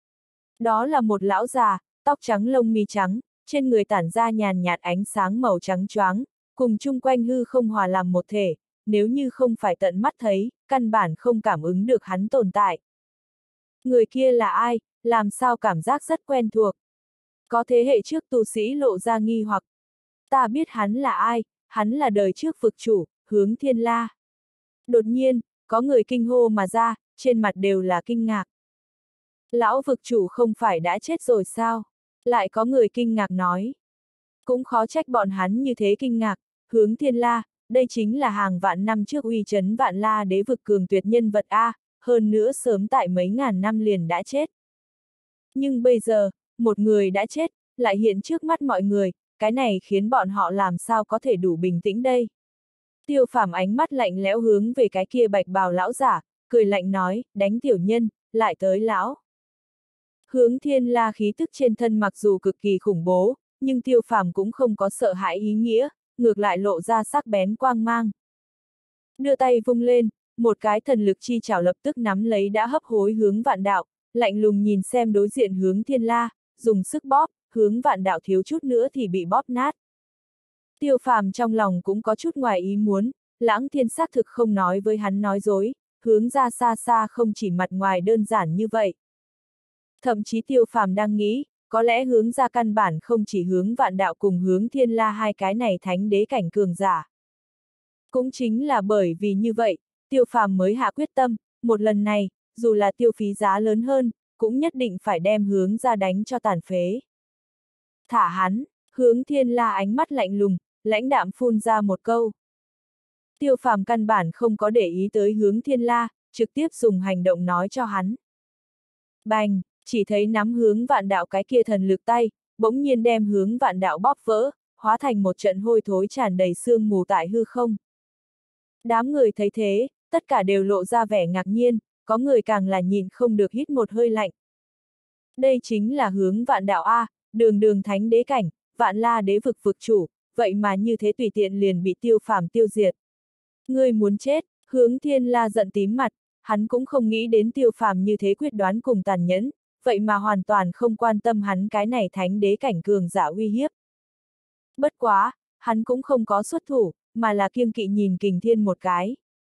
Đó là một lão già, tóc trắng lông mi trắng, trên người tản ra nhàn nhạt ánh sáng màu trắng choáng, cùng chung quanh hư không hòa làm một thể, nếu như không phải tận mắt thấy, căn bản không cảm ứng được hắn tồn tại. Người kia là ai, làm sao cảm giác rất quen thuộc. Có thế hệ trước tu sĩ lộ ra nghi hoặc. Ta biết hắn là ai, hắn là đời trước vực chủ, Hướng Thiên La. Đột nhiên, có người kinh hô mà ra, trên mặt đều là kinh ngạc. Lão vực chủ không phải đã chết rồi sao? Lại có người kinh ngạc nói. Cũng khó trách bọn hắn như thế kinh ngạc, Hướng Thiên La, đây chính là hàng vạn năm trước uy chấn vạn la đế vực cường tuyệt nhân vật A, hơn nữa sớm tại mấy ngàn năm liền đã chết. Nhưng bây giờ, một người đã chết, lại hiện trước mắt mọi người, cái này khiến bọn họ làm sao có thể đủ bình tĩnh đây. Tiêu Phàm ánh mắt lạnh lẽo hướng về cái kia bạch bào lão giả, cười lạnh nói, đánh tiểu nhân, lại tới lão. Hướng Thiên La khí tức trên thân mặc dù cực kỳ khủng bố, nhưng Tiêu Phàm cũng không có sợ hãi ý nghĩa, ngược lại lộ ra sắc bén quang mang. Đưa tay vung lên, một cái thần lực chi chảo lập tức nắm lấy đã hấp hối Hướng Vạn Đạo, lạnh lùng nhìn xem đối diện Hướng Thiên La, dùng sức bóp, Hướng Vạn Đạo thiếu chút nữa thì bị bóp nát. Tiêu Phàm trong lòng cũng có chút ngoài ý muốn, Lãng Thiên xác thực không nói với hắn nói dối, hướng ra xa xa không chỉ mặt ngoài đơn giản như vậy. Thậm chí Tiêu Phàm đang nghĩ, có lẽ hướng ra căn bản không chỉ Hướng Vạn Đạo cùng Hướng Thiên La hai cái này thánh đế cảnh cường giả. Cũng chính là bởi vì như vậy, Tiêu Phàm mới hạ quyết tâm, một lần này, dù là tiêu phí giá lớn hơn, cũng nhất định phải đem hướng ra đánh cho tàn phế. Thả hắn, Hướng Thiên La ánh mắt lạnh lùng, lãnh đạm phun ra một câu. Tiêu Phàm căn bản không có để ý tới Hướng Thiên La, trực tiếp dùng hành động nói cho hắn. Bành, chỉ thấy nắm Hướng Vạn Đạo cái kia thần lực tay, bỗng nhiên đem Hướng Vạn Đạo bóp vỡ, hóa thành một trận hôi thối tràn đầy sương mù tại hư không. Đám người thấy thế, tất cả đều lộ ra vẻ ngạc nhiên, có người càng là nhìn không được hít một hơi lạnh. Đây chính là Hướng Vạn Đạo A, đường đường thánh đế cảnh, vạn la đế vực vực chủ, vậy mà như thế tùy tiện liền bị Tiêu Phàm tiêu diệt. Ngươi muốn chết, Hướng Thiên La giận tím mặt, hắn cũng không nghĩ đến Tiêu Phàm như thế quyết đoán cùng tàn nhẫn, vậy mà hoàn toàn không quan tâm hắn cái này thánh đế cảnh cường giả uy hiếp. Bất quá, hắn cũng không có xuất thủ, mà là kiêng kỵ nhìn Kình Thiên một cái.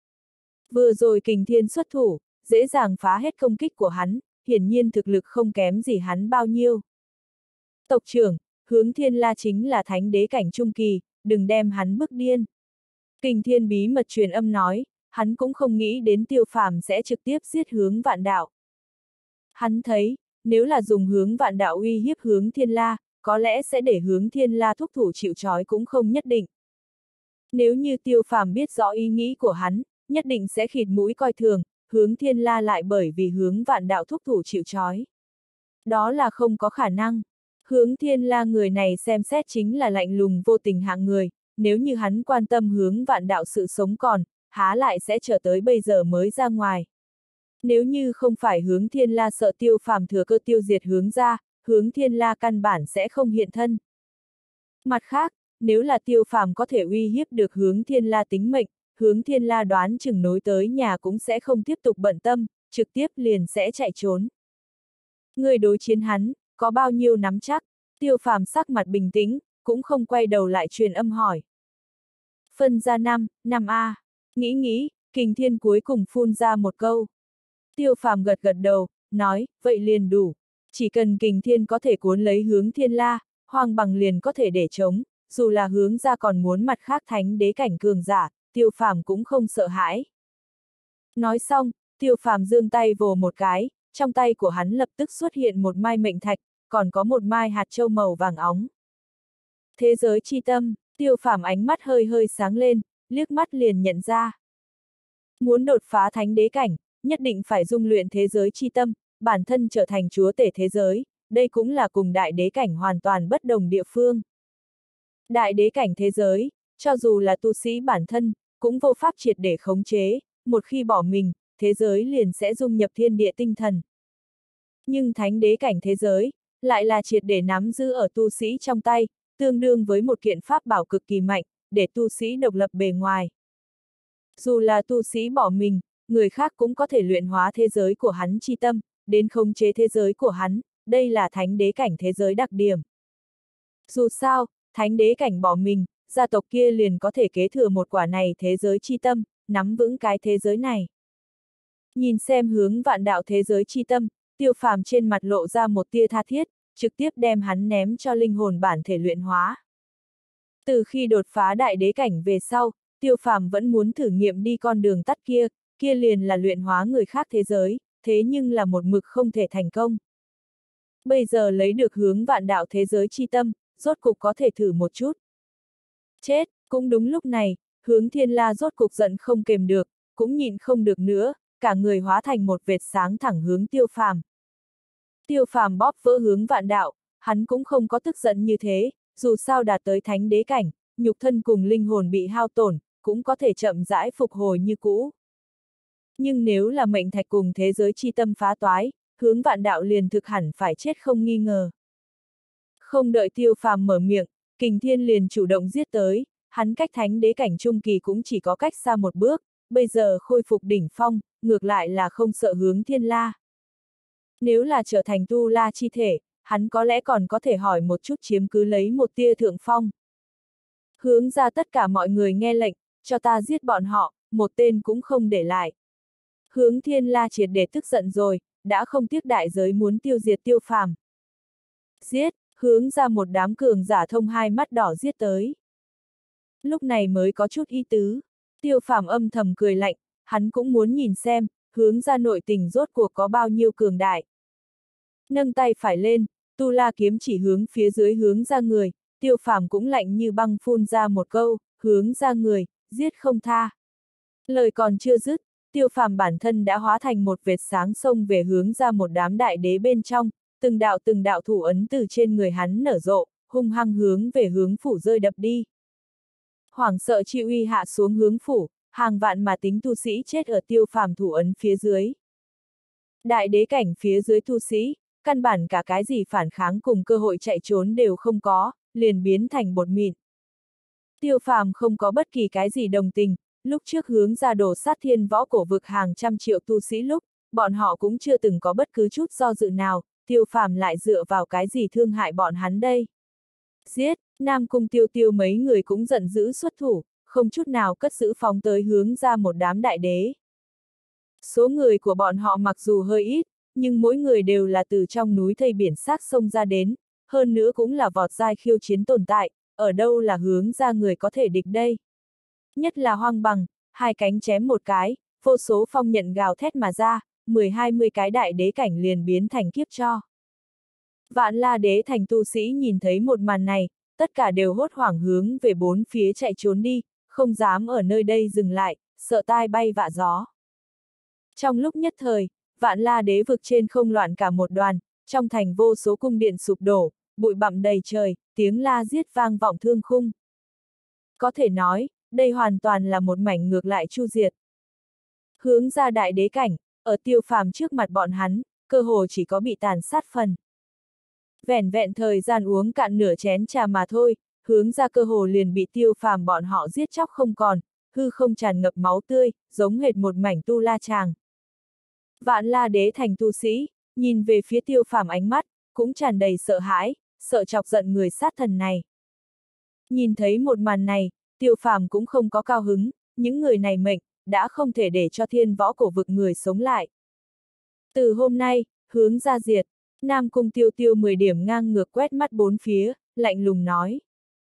Vừa rồi Kình Thiên xuất thủ, dễ dàng phá hết công kích của hắn, hiển nhiên thực lực không kém gì hắn bao nhiêu. Tộc trưởng, Hướng Thiên La chính là thánh đế cảnh trung kỳ, đừng đem hắn bức điên. Kình Thiên bí mật truyền âm nói, hắn cũng không nghĩ đến Tiêu Phàm sẽ trực tiếp giết Hướng Vạn Đạo. Hắn thấy, nếu là dùng Hướng Vạn Đạo uy hiếp Hướng Thiên La, có lẽ sẽ để Hướng Thiên La thúc thủ chịu trói cũng không nhất định. Nếu như Tiêu Phàm biết rõ ý nghĩ của hắn, nhất định sẽ khịt mũi coi thường, Hướng Thiên La lại bởi vì Hướng Vạn Đạo thúc thủ chịu trói. Đó là không có khả năng. Hướng Thiên La người này xem xét chính là lạnh lùng vô tình hạng người, nếu như hắn quan tâm Hướng Vạn Đạo sự sống còn, há lại sẽ chờ tới bây giờ mới ra ngoài. Nếu như không phải Hướng Thiên La sợ Tiêu Phàm thừa cơ tiêu diệt hướng ra, Hướng Thiên La căn bản sẽ không hiện thân. Mặt khác, nếu là Tiêu Phàm có thể uy hiếp được Hướng Thiên La tính mệnh, hướng thiên la đoán chừng nối tới nhà cũng sẽ không tiếp tục bận tâm, trực tiếp liền sẽ chạy trốn. Người đối chiến hắn, có bao nhiêu nắm chắc? Tiêu Phàm sắc mặt bình tĩnh, cũng không quay đầu lại truyền âm hỏi. Phân ra năm, năm A. Nghĩ nghĩ, Kình Thiên cuối cùng phun ra một câu. Tiêu Phàm gật gật đầu, nói, vậy liền đủ. Chỉ cần Kình Thiên có thể cuốn lấy hướng thiên la, Hoang Bằng liền có thể để chống, dù là hướng ra còn muốn mặt khác thánh đế cảnh cường giả, Tiêu Phàm cũng không sợ hãi. Nói xong, Tiêu Phàm giương tay vồ một cái, trong tay của hắn lập tức xuất hiện một mai mệnh thạch, còn có một mai hạt châu màu vàng óng. Thế giới chi tâm, Tiêu Phàm ánh mắt hơi hơi sáng lên, liếc mắt liền nhận ra. Muốn đột phá thánh đế cảnh, nhất định phải dung luyện thế giới chi tâm, bản thân trở thành chúa tể thế giới, đây cũng là cùng đại đế cảnh hoàn toàn bất đồng địa phương. Đại đế cảnh thế giới, cho dù là tu sĩ bản thân, cũng vô pháp triệt để khống chế, một khi bỏ mình, thế giới liền sẽ dung nhập thiên địa tinh thần. Nhưng thánh đế cảnh thế giới, lại là triệt để nắm giữ ở tu sĩ trong tay, tương đương với một kiện pháp bảo cực kỳ mạnh, để tu sĩ độc lập bề ngoài. Dù là tu sĩ bỏ mình, người khác cũng có thể luyện hóa thế giới của hắn chi tâm, đến khống chế thế giới của hắn, đây là thánh đế cảnh thế giới đặc điểm. Dù sao, thánh đế cảnh bỏ mình, gia tộc kia liền có thể kế thừa một quả này thế giới chi tâm, nắm vững cái thế giới này. Nhìn xem hướng vạn đạo thế giới chi tâm, Tiêu Phàm trên mặt lộ ra một tia tha thiết, trực tiếp đem hắn ném cho linh hồn bản thể luyện hóa. Từ khi đột phá đại đế cảnh về sau, Tiêu Phàm vẫn muốn thử nghiệm đi con đường tắt kia, kia liền là luyện hóa người khác thế giới, thế nhưng là một mực không thể thành công. Bây giờ lấy được hướng vạn đạo thế giới chi tâm, rốt cục có thể thử một chút. Chết, cũng đúng lúc này, hướng thiên la rốt cục giận không kềm được, cũng nhịn không được nữa, cả người hóa thành một vệt sáng thẳng hướng Tiêu Phàm. Tiêu Phàm bóp vỡ hướng vạn đạo, hắn cũng không có tức giận như thế, dù sao đạt tới thánh đế cảnh, nhục thân cùng linh hồn bị hao tổn, cũng có thể chậm rãi phục hồi như cũ. Nhưng nếu là mệnh thạch cùng thế giới chi tâm phá toái, hướng vạn đạo liền thực hẳn phải chết không nghi ngờ. Không đợi Tiêu Phàm mở miệng, Kình Thiên liền chủ động giết tới, hắn cách thánh đế cảnh trung kỳ cũng chỉ có cách xa một bước, bây giờ khôi phục đỉnh phong, ngược lại là không sợ hướng thiên la. Nếu là trở thành tu la chi thể, hắn có lẽ còn có thể hỏi một chút chiếm cứ lấy một tia thượng phong. Hướng ra tất cả mọi người nghe lệnh, cho ta giết bọn họ, một tên cũng không để lại. Hướng thiên la triệt để tức giận rồi, đã không tiếc đại giới muốn tiêu diệt Tiêu Phàm. Giết, hướng ra một đám cường giả thông hai mắt đỏ giết tới. Lúc này mới có chút ý tứ, Tiêu Phàm âm thầm cười lạnh, hắn cũng muốn nhìn xem, hướng ra nội tình rốt cuộc có bao nhiêu cường đại. Nâng tay phải lên, tu la kiếm chỉ hướng phía dưới hướng ra người, Tiêu Phàm cũng lạnh như băng phun ra một câu, hướng ra người, giết không tha. Lời còn chưa dứt, Tiêu Phàm bản thân đã hóa thành một vệt sáng xông về hướng ra một đám đại đế bên trong, từng đạo từng đạo thủ ấn từ trên người hắn nở rộ, hung hăng hướng về hướng phủ rơi đập đi. Hoảng sợ chi uy hạ xuống hướng phủ, hàng vạn mà tính tu sĩ chết ở Tiêu Phàm thủ ấn phía dưới. Đại đế cảnh phía dưới tu sĩ, căn bản cả cái gì phản kháng cùng cơ hội chạy trốn đều không có, liền biến thành bột mịn. Tiêu Phàm không có bất kỳ cái gì đồng tình, lúc trước hướng ra đổ sát thiên võ cổ vực hàng trăm triệu tu sĩ lúc, bọn họ cũng chưa từng có bất cứ chút do dự nào, Tiêu Phàm lại dựa vào cái gì thương hại bọn hắn đây. Giết, Nam Cung Tiêu Tiêu mấy người cũng giận dữ xuất thủ, không chút nào cất giữ phóng tới hướng ra một đám đại đế. Số người của bọn họ mặc dù hơi ít, nhưng mỗi người đều là từ trong núi thây biển xác sông ra đến, hơn nữa cũng là vọt giai khiêu chiến tồn tại, ở đâu là hướng ra người có thể địch đây. Nhất là Hoang Bằng, hai cánh chém một cái, vô số phong nhận gào thét mà ra, mười hai mươi cái đại đế cảnh liền biến thành kiếp cho. Vạn La Đế thành tu sĩ nhìn thấy một màn này, tất cả đều hốt hoảng hướng về bốn phía chạy trốn đi, không dám ở nơi đây dừng lại, sợ tai bay vạ gió. Trong lúc nhất thời, Vạn La Đế vực trên không loạn cả một đoàn, trong thành vô số cung điện sụp đổ, bụi bặm đầy trời, tiếng la giết vang vọng thương khung. Có thể nói, đây hoàn toàn là một mảnh ngược lại chu diệt. Hướng ra đại đế cảnh, ở Tiêu Phàm trước mặt bọn hắn, cơ hồ chỉ có bị tàn sát phần. Vẻn vẹn thời gian uống cạn nửa chén trà mà thôi, hướng ra cơ hồ liền bị Tiêu Phàm bọn họ giết chóc không còn, hư không tràn ngập máu tươi, giống hệt một mảnh tu la tràng. Vạn La Đế thành tu sĩ, nhìn về phía Tiêu Phàm ánh mắt, cũng tràn đầy sợ hãi, sợ chọc giận người sát thần này. Nhìn thấy một màn này, Tiêu Phàm cũng không có cao hứng, những người này mệnh, đã không thể để cho thiên võ cổ vực người sống lại. Từ hôm nay, hướng ra diệt, Nam Cung Tiêu Tiêu mười điểm ngang ngược quét mắt bốn phía, lạnh lùng nói.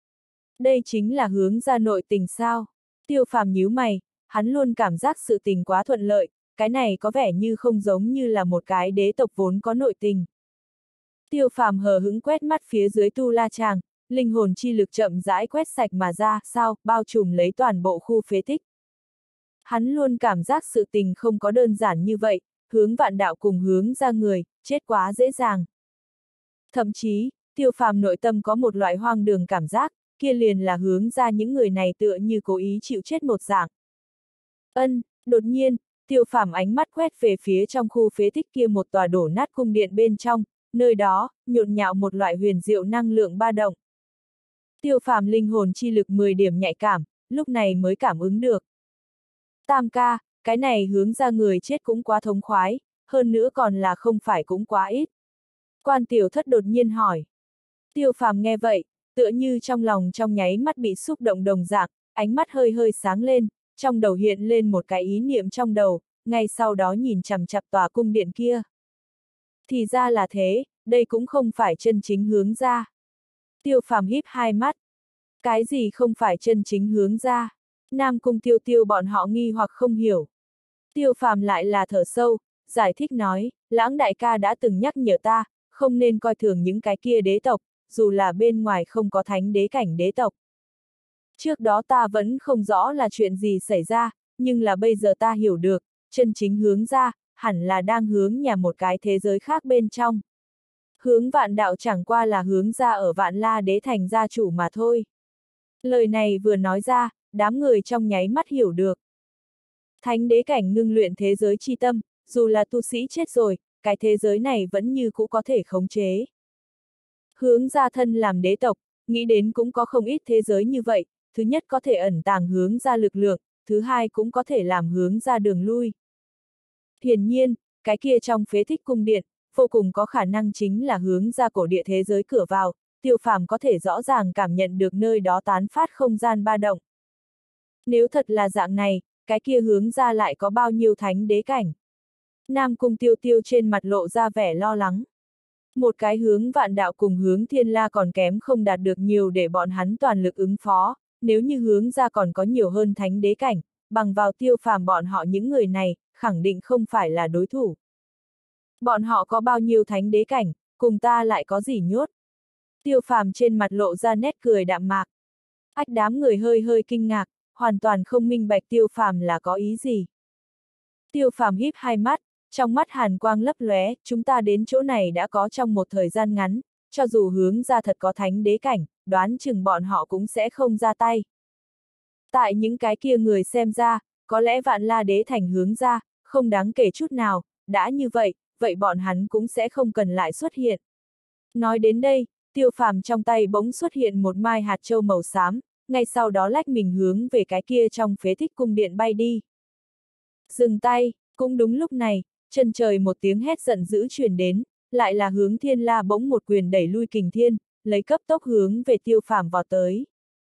Đây chính là hướng ra nội tình sao? Tiêu Phàm nhíu mày, hắn luôn cảm giác sự tình quá thuận lợi, cái này có vẻ như không giống như là một cái đế tộc vốn có nội tình. Tiêu Phàm hờ hững quét mắt phía dưới tu la tràng, linh hồn chi lực chậm rãi quét sạch mà ra, sao, bao trùm lấy toàn bộ khu phế tích. Hắn luôn cảm giác sự tình không có đơn giản như vậy, hướng vạn đạo cùng hướng ra người, chết quá dễ dàng. Thậm chí, Tiêu Phàm nội tâm có một loại hoang đường cảm giác, kia liền là hướng ra những người này tựa như cố ý chịu chết một dạng. Ân, đột nhiên, Tiêu Phàm ánh mắt quét về phía trong khu phế tích kia một tòa đổ nát cung điện bên trong, nơi đó, nhộn nhạo một loại huyền diệu năng lượng ba động. Tiêu Phàm linh hồn chi lực mười điểm nhạy cảm, lúc này mới cảm ứng được. Tam ca, cái này hướng ra người chết cũng quá thống khoái, hơn nữa còn là không phải cũng quá ít. Quan tiểu thất đột nhiên hỏi. Tiêu Phàm nghe vậy, tựa như trong lòng trong nháy mắt bị xúc động đồng dạng, ánh mắt hơi hơi sáng lên, trong đầu hiện lên một cái ý niệm trong đầu, ngay sau đó nhìn chằm chằm tòa cung điện kia. Thì ra là thế, đây cũng không phải chân chính hướng ra. Tiêu Phàm híp hai mắt. Cái gì không phải chân chính hướng ra? Nam Cung Tiêu Tiêu bọn họ nghi hoặc không hiểu. Tiêu Phàm lại là thở sâu, giải thích nói, Lãng đại ca đã từng nhắc nhở ta, không nên coi thường những cái kia đế tộc, dù là bên ngoài không có thánh đế cảnh đế tộc. Trước đó ta vẫn không rõ là chuyện gì xảy ra, nhưng là bây giờ ta hiểu được, chân chính hướng ra, hẳn là đang hướng nhà một cái thế giới khác bên trong. Hướng vạn đạo chẳng qua là hướng ra ở vạn la đế thành gia chủ mà thôi. Lời này vừa nói ra, đám người trong nháy mắt hiểu được. Thánh đế cảnh ngưng luyện thế giới chi tâm, dù là tu sĩ chết rồi, cái thế giới này vẫn như cũ có thể khống chế. Hướng ra thân làm đế tộc, nghĩ đến cũng có không ít thế giới như vậy, thứ nhất có thể ẩn tàng hướng ra lực lượng, thứ hai cũng có thể làm hướng ra đường lui. Hiển nhiên, cái kia trong phế tích cung điện, vô cùng có khả năng chính là hướng ra cổ địa thế giới cửa vào, Tiêu Phàm có thể rõ ràng cảm nhận được nơi đó tán phát không gian ba động. Nếu thật là dạng này, cái kia hướng ra lại có bao nhiêu thánh đế cảnh? Nam Cung Tiêu Tiêu trên mặt lộ ra vẻ lo lắng. Một cái hướng vạn đạo cùng hướng thiên la còn kém không đạt được nhiều để bọn hắn toàn lực ứng phó, nếu như hướng ra còn có nhiều hơn thánh đế cảnh, bằng vào Tiêu Phàm bọn họ những người này, khẳng định không phải là đối thủ. Bọn họ có bao nhiêu thánh đế cảnh, cùng ta lại có gì nhốt? Tiêu Phàm trên mặt lộ ra nét cười đạm mạc. Ách đám người hơi hơi kinh ngạc, hoàn toàn không minh bạch Tiêu Phàm là có ý gì. Tiêu Phàm híp hai mắt, trong mắt hàn quang lấp lóe, chúng ta đến chỗ này đã có trong một thời gian ngắn, cho dù hướng ra thật có thánh đế cảnh, đoán chừng bọn họ cũng sẽ không ra tay. Tại những cái kia người xem ra, có lẽ vạn la đế thành hướng ra, không đáng kể chút nào, đã như vậy, vậy bọn hắn cũng sẽ không cần lại xuất hiện. Nói đến đây, Tiêu Phàm trong tay bỗng xuất hiện một mai hạt châu màu xám, ngay sau đó lách mình hướng về cái kia trong phế tích cung điện bay đi. Dừng tay, cũng đúng lúc này, chân trời một tiếng hét giận dữ truyền đến, lại là hướng thiên la bỗng một quyền đẩy lui kình thiên, lấy cấp tốc hướng về Tiêu Phàm vọt tới.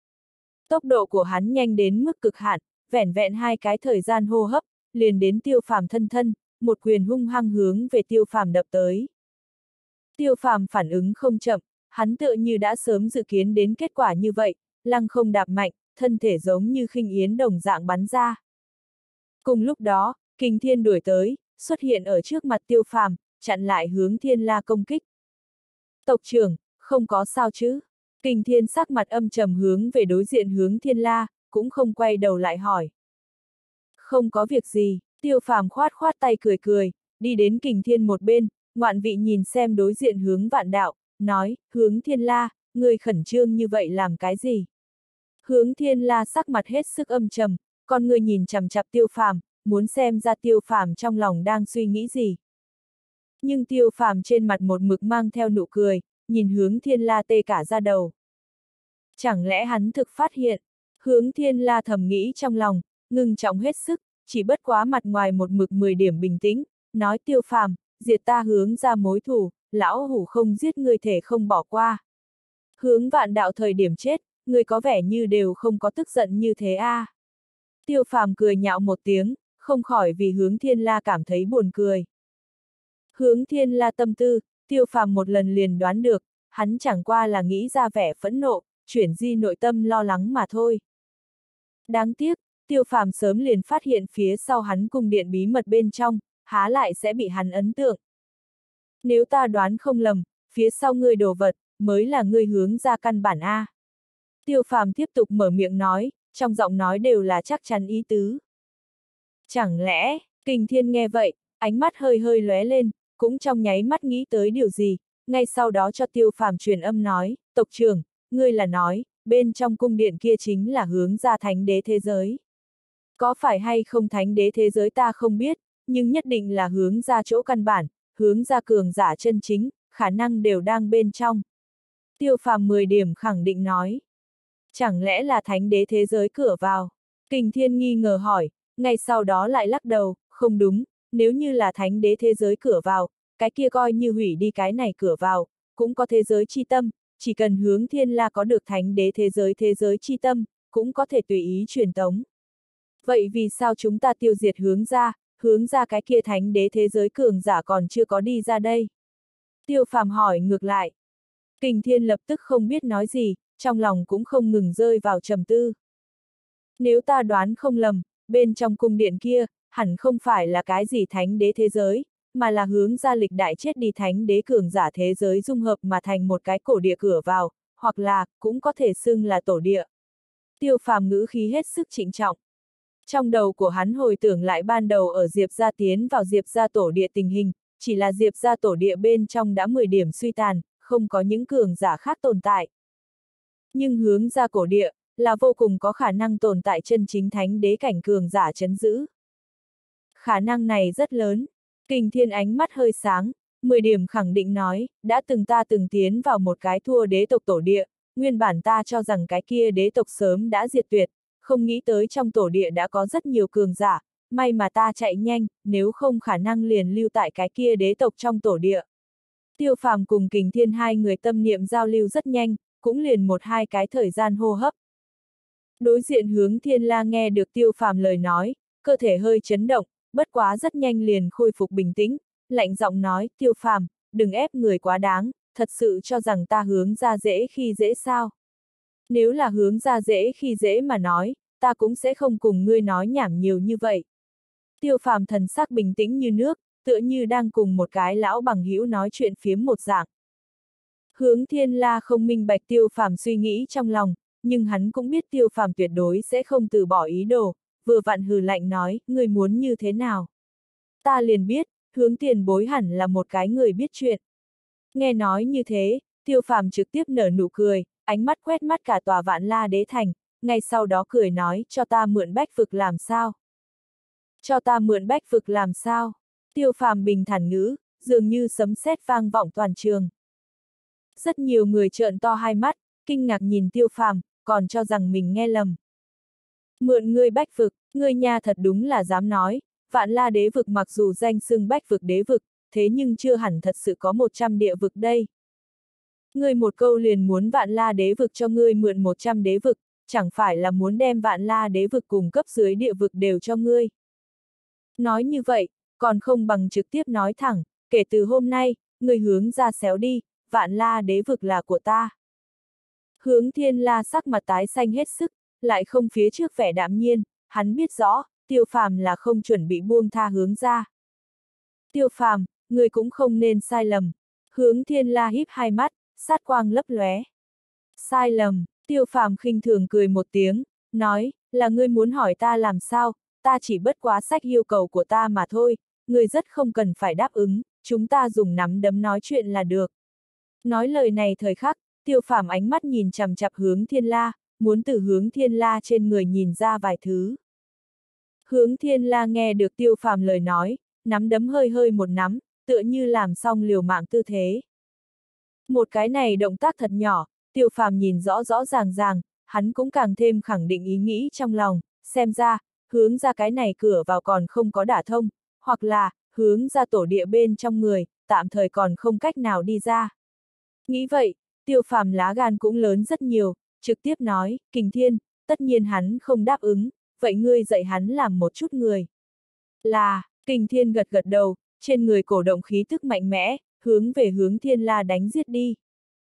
Tốc độ của hắn nhanh đến mức cực hạn, vẻn vẹn hai cái thời gian hô hấp, liền đến Tiêu Phàm thân thân, một quyền hung hăng hướng về Tiêu Phàm đập tới. Tiêu Phàm phản ứng không chậm, hắn tựa như đã sớm dự kiến đến kết quả như vậy, lăng không đạp mạnh, thân thể giống như khinh yến đồng dạng bắn ra. Cùng lúc đó, kình thiên đuổi tới, xuất hiện ở trước mặt Tiêu Phàm, chặn lại hướng thiên la công kích. Tộc trưởng, không có sao chứ? Kình thiên sắc mặt âm trầm hướng về đối diện hướng thiên la, cũng không quay đầu lại hỏi. Không có việc gì, Tiêu Phàm khoát khoát tay cười cười, đi đến kình thiên một bên, ngoạn vị nhìn xem đối diện hướng vạn đạo, nói, hướng thiên la, người khẩn trương như vậy làm cái gì? Hướng thiên la sắc mặt hết sức âm trầm, con người nhìn chằm chằm Tiêu Phàm, muốn xem ra Tiêu Phàm trong lòng đang suy nghĩ gì. Nhưng Tiêu Phàm trên mặt một mực mang theo nụ cười, nhìn hướng thiên la tê cả da đầu. Chẳng lẽ hắn thực phát hiện? Hướng Thiên La thầm nghĩ trong lòng, ngưng trọng hết sức, chỉ bất quá mặt ngoài một mực mười điểm bình tĩnh, nói Tiêu Phàm, diệt ta Hướng ra mối thù, lão hủ không giết ngươi thể không bỏ qua. Hướng Vạn Đạo thời điểm chết, ngươi có vẻ như đều không có tức giận như thế a. À. Tiêu Phàm cười nhạo một tiếng, không khỏi vì Hướng Thiên La cảm thấy buồn cười. Hướng Thiên La tâm tư, Tiêu Phàm một lần liền đoán được, hắn chẳng qua là nghĩ ra vẻ phẫn nộ, chuyển di nội tâm lo lắng mà thôi. Đáng tiếc, Tiêu Phàm sớm liền phát hiện phía sau hắn cung điện bí mật bên trong, há lại sẽ bị hắn ấn tượng. Nếu ta đoán không lầm, phía sau ngươi đồ vật, mới là ngươi hướng ra căn bản A. Tiêu Phàm tiếp tục mở miệng nói, trong giọng nói đều là chắc chắn ý tứ. Chẳng lẽ, Kình Thiên nghe vậy, ánh mắt hơi hơi lóe lên, cũng trong nháy mắt nghĩ tới điều gì, ngay sau đó cho Tiêu Phàm truyền âm nói, tộc trưởng, ngươi là nói, bên trong cung điện kia chính là hướng ra thánh đế thế giới. Có phải hay không thánh đế thế giới ta không biết, nhưng nhất định là hướng ra chỗ căn bản, hướng ra cường giả chân chính, khả năng đều đang bên trong. Tiêu Phàm mười điểm khẳng định nói. Chẳng lẽ là thánh đế thế giới cửa vào? Kình Thiên nghi ngờ hỏi, ngay sau đó lại lắc đầu, không đúng, nếu như là thánh đế thế giới cửa vào, cái kia coi như hủy đi cái này cửa vào, cũng có thế giới chi tâm, chỉ cần Hướng Thiên La có được thánh đế thế giới thế giới chi tâm, cũng có thể tùy ý truyền tống. Vậy vì sao chúng ta tiêu diệt hướng ra, hướng ra cái kia thánh đế thế giới cường giả còn chưa có đi ra đây? Tiêu Phàm hỏi ngược lại. Kình Thiên lập tức không biết nói gì, trong lòng cũng không ngừng rơi vào trầm tư. Nếu ta đoán không lầm, bên trong cung điện kia, hẳn không phải là cái gì thánh đế thế giới, mà là hướng ra lịch đại chết đi thánh đế cường giả thế giới dung hợp mà thành một cái cổ địa cửa vào, hoặc là, cũng có thể xưng là tổ địa. Tiêu Phàm ngữ khí hết sức trịnh trọng. Trong đầu của hắn hồi tưởng lại ban đầu ở Diệp gia tiến vào Diệp gia tổ địa tình hình, chỉ là Diệp gia tổ địa bên trong đã mười điểm suy tàn, không có những cường giả khác tồn tại. Nhưng hướng ra cổ địa, là vô cùng có khả năng tồn tại chân chính thánh đế cảnh cường giả trấn giữ. Khả năng này rất lớn. Kình Thiên ánh mắt hơi sáng, mười điểm khẳng định nói, đã từng ta từng tiến vào một cái thua đế tộc tổ địa, nguyên bản ta cho rằng cái kia đế tộc sớm đã diệt tuyệt, không nghĩ tới trong tổ địa đã có rất nhiều cường giả, may mà ta chạy nhanh, nếu không khả năng liền lưu tại cái kia đế tộc trong tổ địa. Tiêu Phàm cùng Kình Thiên hai người tâm niệm giao lưu rất nhanh, cũng liền một hai cái thời gian hô hấp. Đối diện Hướng Thiên La nghe được Tiêu Phàm lời nói, cơ thể hơi chấn động, bất quá rất nhanh liền khôi phục bình tĩnh, lạnh giọng nói, Tiêu Phàm, đừng ép người quá đáng, thật sự cho rằng ta hướng ra dễ khi dễ sao. Nếu là hướng ra dễ khi dễ mà nói, ta cũng sẽ không cùng ngươi nói nhảm nhiều như vậy. Tiêu Phàm thần sắc bình tĩnh như nước, tựa như đang cùng một cái lão bằng hữu nói chuyện phiếm một dạng. Hướng Thiên La không minh bạch Tiêu Phàm suy nghĩ trong lòng, nhưng hắn cũng biết Tiêu Phàm tuyệt đối sẽ không từ bỏ ý đồ, vừa vặn hừ lạnh nói, ngươi muốn như thế nào? Ta liền biết, Hướng tiền bối hẳn là một cái người biết chuyện. Nghe nói như thế, Tiêu Phàm trực tiếp nở nụ cười, ánh mắt quét mắt cả tòa Vạn La Đế Thành, ngay sau đó cười nói, cho ta mượn bách vực làm sao? Cho ta mượn bách vực làm sao? Tiêu Phàm bình thản ngữ, dường như sấm sét vang vọng toàn trường. Rất nhiều người trợn to hai mắt, kinh ngạc nhìn Tiêu Phàm, còn cho rằng mình nghe lầm. Mượn ngươi bách vực, ngươi nha thật đúng là dám nói, Vạn La Đế vực mặc dù danh xưng bách vực đế vực, thế nhưng chưa hẳn thật sự có một trăm địa vực đây. Ngươi một câu liền muốn Vạn La Đế vực cho ngươi mượn một trăm đế vực, chẳng phải là muốn đem Vạn La Đế vực cùng cấp dưới địa vực đều cho ngươi. Nói như vậy, còn không bằng trực tiếp nói thẳng, kể từ hôm nay, ngươi hướng ra xéo đi, Vạn La Đế vực là của ta. Hướng Thiên La sắc mặt tái xanh hết sức, lại không phía trước vẻ đạm nhiên, hắn biết rõ, Tiêu Phàm là không chuẩn bị buông tha hướng ra. Tiêu Phàm, ngươi cũng không nên sai lầm. Hướng Thiên La híp hai mắt, sát quang lấp lóe. Sai lầm, Tiêu Phàm khinh thường cười một tiếng, nói, là ngươi muốn hỏi ta làm sao, ta chỉ bất quá sách yêu cầu của ta mà thôi, ngươi rất không cần phải đáp ứng, chúng ta dùng nắm đấm nói chuyện là được. Nói lời này thời khắc, Tiêu Phàm ánh mắt nhìn chằm chằm Hướng Thiên La, muốn từ Hướng Thiên La trên người nhìn ra vài thứ. Hướng Thiên La nghe được Tiêu Phàm lời nói, nắm đấm hơi hơi một nắm, tựa như làm xong liều mạng tư thế. Một cái này động tác thật nhỏ, Tiêu Phàm nhìn rõ rõ ràng ràng, hắn cũng càng thêm khẳng định ý nghĩ trong lòng, xem ra, hướng ra cái này cửa vào còn không có đả thông, hoặc là, hướng ra tổ địa bên trong người, tạm thời còn không cách nào đi ra. Nghĩ vậy, Tiêu Phàm lá gan cũng lớn rất nhiều, trực tiếp nói, Kình Thiên, tất nhiên hắn không đáp ứng, vậy ngươi dạy hắn làm một chút người. Là, Kình Thiên gật gật đầu, trên người cổ động khí tức mạnh mẽ, hướng về Hướng Thiên La đánh giết đi.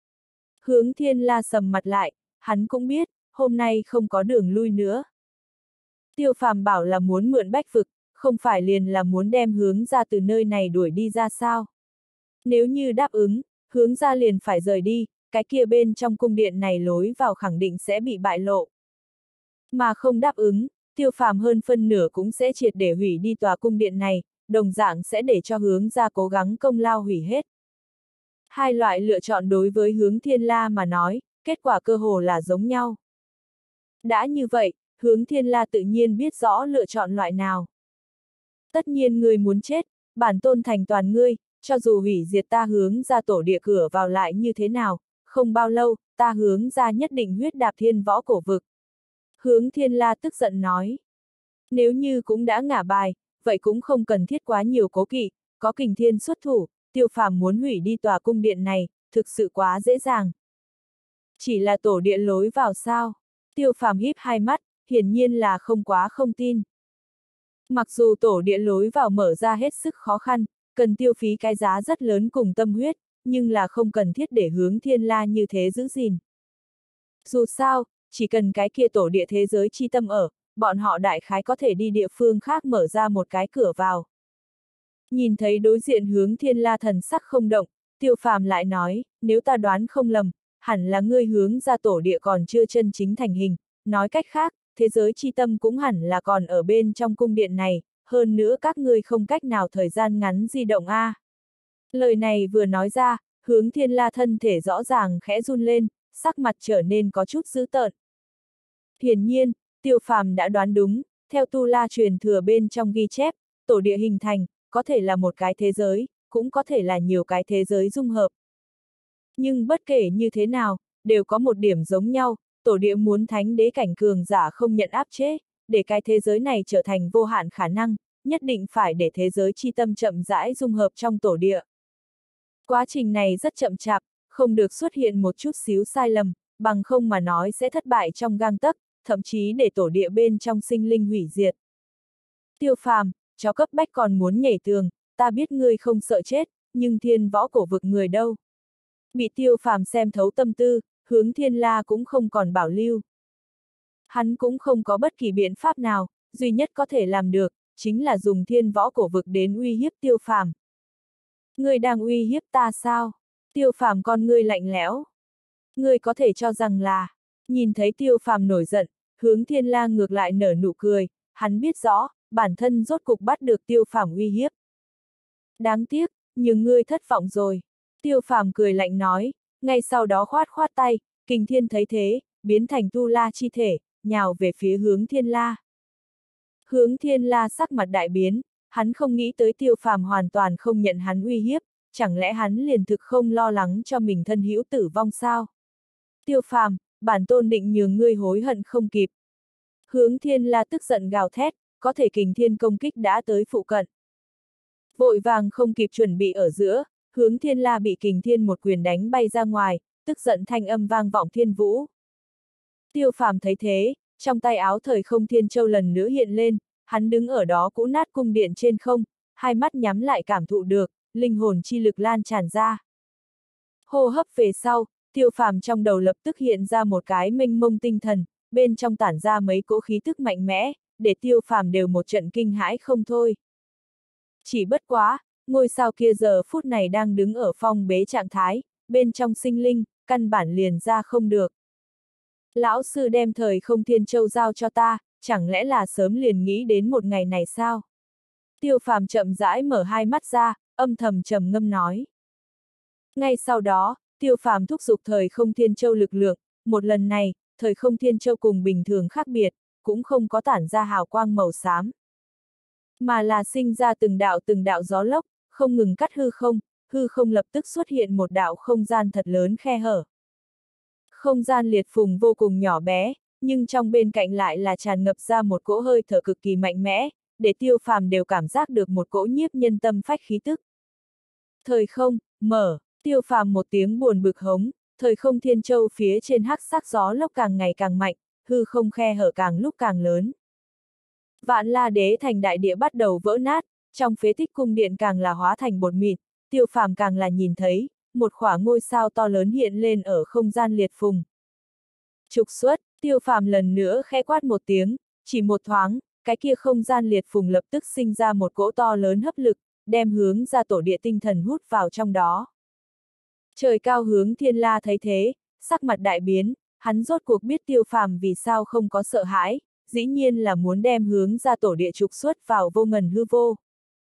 Hướng Thiên La sầm mặt lại, hắn cũng biết, hôm nay không có đường lui nữa. Tiêu Phàm bảo là muốn mượn bách vực, không phải liền là muốn đem hướng ra từ nơi này đuổi đi ra sao. Nếu như đáp ứng, hướng ra liền phải rời đi, cái kia bên trong cung điện này lối vào khẳng định sẽ bị bại lộ. Mà không đáp ứng, Tiêu Phàm hơn phân nửa cũng sẽ triệt để hủy đi tòa cung điện này, đồng dạng sẽ để cho hướng ra cố gắng công lao hủy hết. Hai loại lựa chọn đối với Hướng Thiên La mà nói, kết quả cơ hồ là giống nhau. Đã như vậy, Hướng Thiên La tự nhiên biết rõ lựa chọn loại nào. Tất nhiên ngươi muốn chết, bản tôn thành toàn ngươi, cho dù hủy diệt ta hướng ra tổ địa cửa vào lại như thế nào, không bao lâu, ta hướng ra nhất định huyết đạp thiên võ cổ vực. Hướng Thiên La tức giận nói. Nếu như cũng đã ngả bài, vậy cũng không cần thiết quá nhiều cố kỵ, có Kình Thiên xuất thủ, Tiêu Phàm muốn hủy đi tòa cung điện này, thực sự quá dễ dàng. Chỉ là tổ địa lối vào sao? Tiêu Phàm híp hai mắt, hiển nhiên là không quá không tin. Mặc dù tổ địa lối vào mở ra hết sức khó khăn, cần tiêu phí cái giá rất lớn cùng tâm huyết, nhưng là không cần thiết để Hướng Thiên La như thế giữ gìn. Dù sao, chỉ cần cái kia tổ địa thế giới chi tâm ở, bọn họ đại khái có thể đi địa phương khác mở ra một cái cửa vào. Nhìn thấy đối diện Hướng Thiên La thần sắc không động, Tiêu Phàm lại nói, nếu ta đoán không lầm, hẳn là ngươi hướng ra tổ địa còn chưa chân chính thành hình, nói cách khác, thế giới chi tâm cũng hẳn là còn ở bên trong cung điện này, hơn nữa các ngươi không cách nào thời gian ngắn di động a. À. Lời này vừa nói ra, Hướng Thiên La thân thể rõ ràng khẽ run lên, sắc mặt trở nên có chút dữ tợn. Hiển nhiên, Tiêu Phàm đã đoán đúng, theo Tu La truyền thừa bên trong ghi chép, tổ địa hình thành, có thể là một cái thế giới, cũng có thể là nhiều cái thế giới dung hợp. Nhưng bất kể như thế nào, đều có một điểm giống nhau, tổ địa muốn thánh đế cảnh cường giả không nhận áp chế, để cái thế giới này trở thành vô hạn khả năng, nhất định phải để thế giới chi tâm chậm rãi dung hợp trong tổ địa. Quá trình này rất chậm chạp, không được xuất hiện một chút xíu sai lầm, bằng không mà nói sẽ thất bại trong gang tấc, thậm chí để tổ địa bên trong sinh linh hủy diệt. Tiêu Phàm, chó cấp bách còn muốn nhảy tường, ta biết ngươi không sợ chết, nhưng thiên võ cổ vực người đâu. Bị Tiêu Phàm xem thấu tâm tư, Hướng Thiên La cũng không còn bảo lưu. Hắn cũng không có bất kỳ biện pháp nào, duy nhất có thể làm được, chính là dùng thiên võ cổ vực đến uy hiếp Tiêu Phàm. Ngươi đang uy hiếp ta sao? Tiêu Phàm con ngươi lạnh lẽo. Ngươi có thể cho rằng là, nhìn thấy Tiêu Phàm nổi giận, Hướng Thiên La ngược lại nở nụ cười, hắn biết rõ, bản thân rốt cục bắt được Tiêu Phàm uy hiếp. Đáng tiếc, nhưng ngươi thất vọng rồi. Tiêu Phàm cười lạnh nói, ngay sau đó khoát khoát tay, Kình Thiên thấy thế, biến thành Tu La chi thể, nhào về phía Hướng Thiên La. Hướng Thiên La sắc mặt đại biến, hắn không nghĩ tới Tiêu Phàm hoàn toàn không nhận hắn uy hiếp, chẳng lẽ hắn liền thực không lo lắng cho mình thân hữu tử vong sao? Tiêu Phàm, bản tôn định nhường ngươi hối hận không kịp. Hướng Thiên La tức giận gào thét, có thể Kình Thiên công kích đã tới phụ cận. Vội vàng không kịp chuẩn bị ở giữa, Hướng Thiên La bị Kình Thiên một quyền đánh bay ra ngoài, tức giận thanh âm vang vọng thiên vũ. Tiêu Phàm thấy thế, trong tay áo thời không thiên châu lần nữa hiện lên, hắn đứng ở đó cũ nát cung điện trên không, hai mắt nhắm lại cảm thụ được, linh hồn chi lực lan tràn ra. Hô hấp về sau, Tiêu Phàm trong đầu lập tức hiện ra một cái mênh mông tinh thần, bên trong tản ra mấy cỗ khí tức mạnh mẽ, để Tiêu Phàm đều một trận kinh hãi không thôi. Chỉ bất quá, ngôi sao kia giờ phút này đang đứng ở phong bế trạng thái, bên trong sinh linh, căn bản liền ra không được. Lão sư đem thời không thiên châu giao cho ta, chẳng lẽ là sớm liền nghĩ đến một ngày này sao? Tiêu Phàm chậm rãi mở hai mắt ra, âm thầm trầm ngâm nói. Ngay sau đó, Tiêu Phàm thúc giục thời không thiên châu lực lượng, một lần này, thời không thiên châu cùng bình thường khác biệt, cũng không có tản ra hào quang màu xám. Mà là sinh ra từng đạo từng đạo gió lốc, không ngừng cắt hư không, hư không lập tức xuất hiện một đạo không gian thật lớn khe hở. Không gian liệt phùng vô cùng nhỏ bé, nhưng trong bên cạnh lại là tràn ngập ra một cỗ hơi thở cực kỳ mạnh mẽ, để Tiêu Phàm đều cảm giác được một cỗ nhiếp nhân tâm phách khí tức. Thời không, mở, Tiêu Phàm một tiếng buồn bực hống, thời không thiên châu phía trên hắc sắc gió lốc càng ngày càng mạnh, hư không khe hở càng lúc càng lớn. Vạn La Đế thành đại địa bắt đầu vỡ nát, trong phế tích cung điện càng là hóa thành bột mịn, Tiêu Phàm càng là nhìn thấy, một khỏa ngôi sao to lớn hiện lên ở không gian liệt phùng. Trục xuất, Tiêu Phàm lần nữa khẽ quát một tiếng, chỉ một thoáng, cái kia không gian liệt phùng lập tức sinh ra một cỗ to lớn hấp lực, đem hướng ra tổ địa tinh thần hút vào trong đó. Trời cao hướng Thiên La thấy thế, sắc mặt đại biến, hắn rốt cuộc biết Tiêu Phàm vì sao không có sợ hãi, dĩ nhiên là muốn đem hướng ra tổ địa trục xuất vào vô ngần hư vô.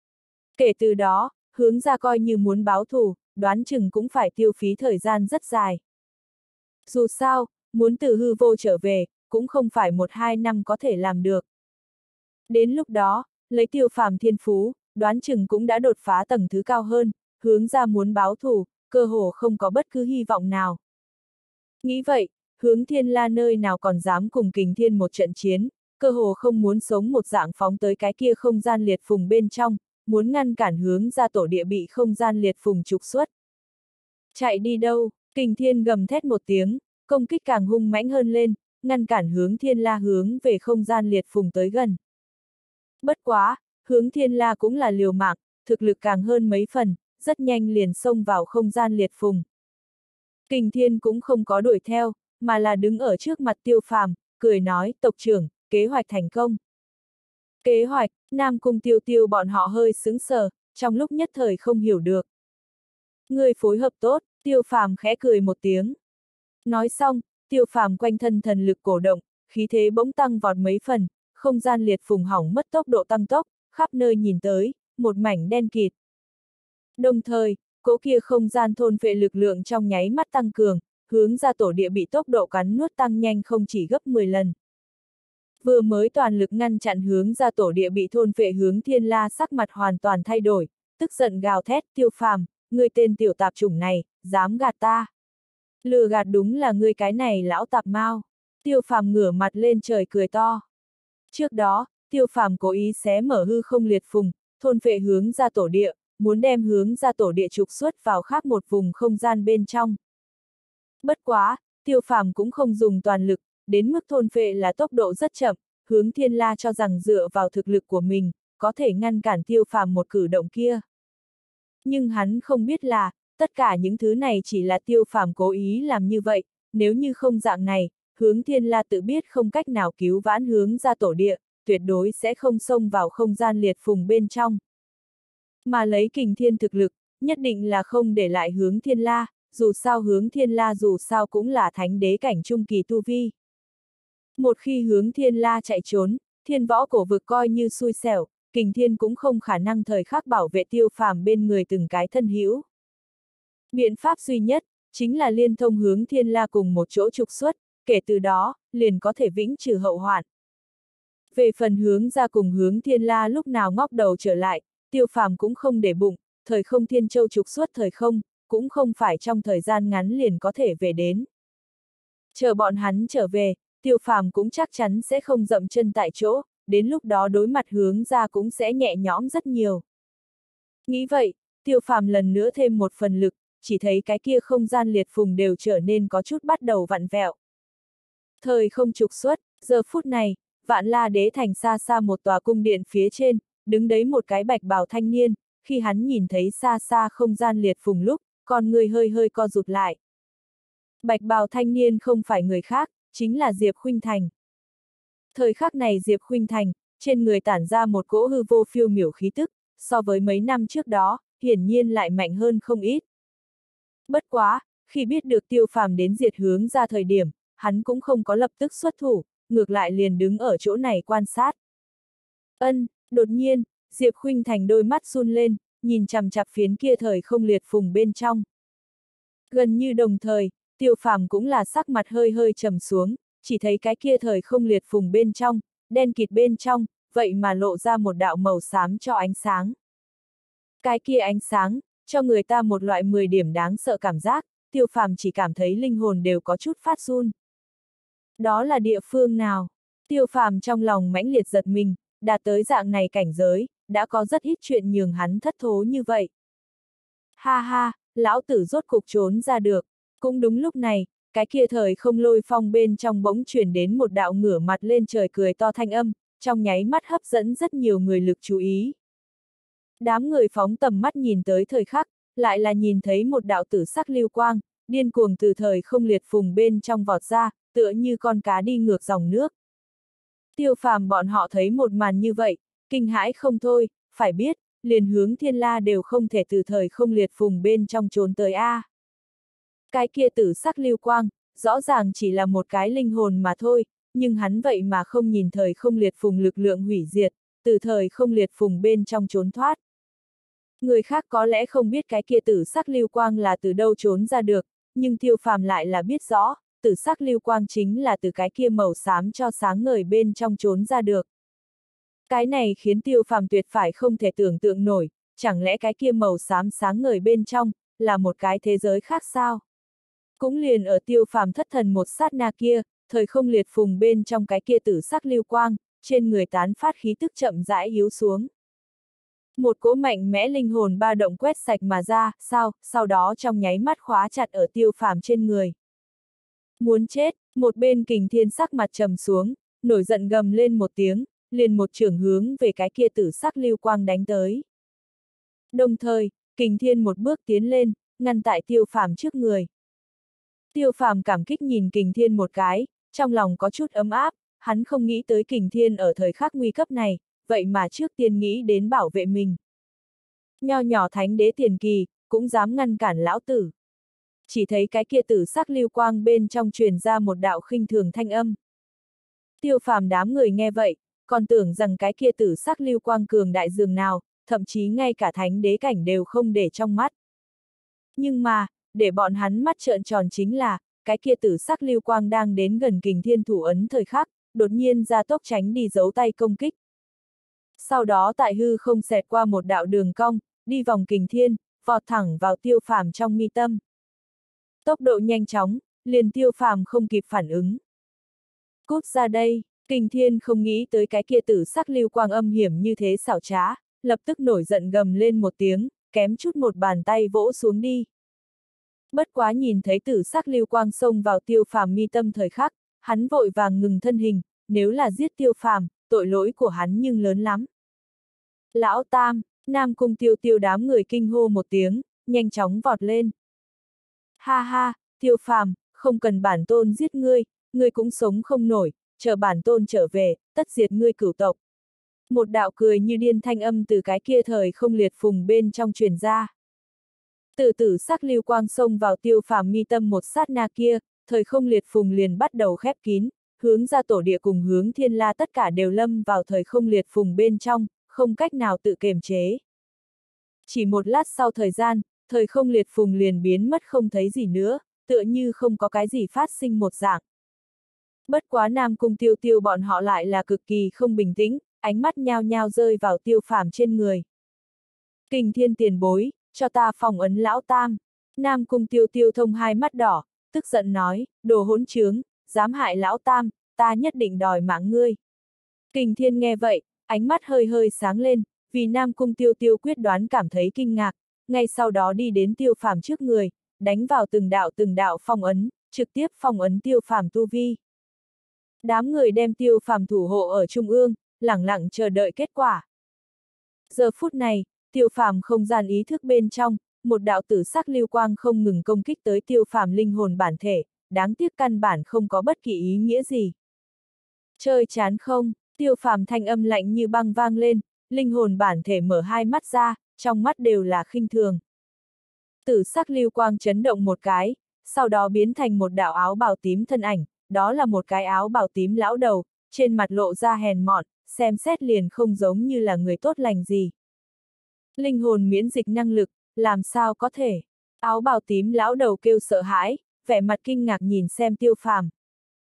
Kể từ đó, hướng ra coi như muốn báo thù, đoán chừng cũng phải tiêu phí thời gian rất dài. Dù sao, muốn từ hư vô trở về, cũng không phải một hai năm có thể làm được. Đến lúc đó, lấy Tiêu Phàm thiên phú, đoán chừng cũng đã đột phá tầng thứ cao hơn, hướng ra muốn báo thù, cơ hồ không có bất cứ hy vọng nào. Nghĩ vậy, hướng Thiên La nơi nào còn dám cùng Kình Thiên một trận chiến, cơ hồ không muốn sống một dạng phóng tới cái kia không gian liệt phùng bên trong, muốn ngăn cản hướng ra tổ địa bị không gian liệt phùng trục xuất. Chạy đi đâu? Kình Thiên gầm thét một tiếng, công kích càng hung mãnh hơn lên, ngăn cản hướng Thiên La hướng về không gian liệt phùng tới gần. Bất quá, hướng Thiên La cũng là liều mạng, thực lực càng hơn mấy phần, rất nhanh liền xông vào không gian liệt phùng. Kình Thiên cũng không có đuổi theo, mà là đứng ở trước mặt Tiêu Phàm, cười nói, tộc trưởng, kế hoạch thành công. Kế hoạch, Nam Cung Tiêu Tiêu bọn họ hơi sững sờ, trong lúc nhất thời không hiểu được. Người phối hợp tốt, Tiêu Phàm khẽ cười một tiếng. Nói xong, Tiêu Phàm quanh thân thần lực cổ động, khí thế bỗng tăng vọt mấy phần, không gian liệt phùng hỏng mất tốc độ tăng tốc, khắp nơi nhìn tới, một mảnh đen kịt. Đồng thời, cỗ kia không gian thôn phệ lực lượng trong nháy mắt tăng cường, hướng ra tổ địa bị tốc độ cắn nuốt tăng nhanh không chỉ gấp mười lần. Vừa mới toàn lực ngăn chặn hướng ra tổ địa bị thôn phệ hướng Thiên La sắc mặt hoàn toàn thay đổi, tức giận gào thét, Tiêu Phàm, ngươi tên tiểu tạp chủng này, dám gạt ta. Lừa gạt đúng là ngươi cái này lão tạp mao. Tiêu Phàm ngửa mặt lên trời cười to. Trước đó, Tiêu Phàm cố ý xé mở hư không liệt phùng, thôn phệ hướng ra tổ địa, muốn đem hướng ra tổ địa trục xuất vào khác một vùng không gian bên trong. Bất quá, Tiêu Phàm cũng không dùng toàn lực, đến mức thôn phệ là tốc độ rất chậm, hướng Thiên La cho rằng dựa vào thực lực của mình, có thể ngăn cản Tiêu Phàm một cử động kia. Nhưng hắn không biết là, tất cả những thứ này chỉ là Tiêu Phàm cố ý làm như vậy, nếu như không dạng này, hướng Thiên La tự biết không cách nào cứu vãn hướng ra tổ địa, tuyệt đối sẽ không xông vào không gian liệt phùng bên trong. Mà lấy Kình Thiên thực lực, nhất định là không để lại hướng Thiên La, dù sao hướng Thiên La dù sao cũng là thánh đế cảnh trung kỳ tu vi. Một khi hướng Thiên La chạy trốn, thiên võ cổ vực coi như xui xẻo, Kình Thiên cũng không khả năng thời khắc bảo vệ Tiêu Phàm bên người từng cái thân hữu. Biện pháp duy nhất, chính là liên thông hướng Thiên La cùng một chỗ trục xuất, kể từ đó, liền có thể vĩnh trừ hậu hoạn. Về phần hướng ra cùng hướng Thiên La lúc nào ngóc đầu trở lại, Tiêu Phàm cũng không để bụng, thời không Thiên Châu trục xuất thời không, cũng không phải trong thời gian ngắn liền có thể về đến. Chờ bọn hắn trở về, Tiêu Phàm cũng chắc chắn sẽ không dậm chân tại chỗ, đến lúc đó đối mặt hướng ra cũng sẽ nhẹ nhõm rất nhiều. Nghĩ vậy, Tiêu Phàm lần nữa thêm một phần lực, chỉ thấy cái kia không gian liệt phùng đều trở nên có chút bắt đầu vặn vẹo. Thời không trục xuất, giờ phút này, Vạn La Đế thành xa xa một tòa cung điện phía trên, đứng đấy một cái bạch bào thanh niên, khi hắn nhìn thấy xa xa không gian liệt phùng lúc, con người hơi hơi co rụt lại. Bạch bào thanh niên không phải người khác, chính là Diệp Khuynh Thành. Thời khắc này Diệp Khuynh Thành, trên người tản ra một cỗ hư vô phiêu miểu khí tức, so với mấy năm trước đó, hiển nhiên lại mạnh hơn không ít. Bất quá, khi biết được Tiêu Phàm đến diệt hướng ra thời điểm, hắn cũng không có lập tức xuất thủ, ngược lại liền đứng ở chỗ này quan sát. Ân, đột nhiên, Diệp Khuynh Thành đôi mắt run lên, nhìn chằm chằm phiến kia thời không liệt phùng bên trong. Gần như đồng thời, Tiêu Phàm cũng là sắc mặt hơi hơi trầm xuống, chỉ thấy cái kia thời không liệt phùng bên trong, đen kịt bên trong, vậy mà lộ ra một đạo màu xám cho ánh sáng. Cái kia ánh sáng, cho người ta một loại mười điểm đáng sợ cảm giác, Tiêu Phàm chỉ cảm thấy linh hồn đều có chút phát run. Đó là địa phương nào? Tiêu Phàm trong lòng mãnh liệt giật mình, đạt tới dạng này cảnh giới, đã có rất ít chuyện nhường hắn thất thố như vậy. Ha ha, lão tử rốt cục trốn ra được. Cũng đúng lúc này, cái kia thời không lôi phong bên trong bỗng chuyển đến một đạo ngửa mặt lên trời cười to thanh âm, trong nháy mắt hấp dẫn rất nhiều người lực chú ý. Đám người phóng tầm mắt nhìn tới thời khắc, lại là nhìn thấy một đạo tử sắc lưu quang, điên cuồng từ thời không liệt phùng bên trong vọt ra, tựa như con cá đi ngược dòng nước. Tiêu Phàm bọn họ thấy một màn như vậy, kinh hãi không thôi, phải biết, liền hướng thiên la đều không thể từ thời không liệt phùng bên trong trốn tới a. À. Cái kia tử sắc lưu quang, rõ ràng chỉ là một cái linh hồn mà thôi, nhưng hắn vậy mà không nhìn thời không liệt phùng lực lượng hủy diệt, từ thời không liệt phùng bên trong trốn thoát. Người khác có lẽ không biết cái kia tử sắc lưu quang là từ đâu trốn ra được, nhưng Tiêu Phàm lại là biết rõ, tử sắc lưu quang chính là từ cái kia màu xám cho sáng ngời bên trong trốn ra được. Cái này khiến Tiêu Phàm tuyệt phải không thể tưởng tượng nổi, chẳng lẽ cái kia màu xám sáng ngời bên trong, là một cái thế giới khác sao? Cũng liền ở Tiêu Phàm thất thần một sát na kia, thời không liệt phùng bên trong cái kia tử sắc lưu quang, trên người tán phát khí tức chậm rãi yếu xuống. Một cỗ mạnh mẽ linh hồn ba động quét sạch mà ra, sao, sau đó trong nháy mắt khóa chặt ở Tiêu Phàm trên người. Muốn chết, một bên Kình Thiên sắc mặt trầm xuống, nổi giận gầm lên một tiếng, liền một chưởng hướng về cái kia tử sắc lưu quang đánh tới. Đồng thời, Kình Thiên một bước tiến lên, ngăn tại Tiêu Phàm trước người. Tiêu Phàm cảm kích nhìn Kình Thiên một cái, trong lòng có chút ấm áp, hắn không nghĩ tới Kình Thiên ở thời khắc nguy cấp này, vậy mà trước tiên nghĩ đến bảo vệ mình. Nho nhỏ thánh đế tiền kỳ, cũng dám ngăn cản lão tử. Chỉ thấy cái kia tử sắc lưu quang bên trong truyền ra một đạo khinh thường thanh âm. Tiêu Phàm đám người nghe vậy, còn tưởng rằng cái kia tử sắc lưu quang cường đại dường nào, thậm chí ngay cả thánh đế cảnh đều không để trong mắt. Nhưng mà, để bọn hắn mắt trợn tròn chính là, cái kia tử sắc lưu quang đang đến gần Kình Thiên thủ ấn thời khắc, đột nhiên ra tốc tránh đi giấu tay công kích. Sau đó tại hư không xẹt qua một đạo đường cong, đi vòng Kình Thiên, vọt thẳng vào Tiêu Phàm trong mi tâm. Tốc độ nhanh chóng, liền Tiêu Phàm không kịp phản ứng. Cút ra đây, Kình Thiên không nghĩ tới cái kia tử sắc lưu quang âm hiểm như thế xảo trá, lập tức nổi giận gầm lên một tiếng, kém chút một bàn tay vỗ xuống đi. Bất quá nhìn thấy tử sắc lưu quang xông vào Tiêu Phàm mi tâm thời khắc, hắn vội vàng ngừng thân hình, nếu là giết Tiêu Phàm, tội lỗi của hắn nhưng lớn lắm. Lão Tam, Nam Cung Tiêu Tiêu đám người kinh hô một tiếng, nhanh chóng vọt lên. Ha ha, Tiêu Phàm, không cần bản tôn giết ngươi, ngươi cũng sống không nổi, chờ bản tôn trở về, tất diệt ngươi cửu tộc. Một đạo cười như điên thanh âm từ cái kia thời không liệt phùng bên trong truyền ra. Từ tử sắc lưu quang xông vào Tiêu Phàm mi tâm một sát na kia, thời không liệt phùng liền bắt đầu khép kín, hướng ra tổ địa cùng hướng thiên la tất cả đều lâm vào thời không liệt phùng bên trong, không cách nào tự kiềm chế. Chỉ một lát sau thời gian, thời không liệt phùng liền biến mất không thấy gì nữa, tựa như không có cái gì phát sinh một dạng. Bất quá Nam Cung Tiêu Tiêu bọn họ lại là cực kỳ không bình tĩnh, ánh mắt nhao nhao rơi vào Tiêu Phàm trên người. Kình Thiên tiền bối, cho ta phong ấn lão Tam. Nam Cung Tiêu Tiêu thông hai mắt đỏ, tức giận nói, đồ hỗn trướng, dám hại lão Tam, ta nhất định đòi mạng ngươi. Kình Thiên nghe vậy, ánh mắt hơi hơi sáng lên, vì Nam Cung Tiêu Tiêu quyết đoán cảm thấy kinh ngạc, ngay sau đó đi đến Tiêu Phàm trước người, đánh vào từng đạo từng đạo phong ấn, trực tiếp phong ấn Tiêu Phàm tu vi. Đám người đem Tiêu Phàm thủ hộ ở trung ương, lẳng lặng chờ đợi kết quả. Giờ phút này, Tiêu Phàm không gian ý thức bên trong, một đạo tử sắc lưu quang không ngừng công kích tới Tiêu Phàm linh hồn bản thể, đáng tiếc căn bản không có bất kỳ ý nghĩa gì. Chơi chán không, Tiêu Phàm thanh âm lạnh như băng vang lên, linh hồn bản thể mở hai mắt ra, trong mắt đều là khinh thường. Tử sắc lưu quang chấn động một cái, sau đó biến thành một đạo áo bào tím thân ảnh, đó là một cái áo bào tím lão đầu, trên mặt lộ ra hèn mọn, xem xét liền không giống như là người tốt lành gì. Linh hồn miễn dịch năng lực, làm sao có thể? Áo bào tím lão đầu kêu sợ hãi, vẻ mặt kinh ngạc nhìn xem Tiêu Phàm.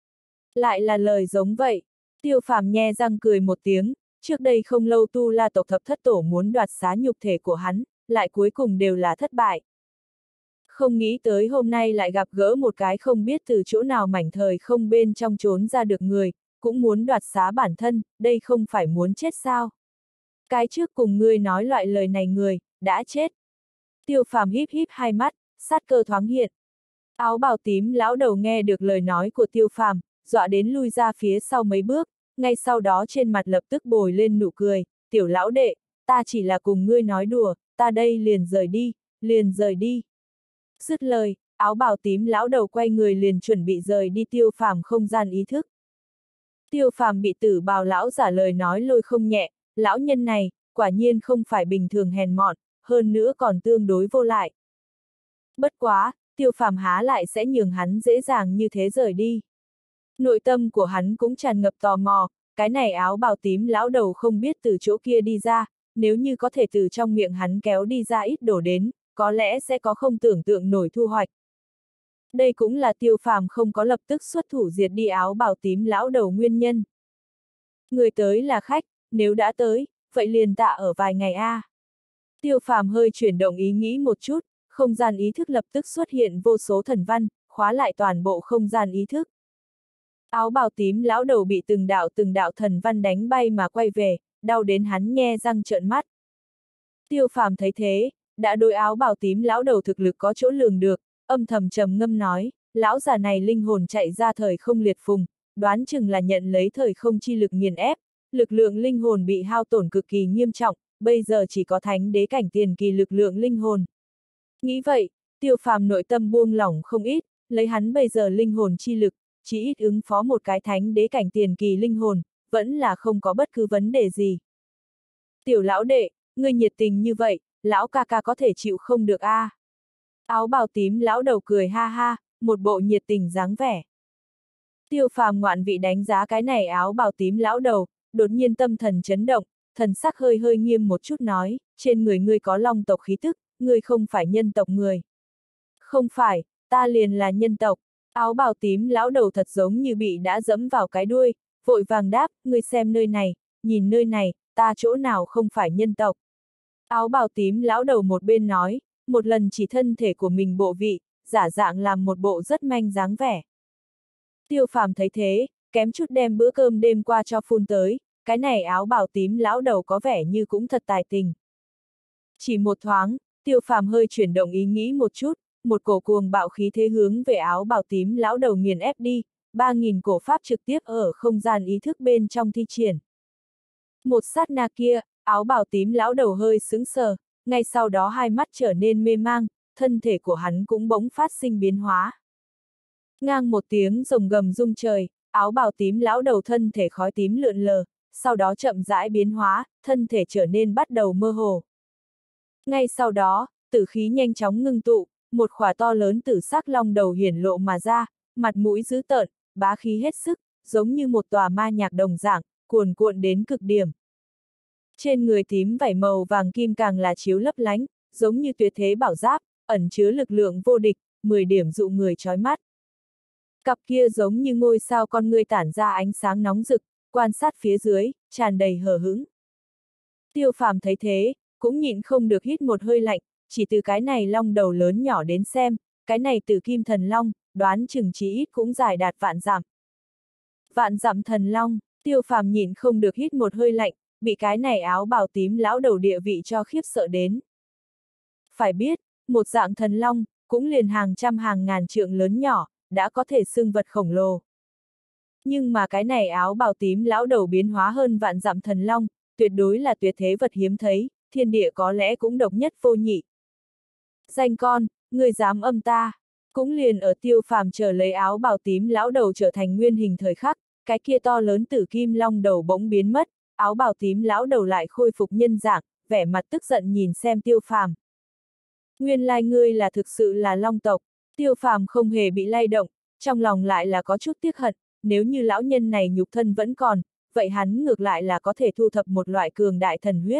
Lại là lời giống vậy, Tiêu Phàm nhe răng cười một tiếng, trước đây không lâu Tu La tộc thập thất tổ muốn đoạt xá nhục thể của hắn, lại cuối cùng đều là thất bại. Không nghĩ tới hôm nay lại gặp gỡ một cái không biết từ chỗ nào mảnh thời không bên trong trốn ra được người, cũng muốn đoạt xá bản thân, đây không phải muốn chết sao? Cái trước cùng ngươi nói loại lời này người, đã chết. Tiêu Phàm híp híp hai mắt, sát cơ thoáng hiện. Áo bào tím lão đầu nghe được lời nói của Tiêu Phàm, dọa đến lui ra phía sau mấy bước, ngay sau đó trên mặt lập tức bồi lên nụ cười, tiểu lão đệ, ta chỉ là cùng ngươi nói đùa, ta đây liền rời đi, liền rời đi. Dứt lời, áo bào tím lão đầu quay người liền chuẩn bị rời đi Tiêu Phàm không gian ý thức. Tiêu Phàm bị tử bào lão giả lời nói lôi không nhẹ, lão nhân này, quả nhiên không phải bình thường hèn mọn, hơn nữa còn tương đối vô lại. Bất quá, Tiêu Phàm há lại sẽ nhường hắn dễ dàng như thế rời đi. Nội tâm của hắn cũng tràn ngập tò mò, cái này áo bào tím lão đầu không biết từ chỗ kia đi ra, nếu như có thể từ trong miệng hắn kéo đi ra ít đổ đến, có lẽ sẽ có không tưởng tượng nổi thu hoạch. Đây cũng là Tiêu Phàm không có lập tức xuất thủ diệt đi áo bào tím lão đầu nguyên nhân. Người tới là khách, nếu đã tới, vậy liền tạ ở vài ngày a. À. Tiêu Phàm hơi chuyển động ý nghĩ một chút, không gian ý thức lập tức xuất hiện vô số thần văn, khóa lại toàn bộ không gian ý thức. Áo bào tím lão đầu bị từng đạo từng đạo thần văn đánh bay mà quay về, đau đến hắn nhe răng trợn mắt. Tiêu Phàm thấy thế, đã đối áo bào tím lão đầu thực lực có chỗ lường được, âm thầm trầm ngâm nói, lão già này linh hồn chạy ra thời không liệt phùng, đoán chừng là nhận lấy thời không chi lực nghiền ép, lực lượng linh hồn bị hao tổn cực kỳ nghiêm trọng, bây giờ chỉ có thánh đế cảnh tiền kỳ lực lượng linh hồn. Nghĩ vậy, Tiêu Phàm nội tâm buông lỏng không ít, lấy hắn bây giờ linh hồn chi lực, chỉ ít ứng phó một cái thánh đế cảnh tiền kỳ linh hồn, vẫn là không có bất cứ vấn đề gì. Tiểu lão đệ, ngươi nhiệt tình như vậy, lão ca ca có thể chịu không được a? À? Áo bào tím lão đầu cười ha ha, một bộ nhiệt tình dáng vẻ. Tiêu Phàm ngoạn vị đánh giá cái này áo bào tím lão đầu, đột nhiên tâm thần chấn động, thần sắc hơi hơi nghiêm một chút nói, trên người ngươi có long tộc khí tức, ngươi không phải nhân tộc người. Không phải, ta liền là nhân tộc. Áo bào tím lão đầu thật giống như bị đã dẫm vào cái đuôi, vội vàng đáp, ngươi xem nơi này, nhìn nơi này, ta chỗ nào không phải nhân tộc. Áo bào tím lão đầu một bên nói, một lần chỉ thân thể của mình bộ vị, giả dạng làm một bộ rất manh dáng vẻ. Tiêu Phàm thấy thế, kém chút đem bữa cơm đêm qua cho phun tới, cái này áo bào tím lão đầu có vẻ như cũng thật tài tình. Chỉ một thoáng, Tiêu Phàm hơi chuyển động ý nghĩ một chút, một cổ cuồng bạo khí thế hướng về áo bào tím lão đầu nghiền ép đi, ba nghìn cổ pháp trực tiếp ở không gian ý thức bên trong thi triển. Một sát na kia, áo bào tím lão đầu hơi sững sờ, ngay sau đó hai mắt trở nên mê mang, thân thể của hắn cũng bỗng phát sinh biến hóa. Ngang một tiếng rồng gầm rung trời, áo bào tím lão đầu thân thể khói tím lượn lờ, sau đó chậm rãi biến hóa, thân thể trở nên bắt đầu mơ hồ. Ngay sau đó, tử khí nhanh chóng ngưng tụ, một khỏa to lớn tử sắc long đầu hiển lộ mà ra, mặt mũi dữ tợn, bá khí hết sức, giống như một tòa ma nhạc đồng dạng, cuồn cuộn đến cực điểm. Trên người tím vảy màu vàng kim càng là chiếu lấp lánh, giống như tuyệt thế bảo giáp, ẩn chứa lực lượng vô địch, mười điểm dụ người chói mắt. Cặp kia giống như ngôi sao con ngươi tản ra ánh sáng nóng rực, quan sát phía dưới, tràn đầy hờ hững. Tiêu Phàm thấy thế, cũng nhịn không được hít một hơi lạnh, chỉ từ cái này long đầu lớn nhỏ đến xem, cái này tử kim thần long, đoán chừng chí ít cũng dài đạt vạn dặm. Vạn dặm thần long, Tiêu Phàm nhịn không được hít một hơi lạnh, bị cái này áo bào tím lão đầu địa vị cho khiếp sợ đến. Phải biết, một dạng thần long, cũng liền hàng trăm hàng ngàn trượng lớn nhỏ, đã có thể xưng vật khổng lồ. Nhưng mà cái này áo bào tím lão đầu biến hóa hơn vạn dặm thần long, tuyệt đối là tuyệt thế vật hiếm thấy, thiên địa có lẽ cũng độc nhất vô nhị. Danh con, người dám âm ta, cũng liền ở Tiêu Phàm chờ lấy áo bào tím lão đầu trở thành nguyên hình thời khắc, cái kia to lớn tử kim long đầu bỗng biến mất, áo bào tím lão đầu lại khôi phục nhân dạng, vẻ mặt tức giận nhìn xem Tiêu Phàm. Nguyên lai ngươi là thực sự là long tộc. Tiêu Phàm không hề bị lay động, trong lòng lại là có chút tiếc hận, nếu như lão nhân này nhục thân vẫn còn, vậy hắn ngược lại là có thể thu thập một loại cường đại thần huyết.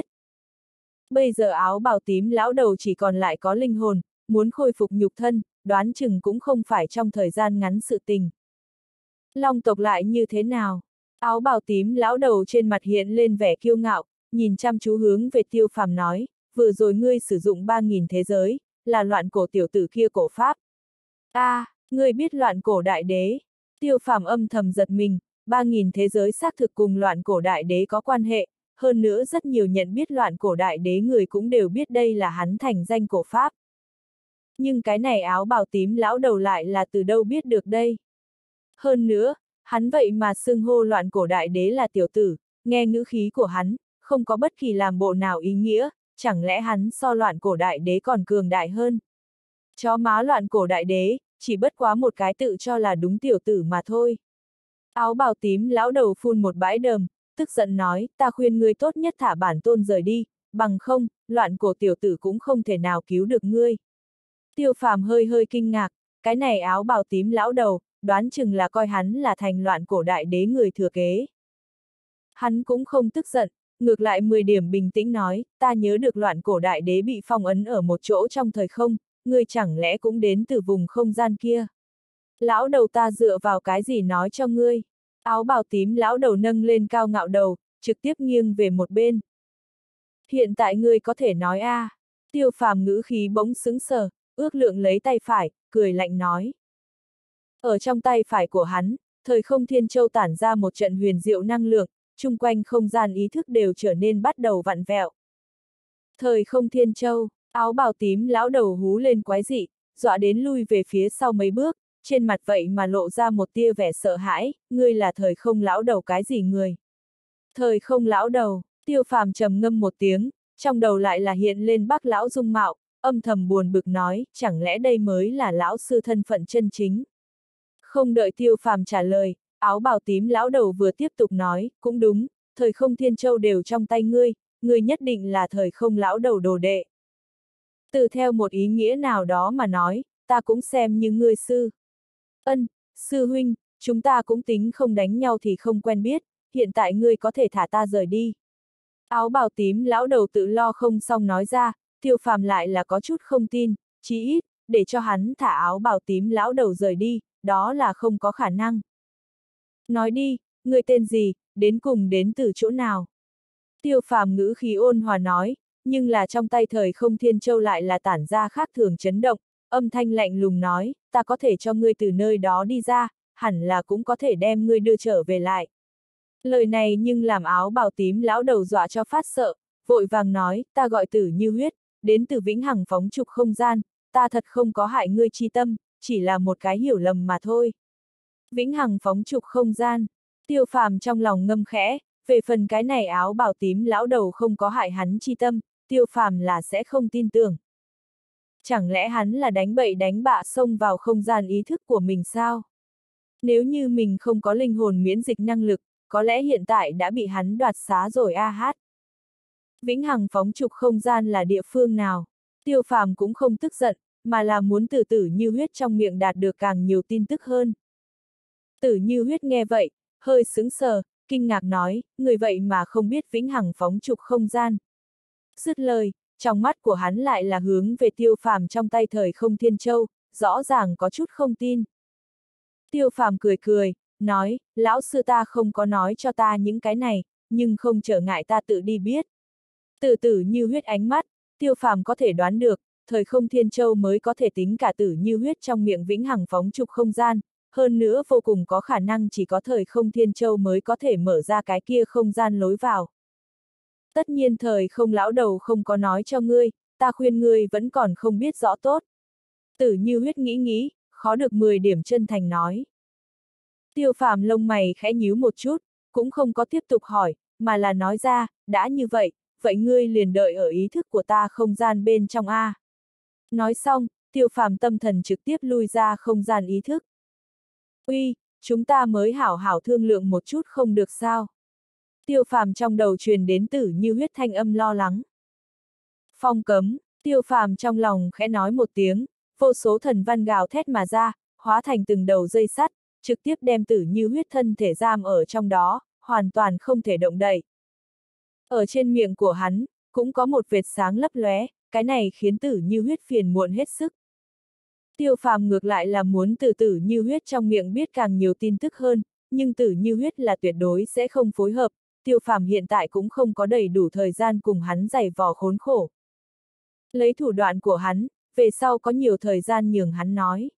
Bây giờ áo bào tím lão đầu chỉ còn lại có linh hồn, muốn khôi phục nhục thân, đoán chừng cũng không phải trong thời gian ngắn sự tình. Long tộc lại như thế nào? Áo bào tím lão đầu trên mặt hiện lên vẻ kiêu ngạo, nhìn chăm chú hướng về Tiêu Phàm nói, vừa rồi ngươi sử dụng ba nghìn thế giới, là loạn cổ tiểu tử kia cổ pháp. a à, ngươi biết loạn cổ đại đế. Tiêu Phàm âm thầm giật mình, ba nghìn thế giới xác thực cùng loạn cổ đại đế có quan hệ, hơn nữa rất nhiều nhận biết loạn cổ đại đế người cũng đều biết đây là hắn thành danh cổ pháp. Nhưng cái này áo bào tím lão đầu lại là từ đâu biết được đây? Hơn nữa, hắn vậy mà xưng hô loạn cổ đại đế là tiểu tử, nghe ngữ khí của hắn, không có bất kỳ làm bộ nào ý nghĩa, chẳng lẽ hắn so loạn cổ đại đế còn cường đại hơn? Chó má loạn cổ đại đế, chỉ bất quá một cái tự cho là đúng tiểu tử mà thôi. Áo bào tím lão đầu phun một bãi đờm, tức giận nói, ta khuyên ngươi tốt nhất thả bản tôn rời đi, bằng không, loạn cổ tiểu tử cũng không thể nào cứu được ngươi. Tiêu Phàm hơi hơi kinh ngạc, cái này áo bào tím lão đầu, đoán chừng là coi hắn là thành loạn cổ đại đế người thừa kế. Hắn cũng không tức giận, ngược lại mười điểm bình tĩnh nói, ta nhớ được loạn cổ đại đế bị phong ấn ở một chỗ trong thời không, ngươi chẳng lẽ cũng đến từ vùng không gian kia. Lão đầu ta dựa vào cái gì nói cho ngươi. Áo bào tím lão đầu nâng lên cao ngạo đầu, trực tiếp nghiêng về một bên. Hiện tại ngươi có thể nói a à. Tiêu Phàm ngữ khí bỗng sững sờ, ước lượng lấy tay phải, cười lạnh nói. Ở trong tay phải của hắn, thời không thiên châu tản ra một trận huyền diệu năng lượng, chung quanh không gian ý thức đều trở nên bắt đầu vặn vẹo. Thời không thiên châu, áo bào tím lão đầu hú lên quái dị, dọa đến lui về phía sau mấy bước, trên mặt vậy mà lộ ra một tia vẻ sợ hãi, ngươi là thời không lão đầu cái gì người? Thời không lão đầu, Tiêu Phàm trầm ngâm một tiếng, trong đầu lại là hiện lên Bác lão dung mạo, âm thầm buồn bực nói, chẳng lẽ đây mới là lão sư thân phận chân chính? Không đợi Tiêu Phàm trả lời, áo bào tím lão đầu vừa tiếp tục nói, cũng đúng, thời không thiên châu đều trong tay ngươi, ngươi nhất định là thời không lão đầu đồ đệ. Từ theo một ý nghĩa nào đó mà nói, ta cũng xem như ngươi sư. Ân, sư huynh, chúng ta cũng tính không đánh nhau thì không quen biết, hiện tại ngươi có thể thả ta rời đi. Áo bào tím lão đầu tự lo không xong nói ra, Tiêu Phàm lại là có chút không tin, chí ít, để cho hắn thả áo bào tím lão đầu rời đi, đó là không có khả năng. Nói đi, ngươi tên gì, đến cùng đến từ chỗ nào? Tiêu Phàm ngữ khí ôn hòa nói, nhưng là trong tay thời không thiên châu lại là tản ra khác thường chấn động, âm thanh lạnh lùng nói, ta có thể cho ngươi từ nơi đó đi ra, hẳn là cũng có thể đem ngươi đưa trở về lại. Lời này nhưng làm áo bào tím lão đầu dọa cho phát sợ, vội vàng nói, ta gọi Tử Như Huyết, đến từ vĩnh hằng phóng trục không gian, ta thật không có hại ngươi chi tâm, chỉ là một cái hiểu lầm mà thôi. Vĩnh hằng phóng trục không gian, Tiêu Phàm trong lòng ngâm khẽ, về phần cái này áo bào tím lão đầu không có hại hắn chi tâm, Tiêu Phàm là sẽ không tin tưởng. Chẳng lẽ hắn là đánh bậy đánh bạ xông vào không gian ý thức của mình sao? Nếu như mình không có linh hồn miễn dịch năng lực, có lẽ hiện tại đã bị hắn đoạt xá rồi a hát. Vĩnh hằng phóng trục không gian là địa phương nào? Tiêu Phàm cũng không tức giận, mà là muốn từ Tử Như Huyết trong miệng đạt được càng nhiều tin tức hơn. Tử Như Huyết nghe vậy, hơi sững sờ, kinh ngạc nói, người vậy mà không biết vĩnh hằng phóng trục không gian. Dứt lời, trong mắt của hắn lại là hướng về Tiêu Phàm trong tay thời không thiên châu, rõ ràng có chút không tin. Tiêu Phàm cười cười, nói, lão sư ta không có nói cho ta những cái này, nhưng không trở ngại ta tự đi biết. Từ Tử Như Huyết ánh mắt, Tiêu Phàm có thể đoán được, thời không thiên châu mới có thể tính cả Tử Như Huyết trong miệng vĩnh hằng phóng trục không gian, hơn nữa vô cùng có khả năng chỉ có thời không thiên châu mới có thể mở ra cái kia không gian lối vào. Tất nhiên thời không lão đầu không có nói cho ngươi, ta khuyên ngươi vẫn còn không biết rõ tốt. Tử Như Huyết nghĩ nghĩ, khó được mười điểm chân thành nói. Tiêu Phàm lông mày khẽ nhíu một chút, cũng không có tiếp tục hỏi, mà là nói ra, đã như vậy, vậy ngươi liền đợi ở ý thức của ta không gian bên trong A. Nói xong, Tiêu Phàm tâm thần trực tiếp lui ra không gian ý thức. Uy, chúng ta mới hảo hảo thương lượng một chút không được sao? Tiêu Phàm trong đầu truyền đến Tử Như Huyết thanh âm lo lắng. Phong cấm, Tiêu Phàm trong lòng khẽ nói một tiếng, vô số thần văn gào thét mà ra, hóa thành từng đầu dây sắt, trực tiếp đem Tử Như Huyết thân thể giam ở trong đó, hoàn toàn không thể động đậy. Ở trên miệng của hắn, cũng có một vệt sáng lấp lóe, cái này khiến Tử Như Huyết phiền muộn hết sức. Tiêu Phàm ngược lại là muốn từ Tử Như Huyết trong miệng biết càng nhiều tin tức hơn, nhưng Tử Như Huyết là tuyệt đối sẽ không phối hợp, Tiêu Phàm hiện tại cũng không có đầy đủ thời gian cùng hắn giày vò khốn khổ. Lấy thủ đoạn của hắn, về sau có nhiều thời gian nhường hắn nói.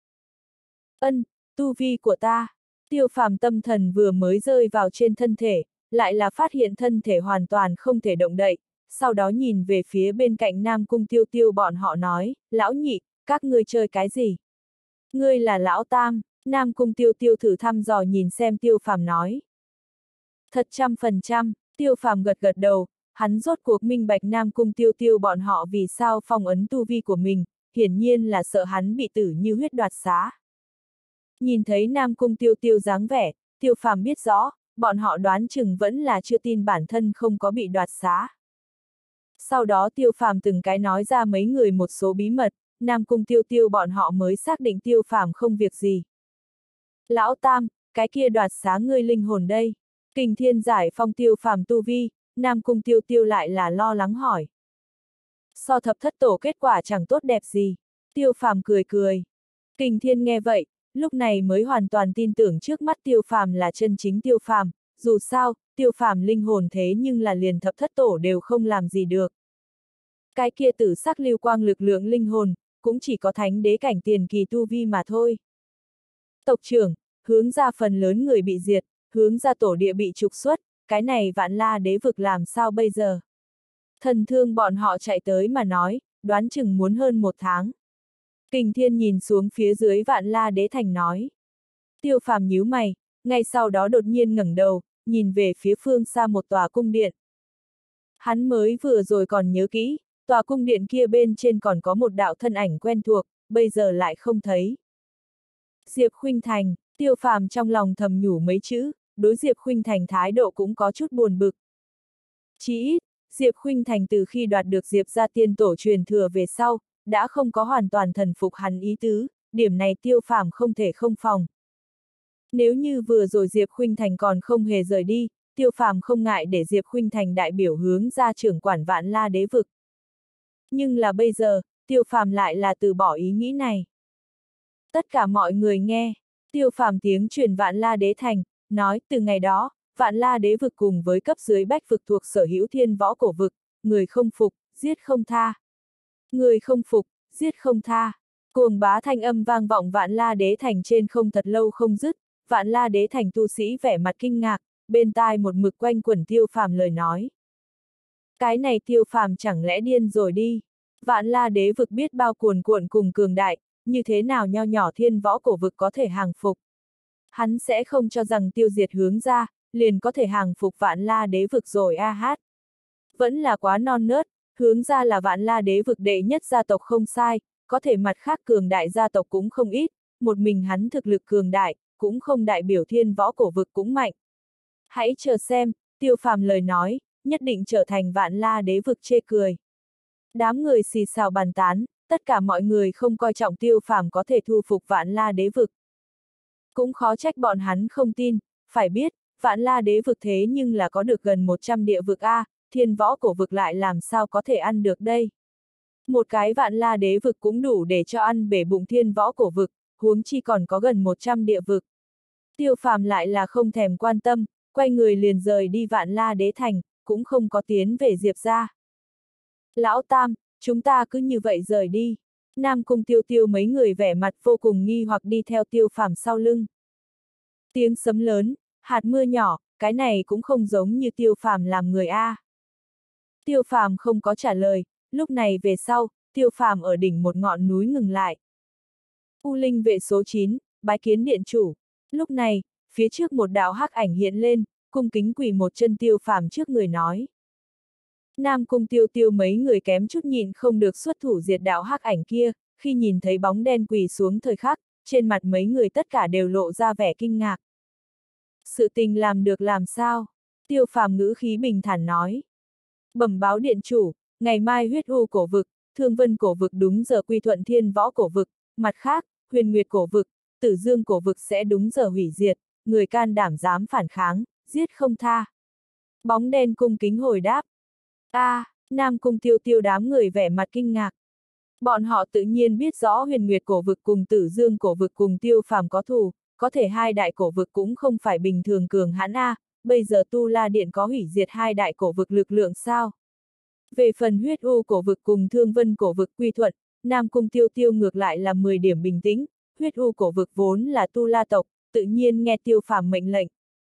Ân, tu vi của ta. Tiêu Phàm tâm thần vừa mới rơi vào trên thân thể, lại là phát hiện thân thể hoàn toàn không thể động đậy, sau đó nhìn về phía bên cạnh Nam Cung Tiêu Tiêu bọn họ nói, lão nhị, các ngươi chơi cái gì? Ngươi là lão tam, Nam Cung Tiêu Tiêu thử thăm dò nhìn xem Tiêu Phàm nói. Thật trăm phần trăm, Tiêu Phàm gật gật đầu, hắn rốt cuộc minh bạch Nam Cung Tiêu Tiêu bọn họ vì sao phong ấn tu vi của mình, hiển nhiên là sợ hắn bị tử như huyết đoạt xá. Nhìn thấy Nam Cung Tiêu Tiêu dáng vẻ, Tiêu Phàm biết rõ, bọn họ đoán chừng vẫn là chưa tin bản thân không có bị đoạt xá. Sau đó Tiêu Phàm từng cái nói ra mấy người một số bí mật, Nam Cung Tiêu Tiêu bọn họ mới xác định Tiêu Phàm không việc gì. Lão Tam, cái kia đoạt xá ngươi linh hồn đây. Kình Thiên giải phong Tiêu Phàm tu vi, Nam Cung Tiêu Tiêu lại là lo lắng hỏi. So thập thất tổ kết quả chẳng tốt đẹp gì. Tiêu Phàm cười cười. Kình Thiên nghe vậy, lúc này mới hoàn toàn tin tưởng trước mắt Tiêu Phàm là chân chính Tiêu Phàm, dù sao, Tiêu Phàm linh hồn thế nhưng là liền thập thất tổ đều không làm gì được. Cái kia tử sắc lưu quang lực lượng linh hồn, cũng chỉ có thánh đế cảnh tiền kỳ tu vi mà thôi. Tộc trưởng, hướng ra phần lớn người bị diệt, hướng ra tổ địa bị trục xuất, cái này Vạn La đế vực làm sao bây giờ? Thần thương bọn họ chạy tới mà nói, đoán chừng muốn hơn một tháng. Kình Thiên nhìn xuống phía dưới Vạn La đế thành nói. Tiêu Phàm nhíu mày, ngay sau đó đột nhiên ngẩng đầu, nhìn về phía phương xa một tòa cung điện. Hắn mới vừa rồi còn nhớ kỹ, tòa cung điện kia bên trên còn có một đạo thân ảnh quen thuộc, bây giờ lại không thấy. Diệp Khuynh Thành, Tiêu Phàm trong lòng thầm nhủ mấy chữ, đối Diệp Khuynh Thành thái độ cũng có chút buồn bực. Chỉ ít, Diệp Khuynh Thành từ khi đoạt được Diệp gia tiên tổ truyền thừa về sau, đã không có hoàn toàn thần phục hắn ý tứ, điểm này Tiêu Phàm không thể không phòng. Nếu như vừa rồi Diệp Khuynh Thành còn không hề rời đi, Tiêu Phàm không ngại để Diệp Khuynh Thành đại biểu hướng ra trưởng quản Vạn La đế vực. Nhưng là bây giờ, Tiêu Phàm lại là từ bỏ ý nghĩ này. Tất cả mọi người nghe, Tiêu Phàm tiếng truyền Vạn La đế thành, nói từ ngày đó, Vạn La đế vực cùng với cấp dưới bách vực thuộc sở hữu thiên võ cổ vực, người không phục, giết không tha. Người không phục, giết không tha. Cuồng bá thanh âm vang vọng Vạn La đế thành trên không thật lâu không dứt, Vạn La đế thành tu sĩ vẻ mặt kinh ngạc, bên tai một mực quanh quẩn Tiêu Phàm lời nói. Cái này Tiêu Phàm chẳng lẽ điên rồi đi? Vạn La đế vực biết bao cuồn cuộn cùng cường đại, như thế nào nho nhỏ thiên võ cổ vực có thể hàng phục? Hắn sẽ không cho rằng tiêu diệt hướng ra, liền có thể hàng phục Vạn La đế vực rồi a hát. Vẫn là quá non nớt, hướng ra là Vạn La đế vực đệ nhất gia tộc không sai, có thể mặt khác cường đại gia tộc cũng không ít, một mình hắn thực lực cường đại, cũng không đại biểu thiên võ cổ vực cũng mạnh. Hãy chờ xem, Tiêu Phàm lời nói, nhất định trở thành Vạn La đế vực chê cười. Đám người xì xào bàn tán, tất cả mọi người không coi trọng Tiêu Phàm có thể thu phục Vạn La đế vực. Cũng khó trách bọn hắn không tin, phải biết, Vạn La đế vực thế nhưng là có được gần một trăm địa vực A, thiên võ cổ vực lại làm sao có thể ăn được đây. Một cái Vạn La đế vực cũng đủ để cho ăn bể bụng thiên võ cổ vực, huống chi còn có gần một trăm địa vực. Tiêu Phàm lại là không thèm quan tâm, quay người liền rời đi Vạn La đế thành, cũng không có tiến về Diệp gia. Lão Tam, chúng ta cứ như vậy rời đi. Nam Cung Tiêu Tiêu mấy người vẻ mặt vô cùng nghi hoặc đi theo Tiêu Phàm sau lưng. Tiếng sấm lớn, hạt mưa nhỏ, cái này cũng không giống như Tiêu Phàm làm người A. Tiêu Phàm không có trả lời, lúc này về sau, Tiêu Phàm ở đỉnh một ngọn núi ngừng lại. U Linh vệ số chín, bái kiến điện chủ. Lúc này, phía trước một đạo hắc ảnh hiện lên, cung kính quỳ một chân Tiêu Phàm trước người nói. Nam Cung Tiêu Tiêu mấy người kém chút nhịn không được xuất thủ diệt đạo hắc ảnh kia, khi nhìn thấy bóng đen quỳ xuống thời khắc, trên mặt mấy người tất cả đều lộ ra vẻ kinh ngạc. Sự tình làm được làm sao? Tiêu Phàm ngữ khí bình thản nói. Bẩm báo điện chủ, ngày mai huyết u cổ vực, thương vân cổ vực đúng giờ quy thuận thiên võ cổ vực, mặt khác, huyền nguyệt cổ vực, tử dương cổ vực sẽ đúng giờ hủy diệt, người can đảm dám phản kháng, giết không tha. Bóng đen cung kính hồi đáp. A, à, Nam Cung Tiêu Tiêu đám người vẻ mặt kinh ngạc. Bọn họ tự nhiên biết rõ huyền nguyệt cổ vực cùng tử dương cổ vực cùng Tiêu Phàm có thù, có thể hai đại cổ vực cũng không phải bình thường cường hãn A, bây giờ Tu La Điện có hủy diệt hai đại cổ vực lực lượng sao? Về phần huyết u cổ vực cùng thương vân cổ vực quy thuận, Nam Cung Tiêu Tiêu ngược lại là mười điểm bình tĩnh, huyết u cổ vực vốn là Tu La tộc, tự nhiên nghe Tiêu Phàm mệnh lệnh.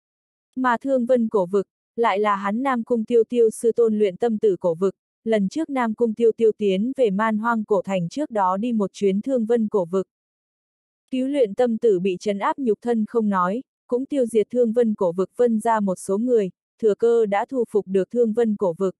Mà Thương Vân cổ vực, lại là hắn Nam Cung Tiêu Tiêu sư tôn luyện tâm tử cổ vực, lần trước Nam Cung Tiêu Tiêu tiến về Man Hoang cổ thành trước đó đi một chuyến Thương Vân cổ vực. Cứu luyện tâm tử bị trấn áp nhục thân không nói, cũng tiêu diệt Thương Vân cổ vực phân ra một số người, thừa cơ đã thu phục được Thương Vân cổ vực.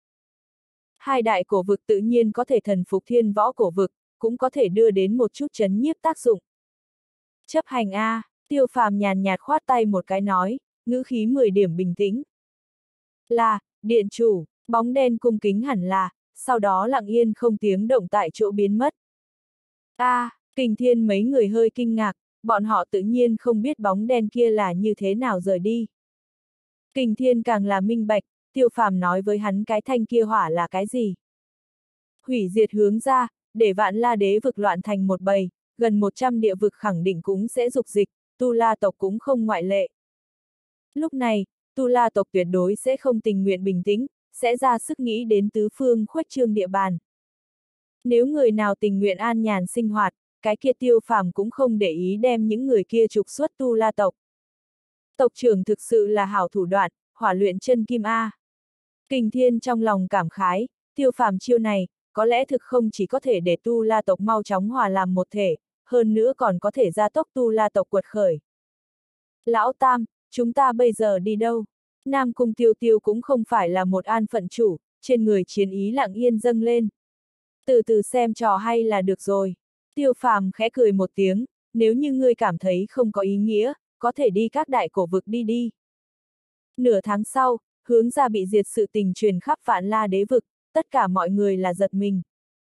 Hai đại cổ vực tự nhiên có thể thần phục thiên võ cổ vực, cũng có thể đưa đến một chút chấn nhiếp tác dụng. Chấp hành A, Tiêu Phàm nhàn nhạt khoát tay một cái nói, ngữ khí mười điểm bình tĩnh. Là, điện chủ, bóng đen cung kính hẳn là, sau đó lặng yên không tiếng động tại chỗ biến mất. A, à, Kình Thiên mấy người hơi kinh ngạc, bọn họ tự nhiên không biết bóng đen kia là như thế nào rời đi. Kình Thiên càng là minh bạch, Tiêu Phàm nói với hắn cái thanh kia hỏa là cái gì. Hủy diệt hướng ra, để Vạn La đế vực loạn thành một bầy, gần một trăm địa vực khẳng định cũng sẽ dục dịch, Tu La tộc cũng không ngoại lệ. Lúc này, Tu La tộc tuyệt đối sẽ không tình nguyện bình tĩnh, sẽ ra sức nghĩ đến tứ phương khuếch trương địa bàn. Nếu người nào tình nguyện an nhàn sinh hoạt, cái kia Tiêu Phàm cũng không để ý đem những người kia trục xuất Tu La tộc. Tộc trưởng thực sự là hảo thủ đoạn, hỏa luyện chân kim A. Kình Thiên trong lòng cảm khái, Tiêu Phàm chiêu này, có lẽ thực không chỉ có thể để Tu La tộc mau chóng hòa làm một thể, hơn nữa còn có thể gia tốc Tu La tộc quật khởi. Lão Tam, chúng ta bây giờ đi đâu? Nam Cung Tiêu Tiêu cũng không phải là một an phận chủ, trên người chiến ý lặng yên dâng lên. Từ từ xem trò hay là được rồi. Tiêu Phàm khẽ cười một tiếng, nếu như ngươi cảm thấy không có ý nghĩa, có thể đi các đại cổ vực đi đi. Nửa tháng sau, hướng ra bị diệt sự tình truyền khắp Vạn La đế vực, tất cả mọi người là giật mình.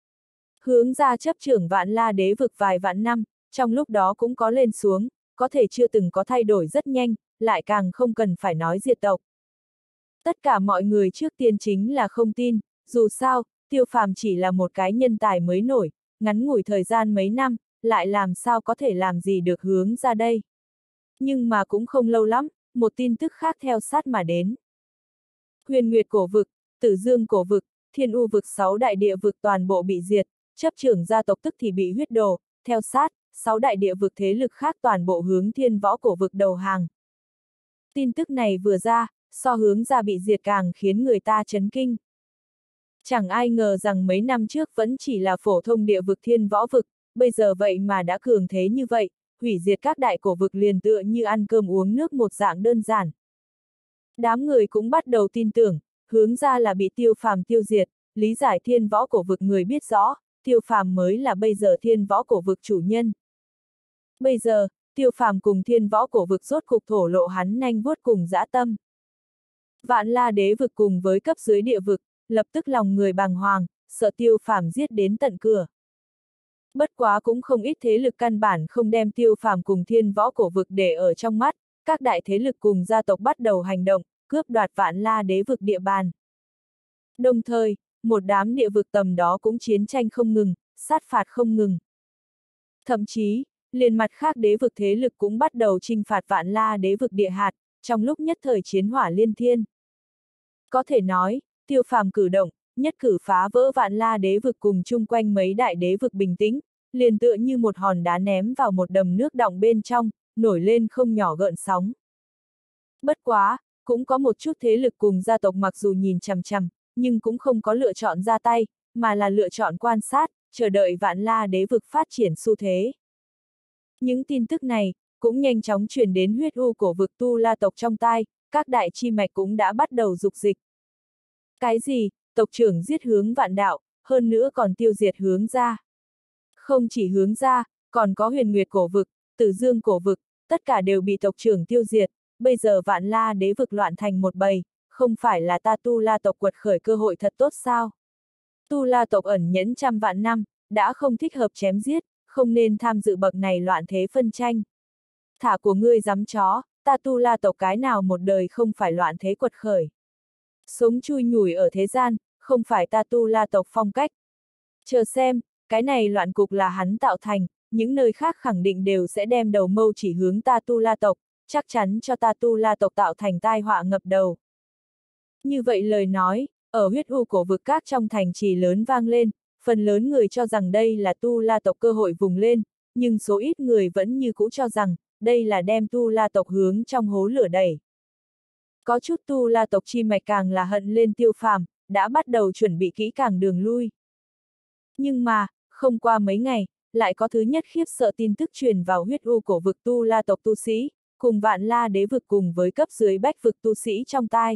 Hướng ra chấp trưởng Vạn La đế vực vài vạn năm, trong lúc đó cũng có lên xuống, có thể chưa từng có thay đổi rất nhanh, lại càng không cần phải nói diệt tộc. Tất cả mọi người trước tiên chính là không tin, dù sao, Tiêu Phàm chỉ là một cái nhân tài mới nổi, ngắn ngủi thời gian mấy năm, lại làm sao có thể làm gì được hướng ra đây. Nhưng mà cũng không lâu lắm, một tin tức khác theo sát mà đến. Huyền Nguyệt cổ vực, Tử Dương cổ vực, Thiên U vực sáu đại địa vực toàn bộ bị diệt, chấp trưởng gia tộc tức thì bị huyết đồ, theo sát, sáu đại địa vực thế lực khác toàn bộ hướng Thiên Võ cổ vực đầu hàng. Tin tức này vừa ra, so hướng ra bị diệt càng khiến người ta chấn kinh. Chẳng ai ngờ rằng mấy năm trước vẫn chỉ là phổ thông địa vực Thiên Võ vực, bây giờ vậy mà đã cường thế như vậy, hủy diệt các đại cổ vực liền tựa như ăn cơm uống nước một dạng đơn giản. Đám người cũng bắt đầu tin tưởng, hướng ra là bị Tiêu Phàm tiêu diệt, lý giải Thiên Võ cổ vực người biết rõ, Tiêu Phàm mới là bây giờ Thiên Võ cổ vực chủ nhân. Bây giờ, Tiêu Phàm cùng Thiên Võ cổ vực rốt cục thổ lộ hắn nanh vuốt cùng dã tâm. Vạn La đế vực cùng với cấp dưới địa vực, lập tức lòng người bàng hoàng, sợ Tiêu Phàm giết đến tận cửa. Bất quá cũng không ít thế lực căn bản không đem Tiêu Phàm cùng Thiên Võ cổ vực để ở trong mắt, các đại thế lực cùng gia tộc bắt đầu hành động, cướp đoạt Vạn La đế vực địa bàn. Đồng thời, một đám địa vực tầm đó cũng chiến tranh không ngừng, sát phạt không ngừng. Thậm chí, liền mặt khác đế vực thế lực cũng bắt đầu chinh phạt Vạn La đế vực địa hạt, trong lúc nhất thời chiến hỏa liên thiên. Có thể nói, Tiêu Phàm cử động, nhất cử phá vỡ Vạn La đế vực cùng chung quanh mấy đại đế vực bình tĩnh, liền tựa như một hòn đá ném vào một đầm nước đọng bên trong, nổi lên không nhỏ gợn sóng. Bất quá, cũng có một chút thế lực cùng gia tộc mặc dù nhìn chằm chằm, nhưng cũng không có lựa chọn ra tay, mà là lựa chọn quan sát, chờ đợi Vạn La đế vực phát triển xu thế. Những tin tức này, cũng nhanh chóng truyền đến huyết u cổ vực Tu La tộc trong tai, các đại chi mạch cũng đã bắt đầu dục dịch. Cái gì, tộc trưởng giết hướng Vạn đạo, hơn nữa còn tiêu diệt hướng ra. Không chỉ hướng ra, còn có Huyền Nguyệt cổ vực, Tử Dương cổ vực, tất cả đều bị tộc trưởng tiêu diệt, bây giờ Vạn La đế vực loạn thành một bầy, không phải là ta Tu La tộc quật khởi cơ hội thật tốt sao? Tu La tộc ẩn nhẫn trăm vạn năm, đã không thích hợp chém giết, không nên tham dự bậc này loạn thế phân tranh. Thả của ngươi dám chó, ta Tu La tộc cái nào một đời không phải loạn thế quật khởi. Sống chui nhủi ở thế gian, không phải ta Tu La tộc phong cách. Chờ xem, cái này loạn cục là hắn tạo thành, những nơi khác khẳng định đều sẽ đem đầu mâu chỉ hướng ta Tu La tộc, chắc chắn cho ta Tu La tộc tạo thành tai họa ngập đầu. Như vậy lời nói, ở huyết u cổ vực các trong thành trì lớn vang lên, phần lớn người cho rằng đây là Tu La tộc cơ hội vùng lên, nhưng số ít người vẫn như cũ cho rằng, đây là đem Tu La tộc hướng trong hố lửa đẩy. Có chút Tu La tộc chi mạch càng là hận lên Tiêu Phàm, đã bắt đầu chuẩn bị kỹ càng đường lui. Nhưng mà, không qua mấy ngày, lại có thứ nhất khiếp sợ tin tức truyền vào huyết u cổ vực Tu La tộc tu sĩ, cùng Vạn La đế vực cùng với cấp dưới bách vực tu sĩ trong tai.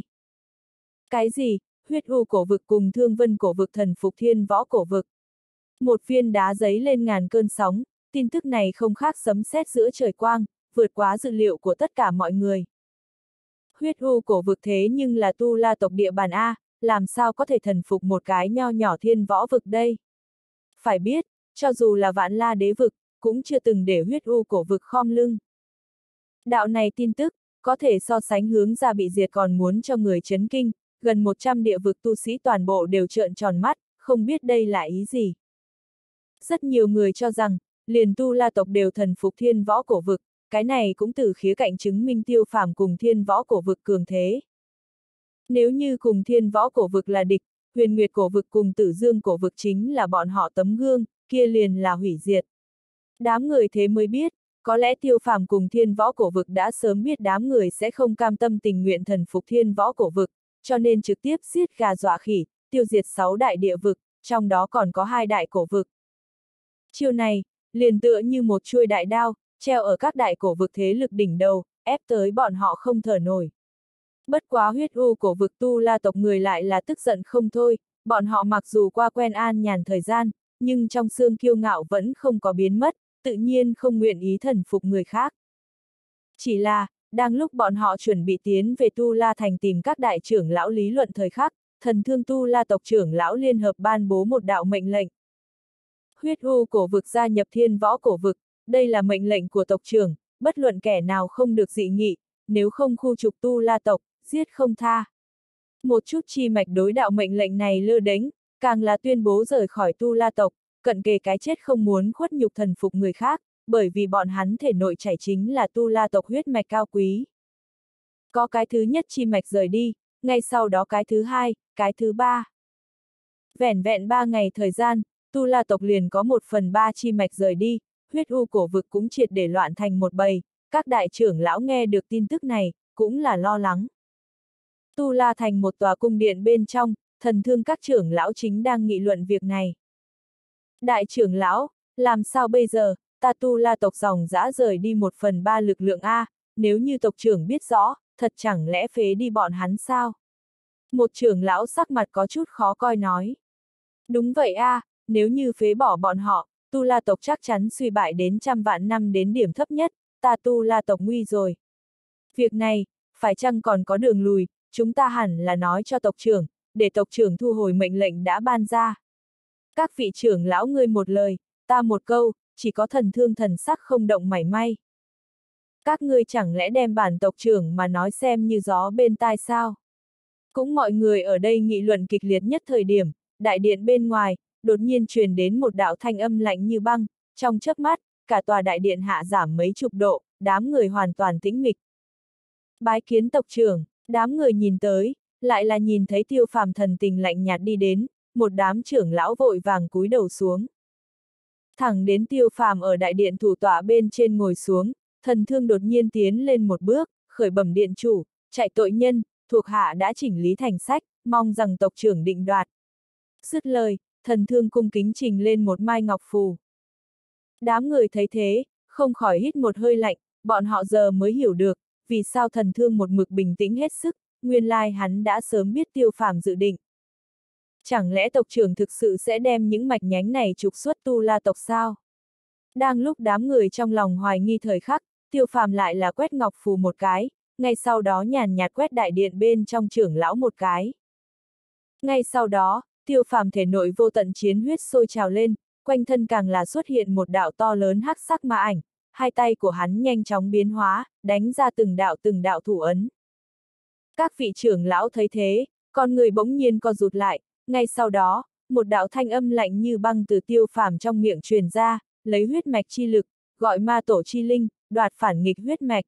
Cái gì? Huyết u cổ vực cùng Thương Vân cổ vực thần phục Thiên Võ cổ vực. Một viên đá giấy lên ngàn cơn sóng, tin tức này không khác sấm sét giữa trời quang, vượt quá dự liệu của tất cả mọi người. Huyết u cổ vực thế nhưng là Tu La tộc địa bàn A, làm sao có thể thần phục một cái nho nhỏ Thiên Võ vực đây? Phải biết, cho dù là Vạn La đế vực, cũng chưa từng để huyết u cổ vực khom lưng. Đạo này tin tức, có thể so sánh hướng ra bị diệt còn muốn cho người chấn kinh, gần một trăm địa vực tu sĩ toàn bộ đều trợn tròn mắt, không biết đây là ý gì. Rất nhiều người cho rằng, liền Tu La tộc đều thần phục Thiên Võ cổ vực, cái này cũng từ khía cạnh chứng minh Tiêu Phàm cùng Thiên Võ cổ vực cường thế. Nếu như cùng Thiên Võ cổ vực là địch, Huyền Nguyệt cổ vực cùng Tử Dương cổ vực chính là bọn họ tấm gương, kia liền là hủy diệt. Đám người thế mới biết, có lẽ Tiêu Phàm cùng Thiên Võ cổ vực đã sớm biết đám người sẽ không cam tâm tình nguyện thần phục Thiên Võ cổ vực, cho nên trực tiếp giết gà dọa khỉ, tiêu diệt sáu đại địa vực, trong đó còn có hai đại cổ vực. Chiêu này, liền tựa như một chuôi đại đao, treo ở các đại cổ vực thế lực đỉnh đầu, ép tới bọn họ không thở nổi. Bất quá huyết u cổ vực Tu La tộc người lại là tức giận không thôi, bọn họ mặc dù qua quen an nhàn thời gian, nhưng trong xương kiêu ngạo vẫn không có biến mất, tự nhiên không nguyện ý thần phục người khác. Chỉ là, đang lúc bọn họ chuẩn bị tiến về Tu La thành tìm các đại trưởng lão lý luận thời khắc, thần thương Tu La tộc trưởng lão liên hợp ban bố một đạo mệnh lệnh. Huyết u cổ vực gia nhập Thiên Võ cổ vực, đây là mệnh lệnh của tộc trưởng, bất luận kẻ nào không được dị nghị, nếu không khu trục Tu La tộc, giết không tha. Một chút chi mạch đối đạo mệnh lệnh này lơ đánh, càng là tuyên bố rời khỏi Tu La tộc, cận kề cái chết không muốn khuất nhục thần phục người khác, bởi vì bọn hắn thể nội chảy chính là Tu La tộc huyết mạch cao quý. Có cái thứ nhất chi mạch rời đi, ngay sau đó cái thứ hai, cái thứ ba. Vẻn vẹn ba ngày thời gian, Tu La tộc liền có một phần ba chi mạch rời đi, huyết u cổ vực cũng triệt để loạn thành một bầy, các đại trưởng lão nghe được tin tức này, cũng là lo lắng. Tu La thành một tòa cung điện bên trong, thần thương các trưởng lão chính đang nghị luận việc này. Đại trưởng lão, làm sao bây giờ, ta Tu La tộc dòng dã rời đi một phần ba lực lượng A, nếu như tộc trưởng biết rõ, thật chẳng lẽ phế đi bọn hắn sao? Một trưởng lão sắc mặt có chút khó coi nói. Đúng vậy A, nếu như phế bỏ bọn họ, Tu La tộc chắc chắn suy bại đến trăm vạn năm đến điểm thấp nhất, ta Tu La tộc nguy rồi. Việc này, phải chăng còn có đường lùi, chúng ta hẳn là nói cho tộc trưởng, để tộc trưởng thu hồi mệnh lệnh đã ban ra. Các vị trưởng lão ngươi một lời, ta một câu, chỉ có thần thương thần sắc không động mảy may. Các ngươi chẳng lẽ đem bản tộc trưởng mà nói xem như gió bên tai sao? Cũng mọi người ở đây nghị luận kịch liệt nhất thời điểm, đại điện bên ngoài, đột nhiên truyền đến một đạo thanh âm lạnh như băng, trong chớp mắt, cả tòa đại điện hạ giảm mấy chục độ, đám người hoàn toàn tĩnh mịch. Bái kiến tộc trưởng, đám người nhìn tới, lại là nhìn thấy Tiêu Phàm thần tình lạnh nhạt đi đến, một đám trưởng lão vội vàng cúi đầu xuống. Thẳng đến Tiêu Phàm ở đại điện thủ tọa bên trên ngồi xuống, thần thương đột nhiên tiến lên một bước, khởi bẩm điện chủ, chạy tội nhân, thuộc hạ đã chỉnh lý thành sách, mong rằng tộc trưởng định đoạt. Dứt lời, thần thương cung kính trình lên một mai ngọc phù. Đám người thấy thế, không khỏi hít một hơi lạnh, bọn họ giờ mới hiểu được, vì sao thần thương một mực bình tĩnh hết sức, nguyên lai hắn đã sớm biết Tiêu Phàm dự định. Chẳng lẽ tộc trưởng thực sự sẽ đem những mạch nhánh này trục xuất Tu La tộc sao? Đang lúc đám người trong lòng hoài nghi thời khắc, Tiêu Phàm lại là quét ngọc phù một cái, ngay sau đó nhàn nhạt quét đại điện bên trong trưởng lão một cái. Ngay sau đó, Tiêu Phàm thể nội vô tận chiến huyết sôi trào lên, quanh thân càng là xuất hiện một đạo to lớn hắc sắc ma ảnh, hai tay của hắn nhanh chóng biến hóa, đánh ra từng đạo từng đạo thủ ấn. Các vị trưởng lão thấy thế, con người bỗng nhiên co rụt lại, ngay sau đó, một đạo thanh âm lạnh như băng từ Tiêu Phàm trong miệng truyền ra, lấy huyết mạch chi lực, gọi ma tổ chi linh, đoạt phản nghịch huyết mạch.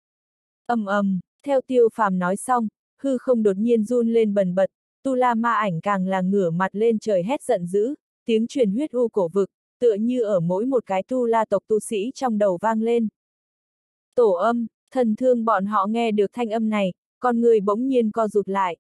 Ầm ầm, theo Tiêu Phàm nói xong, hư không đột nhiên run lên bần bật, Tu La ma ảnh càng là ngửa mặt lên trời hét giận dữ, tiếng truyền huyết u cổ vực, tựa như ở mỗi một cái tu la tộc tu sĩ trong đầu vang lên. Tổ âm, thần thương bọn họ nghe được thanh âm này, con người bỗng nhiên co rụt lại.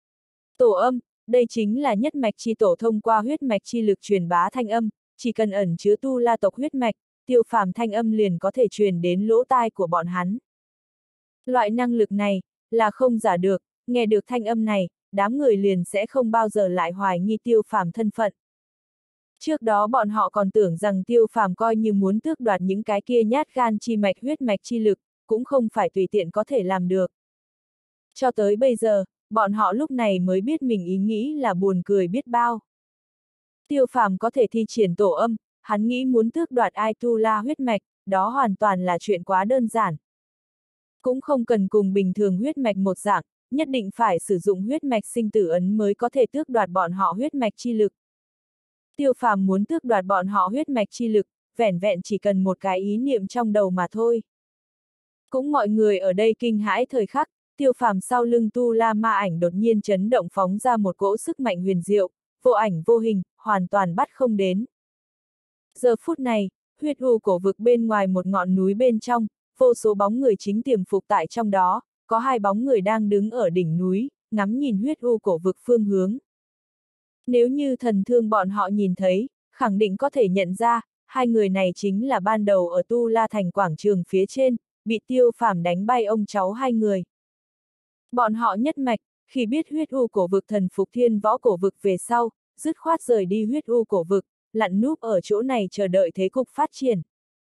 Tổ âm, đây chính là nhất mạch chi tổ thông qua huyết mạch chi lực truyền bá thanh âm, chỉ cần ẩn chứa tu la tộc huyết mạch, Tiêu Phàm thanh âm liền có thể truyền đến lỗ tai của bọn hắn. Loại năng lực này, là không giả được, nghe được thanh âm này, đám người liền sẽ không bao giờ lại hoài nghi Tiêu Phàm thân phận. Trước đó bọn họ còn tưởng rằng Tiêu Phàm coi như muốn tước đoạt những cái kia nhát gan chi mạch huyết mạch chi lực, cũng không phải tùy tiện có thể làm được. Cho tới bây giờ, bọn họ lúc này mới biết mình ý nghĩ là buồn cười biết bao. Tiêu Phàm có thể thi triển tổ âm, hắn nghĩ muốn tước đoạt ai tu la huyết mạch, đó hoàn toàn là chuyện quá đơn giản. Cũng không cần cùng bình thường huyết mạch một dạng, nhất định phải sử dụng huyết mạch sinh tử ấn mới có thể tước đoạt bọn họ huyết mạch chi lực. Tiêu Phàm muốn tước đoạt bọn họ huyết mạch chi lực, vẻn vẹn chỉ cần một cái ý niệm trong đầu mà thôi. Cũng mọi người ở đây kinh hãi thời khắc, Tiêu Phàm sau lưng tu la ma ảnh đột nhiên chấn động phóng ra một cỗ sức mạnh huyền diệu, vô ảnh vô hình, hoàn toàn bắt không đến. Giờ phút này, huyết u cổ vực bên ngoài một ngọn núi bên trong, vô số bóng người chính tiềm phục tại trong đó, có hai bóng người đang đứng ở đỉnh núi, ngắm nhìn huyết u cổ vực phương hướng. Nếu như thần thương bọn họ nhìn thấy, khẳng định có thể nhận ra, hai người này chính là ban đầu ở Tu La Thành quảng trường phía trên, bị Tiêu Phàm đánh bay ông cháu hai người. Bọn họ nhất mạch, khi biết huyết u cổ vực thần phục thiên võ cổ vực về sau, dứt khoát rời đi huyết u cổ vực, lặn núp ở chỗ này chờ đợi thế cục phát triển.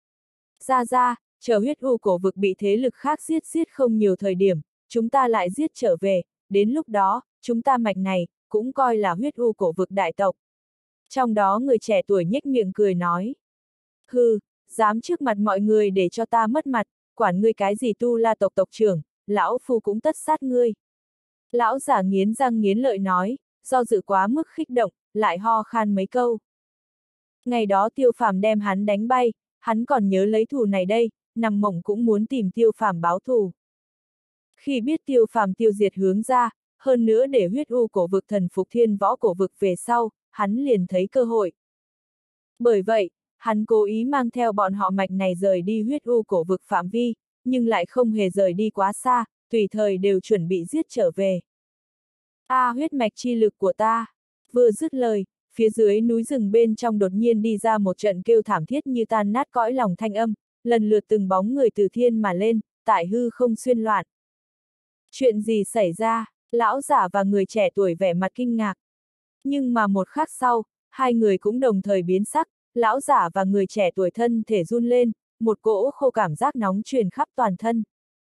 Ra ra, chờ huyết u cổ vực bị thế lực khác giết giết không nhiều thời điểm, chúng ta lại giết trở về, đến lúc đó, chúng ta mạch này, cũng coi là huyết u cổ vực đại tộc. Trong đó người trẻ tuổi nhếch miệng cười nói. Hừ, dám trước mặt mọi người để cho ta mất mặt, quản ngươi cái gì tu la tộc tộc trưởng, lão phu cũng tất sát ngươi. Lão giả nghiến răng nghiến lợi nói, do dự quá mức khích động, lại ho khan mấy câu. Ngày đó Tiêu Phàm đem hắn đánh bay, hắn còn nhớ lấy thù này đây, nằm mộng cũng muốn tìm Tiêu Phàm báo thù. Khi biết Tiêu Phàm tiêu diệt hướng ra, hơn nữa để huyết u cổ vực thần phục thiên võ cổ vực về sau, hắn liền thấy cơ hội. Bởi vậy, hắn cố ý mang theo bọn họ mạch này rời đi huyết u cổ vực phạm vi, nhưng lại không hề rời đi quá xa, tùy thời đều chuẩn bị giết trở về. A à, huyết mạch chi lực của ta, vừa dứt lời, phía dưới núi rừng bên trong đột nhiên đi ra một trận kêu thảm thiết như tan nát cõi lòng thanh âm, lần lượt từng bóng người từ thiên mà lên, tại hư không xuyên loạn. Chuyện gì xảy ra, lão giả và người trẻ tuổi vẻ mặt kinh ngạc. Nhưng mà một khắc sau, hai người cũng đồng thời biến sắc, lão giả và người trẻ tuổi thân thể run lên, một cỗ khô cảm giác nóng truyền khắp toàn thân.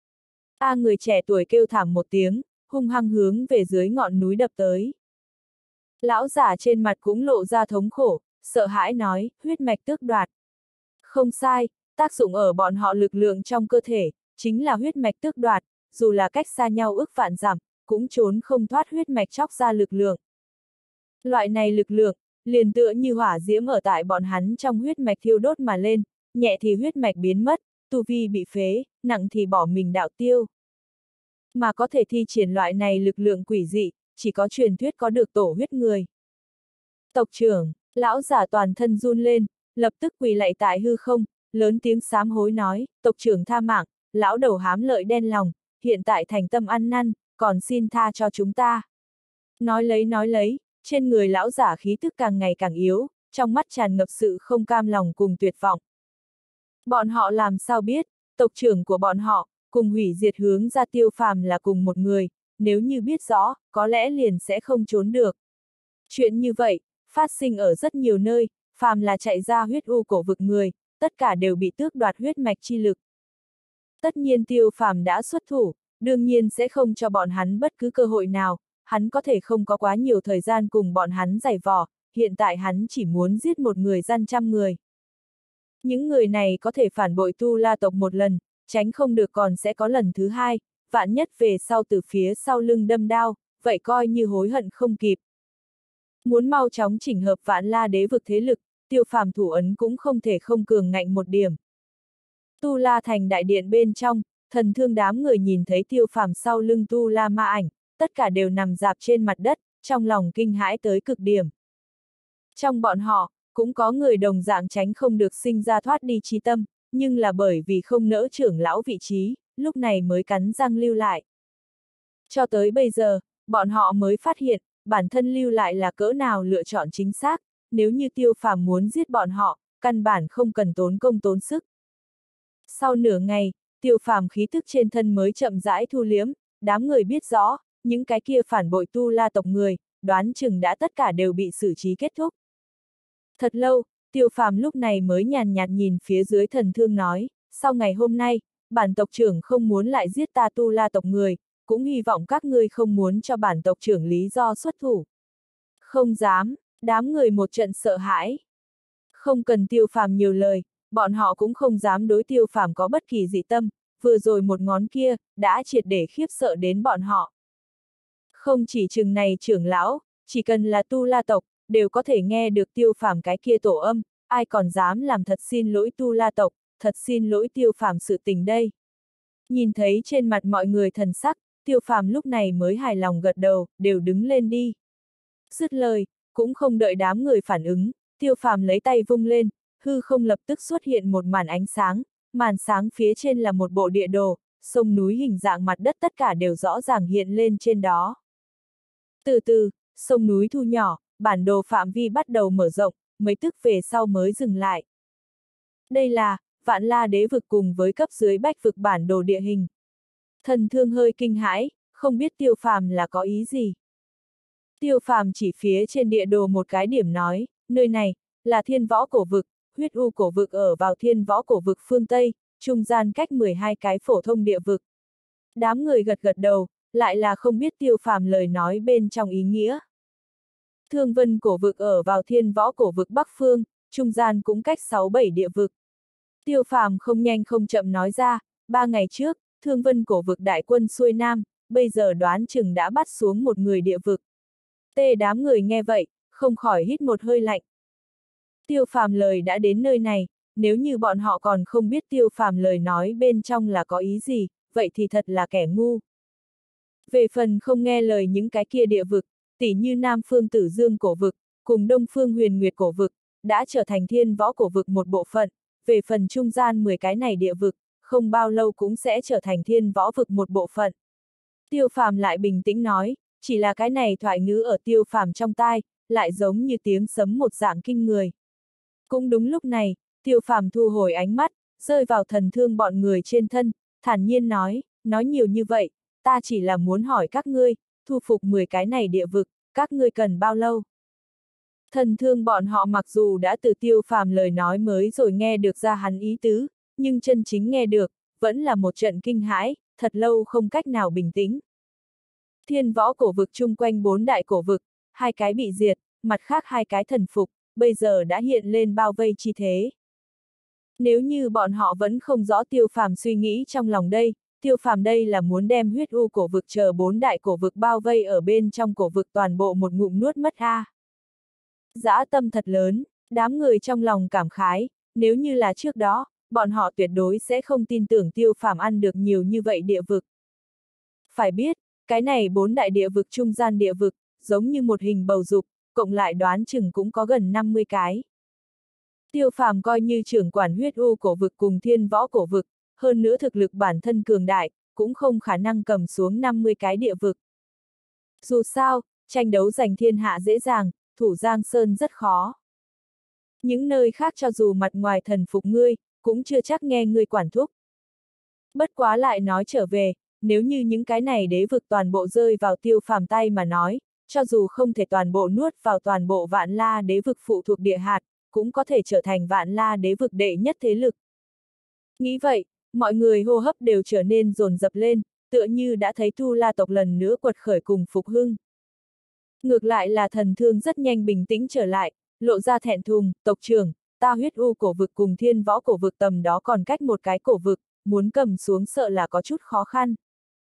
A à, người trẻ tuổi kêu thảm một tiếng, hung hăng hướng về dưới ngọn núi đập tới. Lão giả trên mặt cũng lộ ra thống khổ, sợ hãi nói, huyết mạch tước đoạt. Không sai, tác dụng ở bọn họ lực lượng trong cơ thể, chính là huyết mạch tước đoạt, dù là cách xa nhau ước vạn dặm, cũng trốn không thoát huyết mạch chóc ra lực lượng. Loại này lực lượng, liền tựa như hỏa diễm ở tại bọn hắn trong huyết mạch thiêu đốt mà lên, nhẹ thì huyết mạch biến mất, tu vi bị phế, nặng thì bỏ mình đạo tiêu. Mà có thể thi triển loại này lực lượng quỷ dị, chỉ có truyền thuyết có được tổ huyết người. Tộc trưởng, lão giả toàn thân run lên, lập tức quỳ lạy tại hư không, lớn tiếng sám hối nói, tộc trưởng tha mạng, lão đầu hám lợi đen lòng, hiện tại thành tâm ăn năn, còn xin tha cho chúng ta. Nói lấy nói lấy, trên người lão giả khí tức càng ngày càng yếu, trong mắt tràn ngập sự không cam lòng cùng tuyệt vọng. Bọn họ làm sao biết, tộc trưởng của bọn họ, cùng hủy diệt hướng ra Tiêu Phàm là cùng một người, nếu như biết rõ, có lẽ liền sẽ không trốn được. Chuyện như vậy, phát sinh ở rất nhiều nơi, phàm là chạy ra huyết u cổ vực người, tất cả đều bị tước đoạt huyết mạch chi lực. Tất nhiên Tiêu Phàm đã xuất thủ, đương nhiên sẽ không cho bọn hắn bất cứ cơ hội nào, hắn có thể không có quá nhiều thời gian cùng bọn hắn giày vò, hiện tại hắn chỉ muốn giết một người gian trăm người. Những người này có thể phản bội Tu La tộc một lần, tránh không được còn sẽ có lần thứ hai, vạn nhất về sau từ phía sau lưng đâm đao, vậy coi như hối hận không kịp. Muốn mau chóng chỉnh hợp Vạn La đế vực thế lực, Tiêu Phàm thủ ấn cũng không thể không cường ngạnh một điểm. Tu La thành đại điện bên trong, thần thương đám người nhìn thấy Tiêu Phàm sau lưng Tu La ma ảnh, tất cả đều nằm dạp trên mặt đất, trong lòng kinh hãi tới cực điểm. Trong bọn họ, cũng có người đồng dạng tránh không được sinh ra thoát đi chí tâm, nhưng là bởi vì không nỡ trưởng lão vị trí, lúc này mới cắn răng lưu lại. Cho tới bây giờ, bọn họ mới phát hiện, bản thân lưu lại là cỡ nào lựa chọn chính xác, nếu như Tiêu Phàm muốn giết bọn họ, căn bản không cần tốn công tốn sức. Sau nửa ngày, Tiêu Phàm khí thức trên thân mới chậm rãi thu liếm, đám người biết rõ, những cái kia phản bội Tu La tộc người, đoán chừng đã tất cả đều bị xử trí kết thúc. Thật lâu, Tiêu Phàm lúc này mới nhàn nhạt nhìn phía dưới Thần Thương nói, sau ngày hôm nay, bản tộc trưởng không muốn lại giết ta Tu La tộc người, cũng hy vọng các ngươi không muốn cho bản tộc trưởng lý do xuất thủ. Không dám, đám người một trận sợ hãi. Không cần Tiêu Phàm nhiều lời, bọn họ cũng không dám đối Tiêu Phàm có bất kỳ dị tâm, vừa rồi một ngón kia, đã triệt để khiếp sợ đến bọn họ. Không chỉ chừng này trưởng lão, chỉ cần là Tu La tộc, đều có thể nghe được Tiêu Phàm cái kia tổ âm, ai còn dám làm thật xin lỗi Tu La tộc, thật xin lỗi Tiêu Phàm sự tình đây. Nhìn thấy trên mặt mọi người thần sắc, Tiêu Phàm lúc này mới hài lòng gật đầu, đều đứng lên đi. Dứt lời, cũng không đợi đám người phản ứng, Tiêu Phàm lấy tay vung lên, hư không lập tức xuất hiện một màn ánh sáng, màn sáng phía trên là một bộ địa đồ, sông núi hình dạng mặt đất tất cả đều rõ ràng hiện lên trên đó. Từ từ, sông núi thu nhỏ, bản đồ phạm vi bắt đầu mở rộng, mấy tức về sau mới dừng lại. Đây là Vạn La đế vực cùng với cấp dưới bách vực bản đồ địa hình. Thần Thương hơi kinh hãi, không biết Tiêu Phàm là có ý gì. Tiêu Phàm chỉ phía trên địa đồ một cái điểm nói, nơi này, là Thiên Võ cổ vực, huyết u cổ vực ở vào Thiên Võ cổ vực phương Tây, trung gian cách mười hai cái phổ thông địa vực. Đám người gật gật đầu, lại là không biết Tiêu Phàm lời nói bên trong ý nghĩa. Thương Vân cổ vực ở vào Thiên Võ cổ vực Bắc phương, trung gian cũng cách sáu bảy địa vực. Tiêu Phàm không nhanh không chậm nói ra, ba ngày trước, Thương Vân cổ vực đại quân xuôi nam, bây giờ đoán chừng đã bắt xuống một người địa vực. Tê đám người nghe vậy, không khỏi hít một hơi lạnh. Tiêu Phàm lời đã đến nơi này, nếu như bọn họ còn không biết Tiêu Phàm lời nói bên trong là có ý gì, vậy thì thật là kẻ ngu. Về phần không nghe lời những cái kia địa vực, tỉ như Nam Phương Tử Dương cổ vực, cùng Đông Phương Huyền Nguyệt cổ vực, đã trở thành Thiên Võ cổ vực một bộ phận, về phần trung gian mười cái này địa vực, không bao lâu cũng sẽ trở thành Thiên Võ vực một bộ phận. Tiêu Phàm lại bình tĩnh nói, chỉ là cái này thoại ngữ ở Tiêu Phàm trong tai, lại giống như tiếng sấm một dạng kinh người. Cũng đúng lúc này, Tiêu Phàm thu hồi ánh mắt, rơi vào Thần Thương bọn người trên thân, thản nhiên nói, nói nhiều như vậy, ta chỉ là muốn hỏi các ngươi, thu phục mười cái này địa vực, các ngươi cần bao lâu? Thần Thương bọn họ mặc dù đã từ Tiêu Phàm lời nói mới rồi nghe được ra hắn ý tứ, nhưng chân chính nghe được, vẫn là một trận kinh hãi, thật lâu không cách nào bình tĩnh. Thiên Võ cổ vực chung quanh bốn đại cổ vực, hai cái bị diệt, mặt khác hai cái thần phục, bây giờ đã hiện lên bao vây chi thế. Nếu như bọn họ vẫn không rõ Tiêu Phàm suy nghĩ trong lòng đây, Tiêu Phàm đây là muốn đem huyết u cổ vực chờ bốn đại cổ vực bao vây ở bên trong cổ vực toàn bộ một ngụm nuốt mất a. Dã tâm thật lớn, đám người trong lòng cảm khái, nếu như là trước đó, bọn họ tuyệt đối sẽ không tin tưởng Tiêu Phàm ăn được nhiều như vậy địa vực. Phải biết, cái này bốn đại địa vực trung gian địa vực, giống như một hình bầu dục, cộng lại đoán chừng cũng có gần năm mươi cái. Tiêu Phàm coi như trưởng quản huyết u cổ vực cùng Thiên Võ cổ vực, hơn nữa thực lực bản thân cường đại, cũng không khả năng cầm xuống năm mươi cái địa vực. Dù sao, tranh đấu giành thiên hạ dễ dàng, thủ Giang Sơn rất khó. Những nơi khác cho dù mặt ngoài thần phục ngươi, cũng chưa chắc nghe ngươi quản thúc. Bất quá lại nói trở về, nếu như những cái này đế vực toàn bộ rơi vào Tiêu Phàm tay mà nói, cho dù không thể toàn bộ nuốt vào toàn bộ Vạn La đế vực phụ thuộc địa hạt, cũng có thể trở thành Vạn La đế vực đệ nhất thế lực. Nghĩ vậy, mọi người hô hấp đều trở nên dồn dập lên, tựa như đã thấy Tu La tộc lần nữa quật khởi cùng phục hưng. Ngược lại là Thần Thương rất nhanh bình tĩnh trở lại, lộ ra thẹn thùng, tộc trưởng, ta huyết u cổ vực cùng Thiên Võ cổ vực tầm đó còn cách một cái cổ vực, muốn cầm xuống sợ là có chút khó khăn.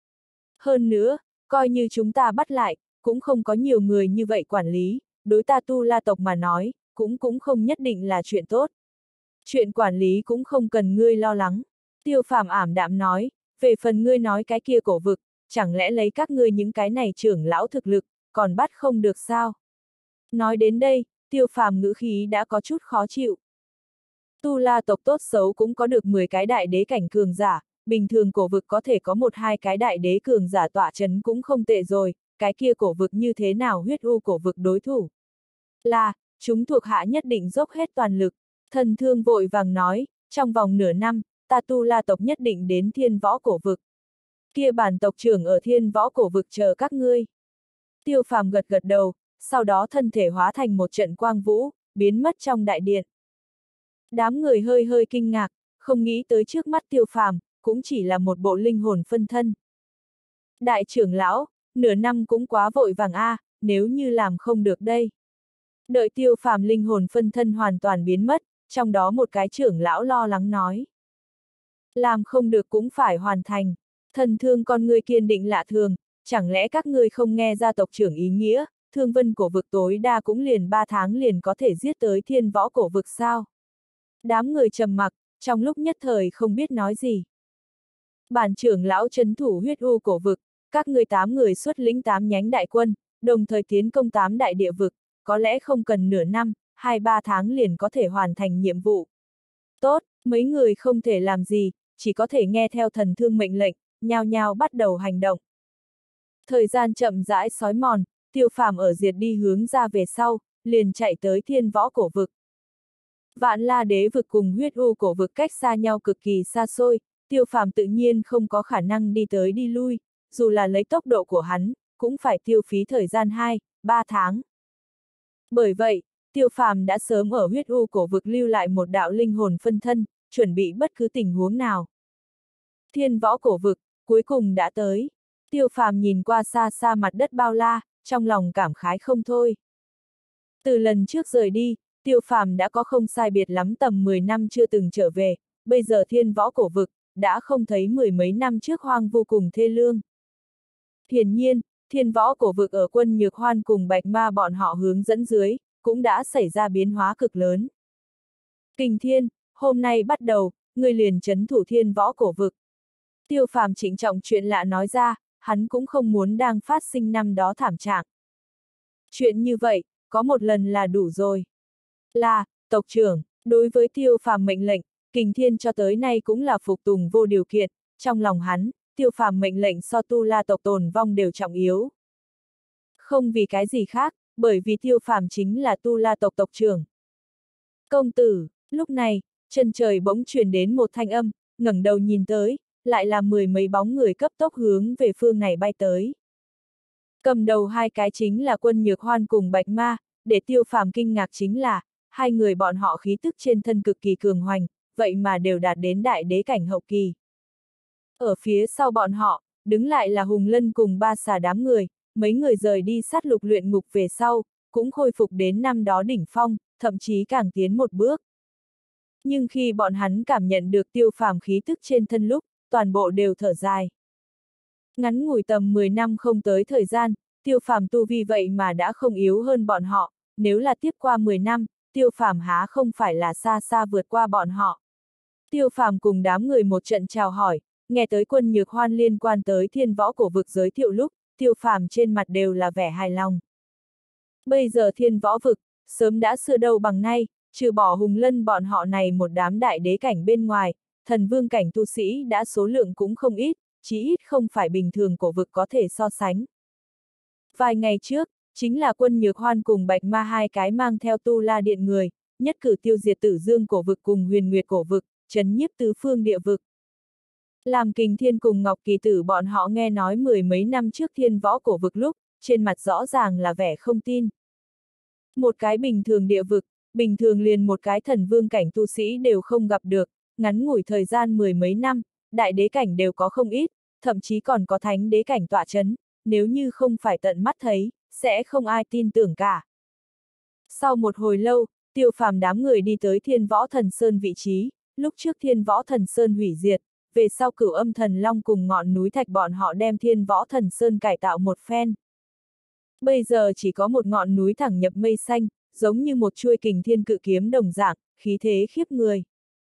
Hơn nữa, coi như chúng ta bắt lại, cũng không có nhiều người như vậy quản lý, đối ta Tu La tộc mà nói, cũng cũng không nhất định là chuyện tốt. Chuyện quản lý cũng không cần ngươi lo lắng. Tiêu Phàm ảm đạm nói, về phần ngươi nói cái kia cổ vực, chẳng lẽ lấy các ngươi những cái này trưởng lão thực lực, còn bắt không được sao? Nói đến đây, Tiêu Phàm ngữ khí đã có chút khó chịu. Tu La tộc tốt xấu cũng có được mười cái đại đế cảnh cường giả, bình thường cổ vực có thể có một hai cái đại đế cường giả tọa chấn cũng không tệ rồi, cái kia cổ vực như thế nào huyết u cổ vực đối thủ. Là, chúng thuộc hạ nhất định dốc hết toàn lực, Thần Thương vội vàng nói, trong vòng nửa năm, ta Tu La tộc nhất định đến thiên võ cổ vực. Kia bản tộc trưởng ở thiên võ cổ vực chờ các ngươi. Tiêu Phàm gật gật đầu, sau đó thân thể hóa thành một trận quang vũ, biến mất trong đại điện. Đám người hơi hơi kinh ngạc, không nghĩ tới trước mắt Tiêu Phàm, cũng chỉ là một bộ linh hồn phân thân. Đại trưởng lão, nửa năm cũng quá vội vàng a, à, nếu như làm không được đây. Đợi Tiêu Phàm linh hồn phân thân hoàn toàn biến mất, trong đó một cái trưởng lão lo lắng nói. Làm không được cũng phải hoàn thành. Thần Thương con ngươi kiên định lạ thường, chẳng lẽ các ngươi không nghe ra tộc trưởng ý nghĩa, Thương Vân cổ vực tối đa cũng liền ba tháng liền có thể giết tới thiên võ cổ vực sao? Đám người trầm mặc, trong lúc nhất thời không biết nói gì. Bản trưởng lão trấn thủ huyết u cổ vực, các ngươi tám người xuất lĩnh tám nhánh đại quân, đồng thời tiến công tám đại địa vực, có lẽ không cần nửa năm, hai ba tháng liền có thể hoàn thành nhiệm vụ. Tốt, mấy người không thể làm gì, chỉ có thể nghe theo Thần Thương mệnh lệnh, nhao nhao bắt đầu hành động. Thời gian chậm rãi xói mòn, Tiêu Phàm ở diệt đi hướng ra về sau, liền chạy tới thiên võ cổ vực. Vạn La đế vực cùng huyết u cổ vực cách xa nhau cực kỳ xa xôi, Tiêu Phàm tự nhiên không có khả năng đi tới đi lui, dù là lấy tốc độ của hắn, cũng phải tiêu phí thời gian hai, ba tháng. Bởi vậy, Tiêu Phàm đã sớm ở huyết u cổ vực lưu lại một đạo linh hồn phân thân, chuẩn bị bất cứ tình huống nào. Thiên võ cổ vực, cuối cùng đã tới. Tiêu Phàm nhìn qua xa xa mặt đất bao la, trong lòng cảm khái không thôi. Từ lần trước rời đi, Tiêu Phàm đã có không sai biệt lắm tầm mười năm chưa từng trở về, bây giờ thiên võ cổ vực, đã không thấy mười mấy năm trước hoang vô cùng thê lương. Hiển nhiên, thiên võ cổ vực ở Quân Nhược Hoan cùng Bạch Ma bọn họ hướng dẫn dưới, cũng đã xảy ra biến hóa cực lớn. Kình Thiên, hôm nay bắt đầu, ngươi liền trấn thủ thiên võ cổ vực. Tiêu Phàm trịnh trọng chuyện lạ nói ra, hắn cũng không muốn đang phát sinh năm đó thảm trạng. Chuyện như vậy, có một lần là đủ rồi. Là, tộc trưởng, đối với Tiêu Phàm mệnh lệnh, Kình Thiên cho tới nay cũng là phục tùng vô điều kiện, trong lòng hắn, Tiêu Phàm mệnh lệnh so Tu La tộc tồn vong đều trọng yếu. Không vì cái gì khác, bởi vì Tiêu Phàm chính là Tu La tộc tộc trưởng. Công tử, lúc này, chân trời bỗng truyền đến một thanh âm, ngẩng đầu nhìn tới, lại là mười mấy bóng người cấp tốc hướng về phương này bay tới. Cầm đầu hai cái chính là Quân Nhược Hoan cùng Bạch Ma, để Tiêu Phàm kinh ngạc chính là, hai người bọn họ khí tức trên thân cực kỳ cường hoành, vậy mà đều đạt đến đại đế cảnh hậu kỳ. Ở phía sau bọn họ, đứng lại là Hùng Lân cùng ba xà đám người, mấy người rời đi sát lục luyện ngục về sau, cũng khôi phục đến năm đó đỉnh phong, thậm chí càng tiến một bước. Nhưng khi bọn hắn cảm nhận được Tiêu Phàm khí tức trên thân lúc, toàn bộ đều thở dài. Ngắn ngủi tầm mười năm không tới thời gian, Tiêu Phàm tu vi vậy mà đã không yếu hơn bọn họ, nếu là tiếp qua mười năm, Tiêu Phàm há không phải là xa xa vượt qua bọn họ. Tiêu Phàm cùng đám người một trận chào hỏi, nghe tới Quân Nhược Hoan liên quan tới thiên võ cổ vực giới thiệu lúc, Tiêu Phàm trên mặt đều là vẻ hài lòng. Bây giờ thiên võ vực, sớm đã xưa đâu bằng nay, trừ bỏ Hùng Lân bọn họ này một đám đại đế cảnh bên ngoài, thần vương cảnh tu sĩ đã số lượng cũng không ít, chí ít không phải bình thường cổ vực có thể so sánh. Vài ngày trước, chính là Quân Nhược Hoan cùng Bạch Ma hai cái mang theo Tu La Điện người, nhất cử tiêu diệt Tử Dương cổ vực cùng Huyền Nguyệt cổ vực, trấn nhiếp tứ phương địa vực. Làm Kình Thiên cùng Ngọc Kỳ Tử bọn họ nghe nói mười mấy năm trước thiên võ cổ vực lúc, trên mặt rõ ràng là vẻ không tin. Một cái bình thường địa vực, bình thường liền một cái thần vương cảnh tu sĩ đều không gặp được, ngắn ngủi thời gian mười mấy năm, đại đế cảnh đều có không ít, thậm chí còn có thánh đế cảnh tọa chấn, nếu như không phải tận mắt thấy, sẽ không ai tin tưởng cả. Sau một hồi lâu, Tiêu Phàm đám người đi tới Thiên Võ Thần Sơn vị trí, lúc trước Thiên Võ Thần Sơn hủy diệt, về sau Cửu Âm Thần Long cùng ngọn núi thạch bọn họ đem Thiên Võ Thần Sơn cải tạo một phen. Bây giờ chỉ có một ngọn núi thẳng nhập mây xanh, giống như một chuôi kình thiên cự kiếm đồng dạng, khí thế khiếp người.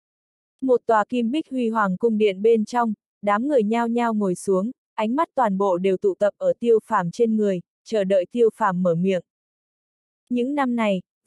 Một tòa kim bích huy hoàng cung điện bên trong, đám người nhao nhao ngồi xuống, ánh mắt toàn bộ đều tụ tập ở Tiêu Phàm trên người, chờ đợi Tiêu Phàm mở miệng. Những năm này,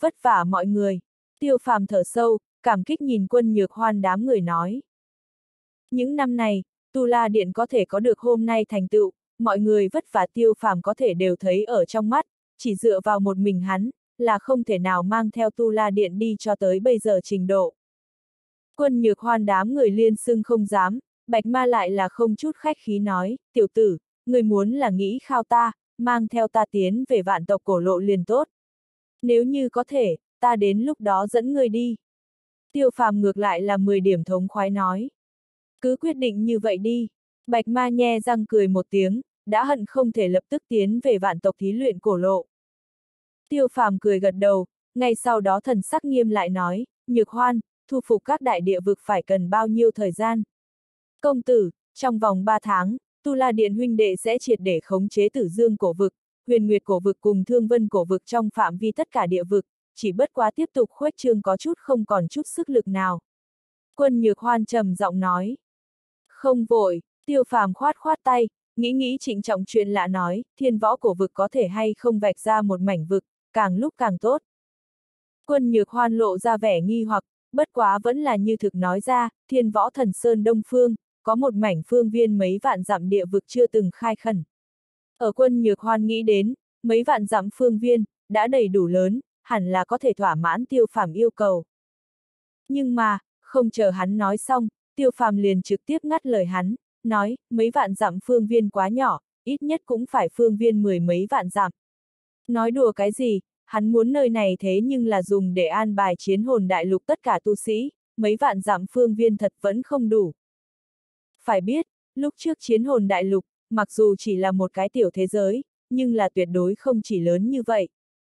vất vả mọi người. Tiêu Phàm thở sâu, cảm kích nhìn Quân Nhược Hoan đám người nói. Những năm này, Tu La Điện có thể có được hôm nay thành tựu, mọi người vất vả Tiêu Phàm có thể đều thấy ở trong mắt, chỉ dựa vào một mình hắn, là không thể nào mang theo Tu La Điện đi cho tới bây giờ trình độ. Quân Nhược Hoan đám người liên xưng không dám, Bạch Ma lại là không chút khách khí nói, tiểu tử, người muốn là nghĩ khao ta, mang theo ta tiến về vạn tộc cổ lộ liền tốt. Nếu như có thể, ta đến lúc đó dẫn người đi. Tiêu Phàm ngược lại là mười điểm thống khoái nói. Cứ quyết định như vậy đi. Bạch Ma nhe răng cười một tiếng, đã hận không thể lập tức tiến về vạn tộc thí luyện cổ lộ. Tiêu Phàm cười gật đầu, ngay sau đó thần sắc nghiêm lại nói, Nhược Hoan, thu phục các đại địa vực phải cần bao nhiêu thời gian? Công tử, trong vòng ba tháng, Tu La Điện huynh đệ sẽ triệt để khống chế Tử Dương cổ vực, Huyền Nguyệt cổ vực cùng Thương Vân cổ vực trong phạm vi tất cả địa vực, chỉ bất quá tiếp tục khuếch trương có chút không còn chút sức lực nào. Quân Nhược Hoan trầm giọng nói. Không vội, Tiêu Phàm khoát khoát tay, nghĩ nghĩ trịnh trọng chuyện lạ nói, Thiên Võ cổ vực có thể hay không vạch ra một mảnh vực, càng lúc càng tốt. Quân Nhược Hoan lộ ra vẻ nghi hoặc, bất quá vẫn là như thực nói ra, Thiên Võ Thần Sơn Đông Phương, có một mảnh phương viên mấy vạn dặm địa vực chưa từng khai khẩn. Ở Quân Nhược Hoan nghĩ đến, mấy vạn dặm phương viên, đã đầy đủ lớn, hẳn là có thể thỏa mãn Tiêu Phàm yêu cầu. Nhưng mà, không chờ hắn nói xong, Tiêu Phàm liền trực tiếp ngắt lời hắn, nói, mấy vạn dặm phương viên quá nhỏ, ít nhất cũng phải phương viên mười mấy vạn dặm. Nói đùa cái gì, hắn muốn nơi này thế nhưng là dùng để an bài chiến hồn đại lục tất cả tu sĩ, mấy vạn dặm phương viên thật vẫn không đủ. Phải biết, lúc trước chiến hồn đại lục, mặc dù chỉ là một cái tiểu thế giới, nhưng là tuyệt đối không chỉ lớn như vậy.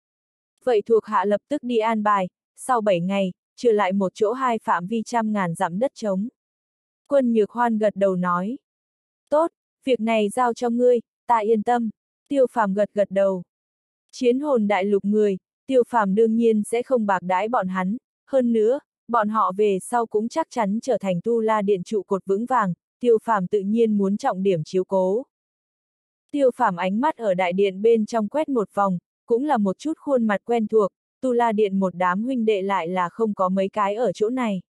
Vậy thuộc hạ lập tức đi an bài, sau bảy ngày, trừ lại một chỗ hai phạm vi trăm ngàn dặm đất trống. Quân Nhược Hoan gật đầu nói. Tốt, việc này giao cho ngươi, ta yên tâm. Tiêu Phàm gật gật đầu. Chiến hồn đại lục người, Tiêu Phàm đương nhiên sẽ không bạc đãi bọn hắn, hơn nữa, bọn họ về sau cũng chắc chắn trở thành Tu La Điện trụ cột vững vàng, Tiêu Phàm tự nhiên muốn trọng điểm chiếu cố. Tiêu Phàm ánh mắt ở đại điện bên trong quét một vòng, cũng là một chút khuôn mặt quen thuộc, Tu La Điện một đám huynh đệ lại là không có mấy cái ở chỗ này.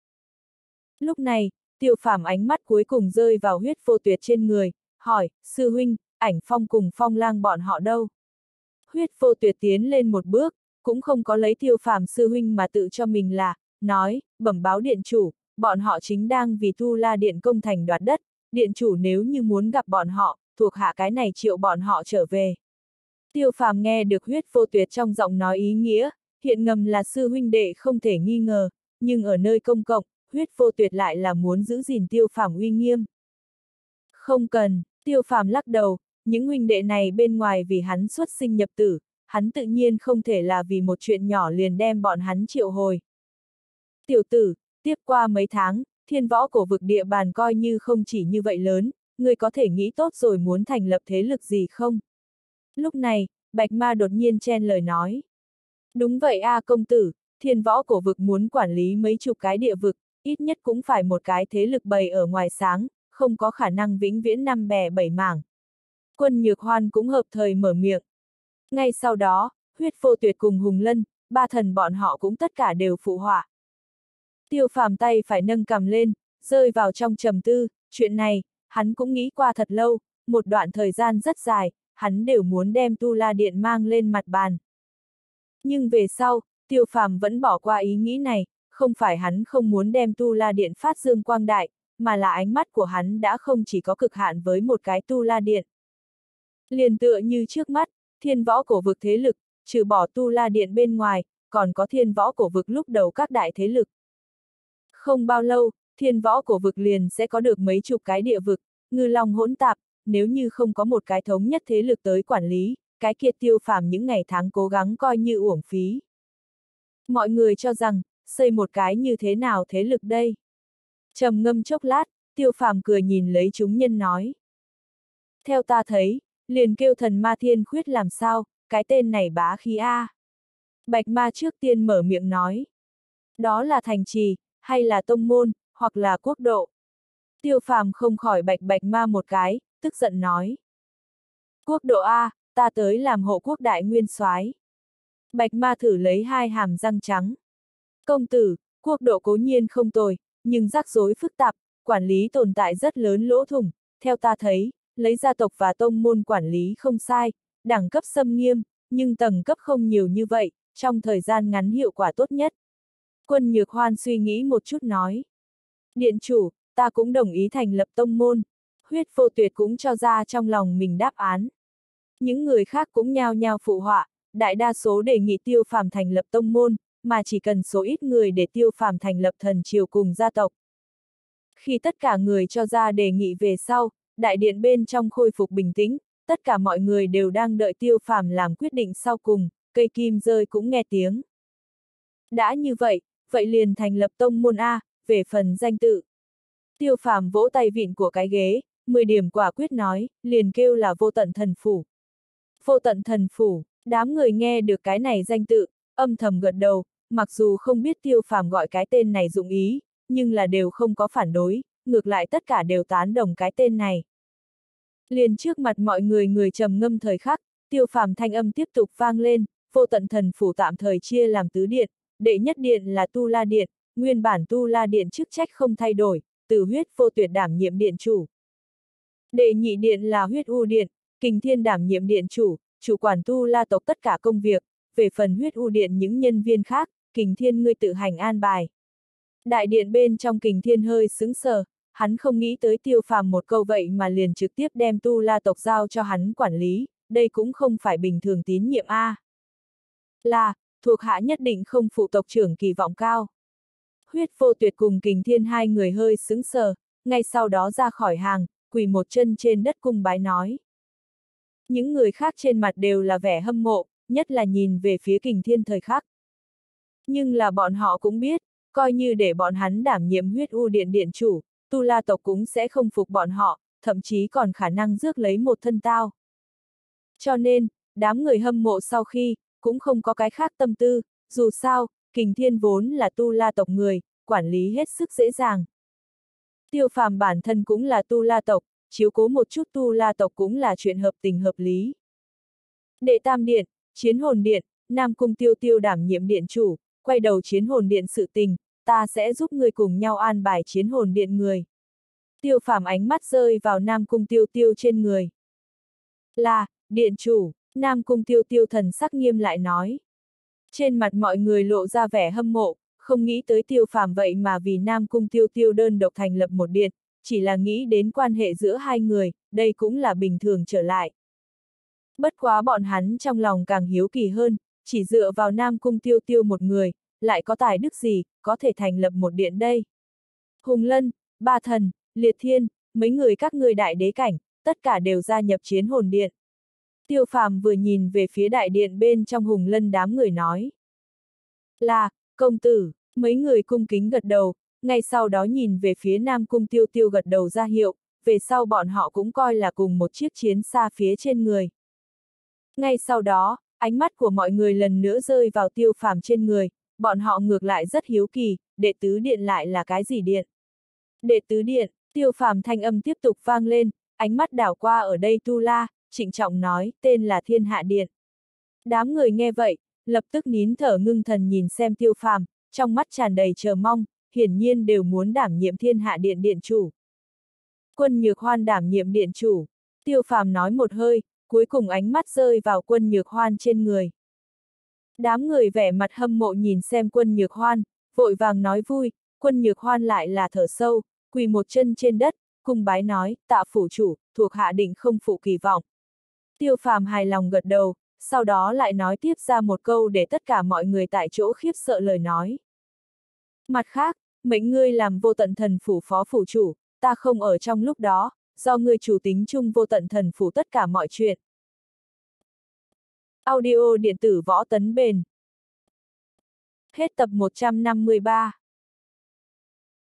Lúc này, Tiêu Phàm ánh mắt cuối cùng rơi vào Huyết Vô Tuyệt trên người, hỏi, sư huynh, Ảnh Phong cùng Phong Lang bọn họ đâu? Huyết Vô Tuyệt tiến lên một bước, cũng không có lấy Tiêu Phàm sư huynh mà tự cho mình là, nói, bẩm báo điện chủ, bọn họ chính đang vì Tu La Điện công thành đoạt đất, điện chủ nếu như muốn gặp bọn họ, thuộc hạ cái này triệu bọn họ trở về. Tiêu Phàm nghe được Huyết Vô Tuyệt trong giọng nói ý nghĩa, hiện ngầm là sư huynh đệ không thể nghi ngờ, nhưng ở nơi công cộng, Huyết Vô Tuyệt lại là muốn giữ gìn Tiêu Phàm uy nghiêm. Không cần, Tiêu Phàm lắc đầu, những huynh đệ này bên ngoài vì hắn xuất sinh nhập tử, hắn tự nhiên không thể là vì một chuyện nhỏ liền đem bọn hắn triệu hồi. Tiểu tử, tiếp qua mấy tháng, Thiên Võ cổ vực địa bàn coi như không chỉ như vậy lớn, ngươi có thể nghĩ tốt rồi muốn thành lập thế lực gì không? Lúc này, Bạch Ma đột nhiên chen lời nói. Đúng vậy a công tử, Thiên Võ cổ vực muốn quản lý mấy chục cái địa vực, ít nhất cũng phải một cái thế lực bày ở ngoài sáng, không có khả năng vĩnh viễn năm bè bảy mảng. Quân Nhược Hoan cũng hợp thời mở miệng. Ngay sau đó, Huyết Vô Tuyệt cùng Hùng Lân, ba thần bọn họ cũng tất cả đều phụ họa. Tiêu Phàm tay phải nâng cầm lên, rơi vào trong trầm tư, chuyện này, hắn cũng nghĩ qua thật lâu, một đoạn thời gian rất dài, hắn đều muốn đem Tu La Điện mang lên mặt bàn. Nhưng về sau, Tiêu Phàm vẫn bỏ qua ý nghĩ này, không phải hắn không muốn đem Tu La Điện phát dương quang đại, mà là ánh mắt của hắn đã không chỉ có cực hạn với một cái Tu La Điện. Liền tựa như trước mắt, Thiên Võ cổ vực thế lực, trừ bỏ Tu La Điện bên ngoài, còn có Thiên Võ cổ vực lúc đầu các đại thế lực. Không bao lâu, Thiên Võ cổ vực liền sẽ có được mấy chục cái địa vực, ngư long hỗn tạp, nếu như không có một cái thống nhất thế lực tới quản lý, cái kiệt Tiêu Phàm những ngày tháng cố gắng coi như uổng phí. Mọi người cho rằng, xây một cái như thế nào thế lực đây? Trầm ngâm chốc lát, Tiêu Phàm cười nhìn lấy chúng nhân nói. Theo ta thấy, liền kêu thần ma thiên khuyết làm sao, cái tên này bá khí a. Bạch Ma trước tiên mở miệng nói. Đó là thành trì, hay là tông môn, hoặc là quốc độ. Tiêu Phàm không khỏi bạch Bạch Ma một cái, tức giận nói. Quốc độ A, ta tới làm hộ quốc đại nguyên soái. Bạch ma thử lấy hai hàm răng trắng. Công tử, quốc độ cố nhiên không tồi, nhưng rắc rối phức tạp, quản lý tồn tại rất lớn lỗ thủng, theo ta thấy, lấy gia tộc và tông môn quản lý không sai, đẳng cấp xâm nghiêm, nhưng tầng cấp không nhiều như vậy, trong thời gian ngắn hiệu quả tốt nhất. Quân Nhược Hoan suy nghĩ một chút nói. Điện chủ, ta cũng đồng ý thành lập tông môn. Huyết Vô Tuyệt cũng cho ra trong lòng mình đáp án. Những người khác cũng nhao nhao phụ họa, đại đa số đề nghị Tiêu Phàm thành lập tông môn, mà chỉ cần số ít người để Tiêu Phàm thành lập thần triều cùng gia tộc. Khi tất cả người cho ra đề nghị về sau, đại điện bên trong khôi phục bình tĩnh, tất cả mọi người đều đang đợi Tiêu Phàm làm quyết định sau cùng, cây kim rơi cũng nghe tiếng. Đã như vậy, vậy liền thành lập tông môn A, về phần danh tự. Tiêu Phàm vỗ tay vịn của cái ghế, mười điểm quả quyết nói, liền kêu là Vô Tận Thần Phủ. Vô Tận Thần Phủ, đám người nghe được cái này danh tự, âm thầm gật đầu, mặc dù không biết Tiêu Phàm gọi cái tên này dụng ý, nhưng là đều không có phản đối, ngược lại tất cả đều tán đồng cái tên này. Liền trước mặt mọi người người trầm ngâm thời khắc, Tiêu Phàm thanh âm tiếp tục vang lên, Vô Tận Thần Phủ tạm thời chia làm tứ điện, đệ nhất điện là Tu La Điện, nguyên bản Tu La Điện chức trách không thay đổi, từ Huyết Vô Tuyệt đảm nhiệm điện chủ. Đệ nhị điện là Huyết U Điện, Kình Thiên đảm nhiệm điện chủ, chủ quản Tu La tộc tất cả công việc, về phần Huyết U Điện những nhân viên khác, Kình Thiên ngươi tự hành an bài. Đại điện bên trong Kình Thiên hơi sững sờ, hắn không nghĩ tới Tiêu Phàm một câu vậy mà liền trực tiếp đem Tu La tộc giao cho hắn quản lý, đây cũng không phải bình thường tín nhiệm a. Là, thuộc hạ nhất định không phụ tộc trưởng kỳ vọng cao. Huyết Vô Tuyệt cùng Kình Thiên hai người hơi sững sờ, ngay sau đó ra khỏi hàng, quỳ một chân trên đất cung bái nói. Những người khác trên mặt đều là vẻ hâm mộ, nhất là nhìn về phía Kình Thiên thời khắc. Nhưng là bọn họ cũng biết, coi như để bọn hắn đảm nhiệm Huyết U Điện điện chủ, Tu La tộc cũng sẽ không phục bọn họ, thậm chí còn khả năng rước lấy một thân tao. Cho nên, đám người hâm mộ sau khi, cũng không có cái khác tâm tư, dù sao, Kình Thiên vốn là Tu La tộc người, quản lý hết sức dễ dàng. Tiêu Phàm bản thân cũng là Tu La tộc, chiếu cố một chút Tu La tộc cũng là chuyện hợp tình hợp lý. Đệ tam điện, Chiến Hồn Điện, Nam Cung Tiêu Tiêu đảm nhiệm điện chủ, quay đầu Chiến Hồn Điện sự tình, ta sẽ giúp người cùng nhau an bài Chiến Hồn Điện người. Tiêu Phàm ánh mắt rơi vào Nam Cung Tiêu Tiêu trên người. Là, điện chủ, Nam Cung Tiêu Tiêu thần sắc nghiêm lại nói. Trên mặt mọi người lộ ra vẻ hâm mộ, không nghĩ tới Tiêu Phàm vậy mà vì Nam Cung Tiêu Tiêu đơn độc thành lập một điện, chỉ là nghĩ đến quan hệ giữa hai người, đây cũng là bình thường trở lại. Bất quá bọn hắn trong lòng càng hiếu kỳ hơn, chỉ dựa vào Nam Cung Tiêu Tiêu một người, lại có tài đức gì, có thể thành lập một điện đây. Hùng Lân, Ba Thần, Liệt Thiên, mấy người các ngươi đại đế cảnh, tất cả đều gia nhập Chiến Hồn Điện. Tiêu Phàm vừa nhìn về phía đại điện bên trong Hùng Lân đám người nói. Là, công tử, mấy người cung kính gật đầu, ngay sau đó nhìn về phía Nam Cung Tiêu Tiêu gật đầu ra hiệu, về sau bọn họ cũng coi là cùng một chiếc chiến xa phía trên người. Ngay sau đó, ánh mắt của mọi người lần nữa rơi vào Tiêu Phàm trên người, bọn họ ngược lại rất hiếu kỳ, đệ tứ điện lại là cái gì điện? Đệ tứ điện, Tiêu Phàm thanh âm tiếp tục vang lên, ánh mắt đảo qua ở đây Tu La, trịnh trọng nói, tên là Thiên Hạ Điện. Đám người nghe vậy, lập tức nín thở ngưng thần nhìn xem Tiêu Phàm, trong mắt tràn đầy chờ mong, hiển nhiên đều muốn đảm nhiệm Thiên Hạ Điện điện chủ. Quân Nhược Hoan đảm nhiệm điện chủ, Tiêu Phàm nói một hơi, cuối cùng ánh mắt rơi vào Quân Nhược Hoan trên người. Đám người vẻ mặt hâm mộ nhìn xem Quân Nhược Hoan, vội vàng nói vui, Quân Nhược Hoan lại là thở sâu, quỳ một chân trên đất, cung bái nói, tạ phủ chủ, thuộc hạ định không phụ kỳ vọng. Tiêu Phàm hài lòng gật đầu, sau đó lại nói tiếp ra một câu để tất cả mọi người tại chỗ khiếp sợ lời nói. Mặt khác, mệnh ngươi làm Vô Tận Thần Phủ phó phủ chủ, ta không ở trong lúc đó, do ngươi chủ tính chung Vô Tận Thần Phủ tất cả mọi chuyện. Audio điện tử Võ Tấn Bền. Hết tập một trăm năm mươi ba.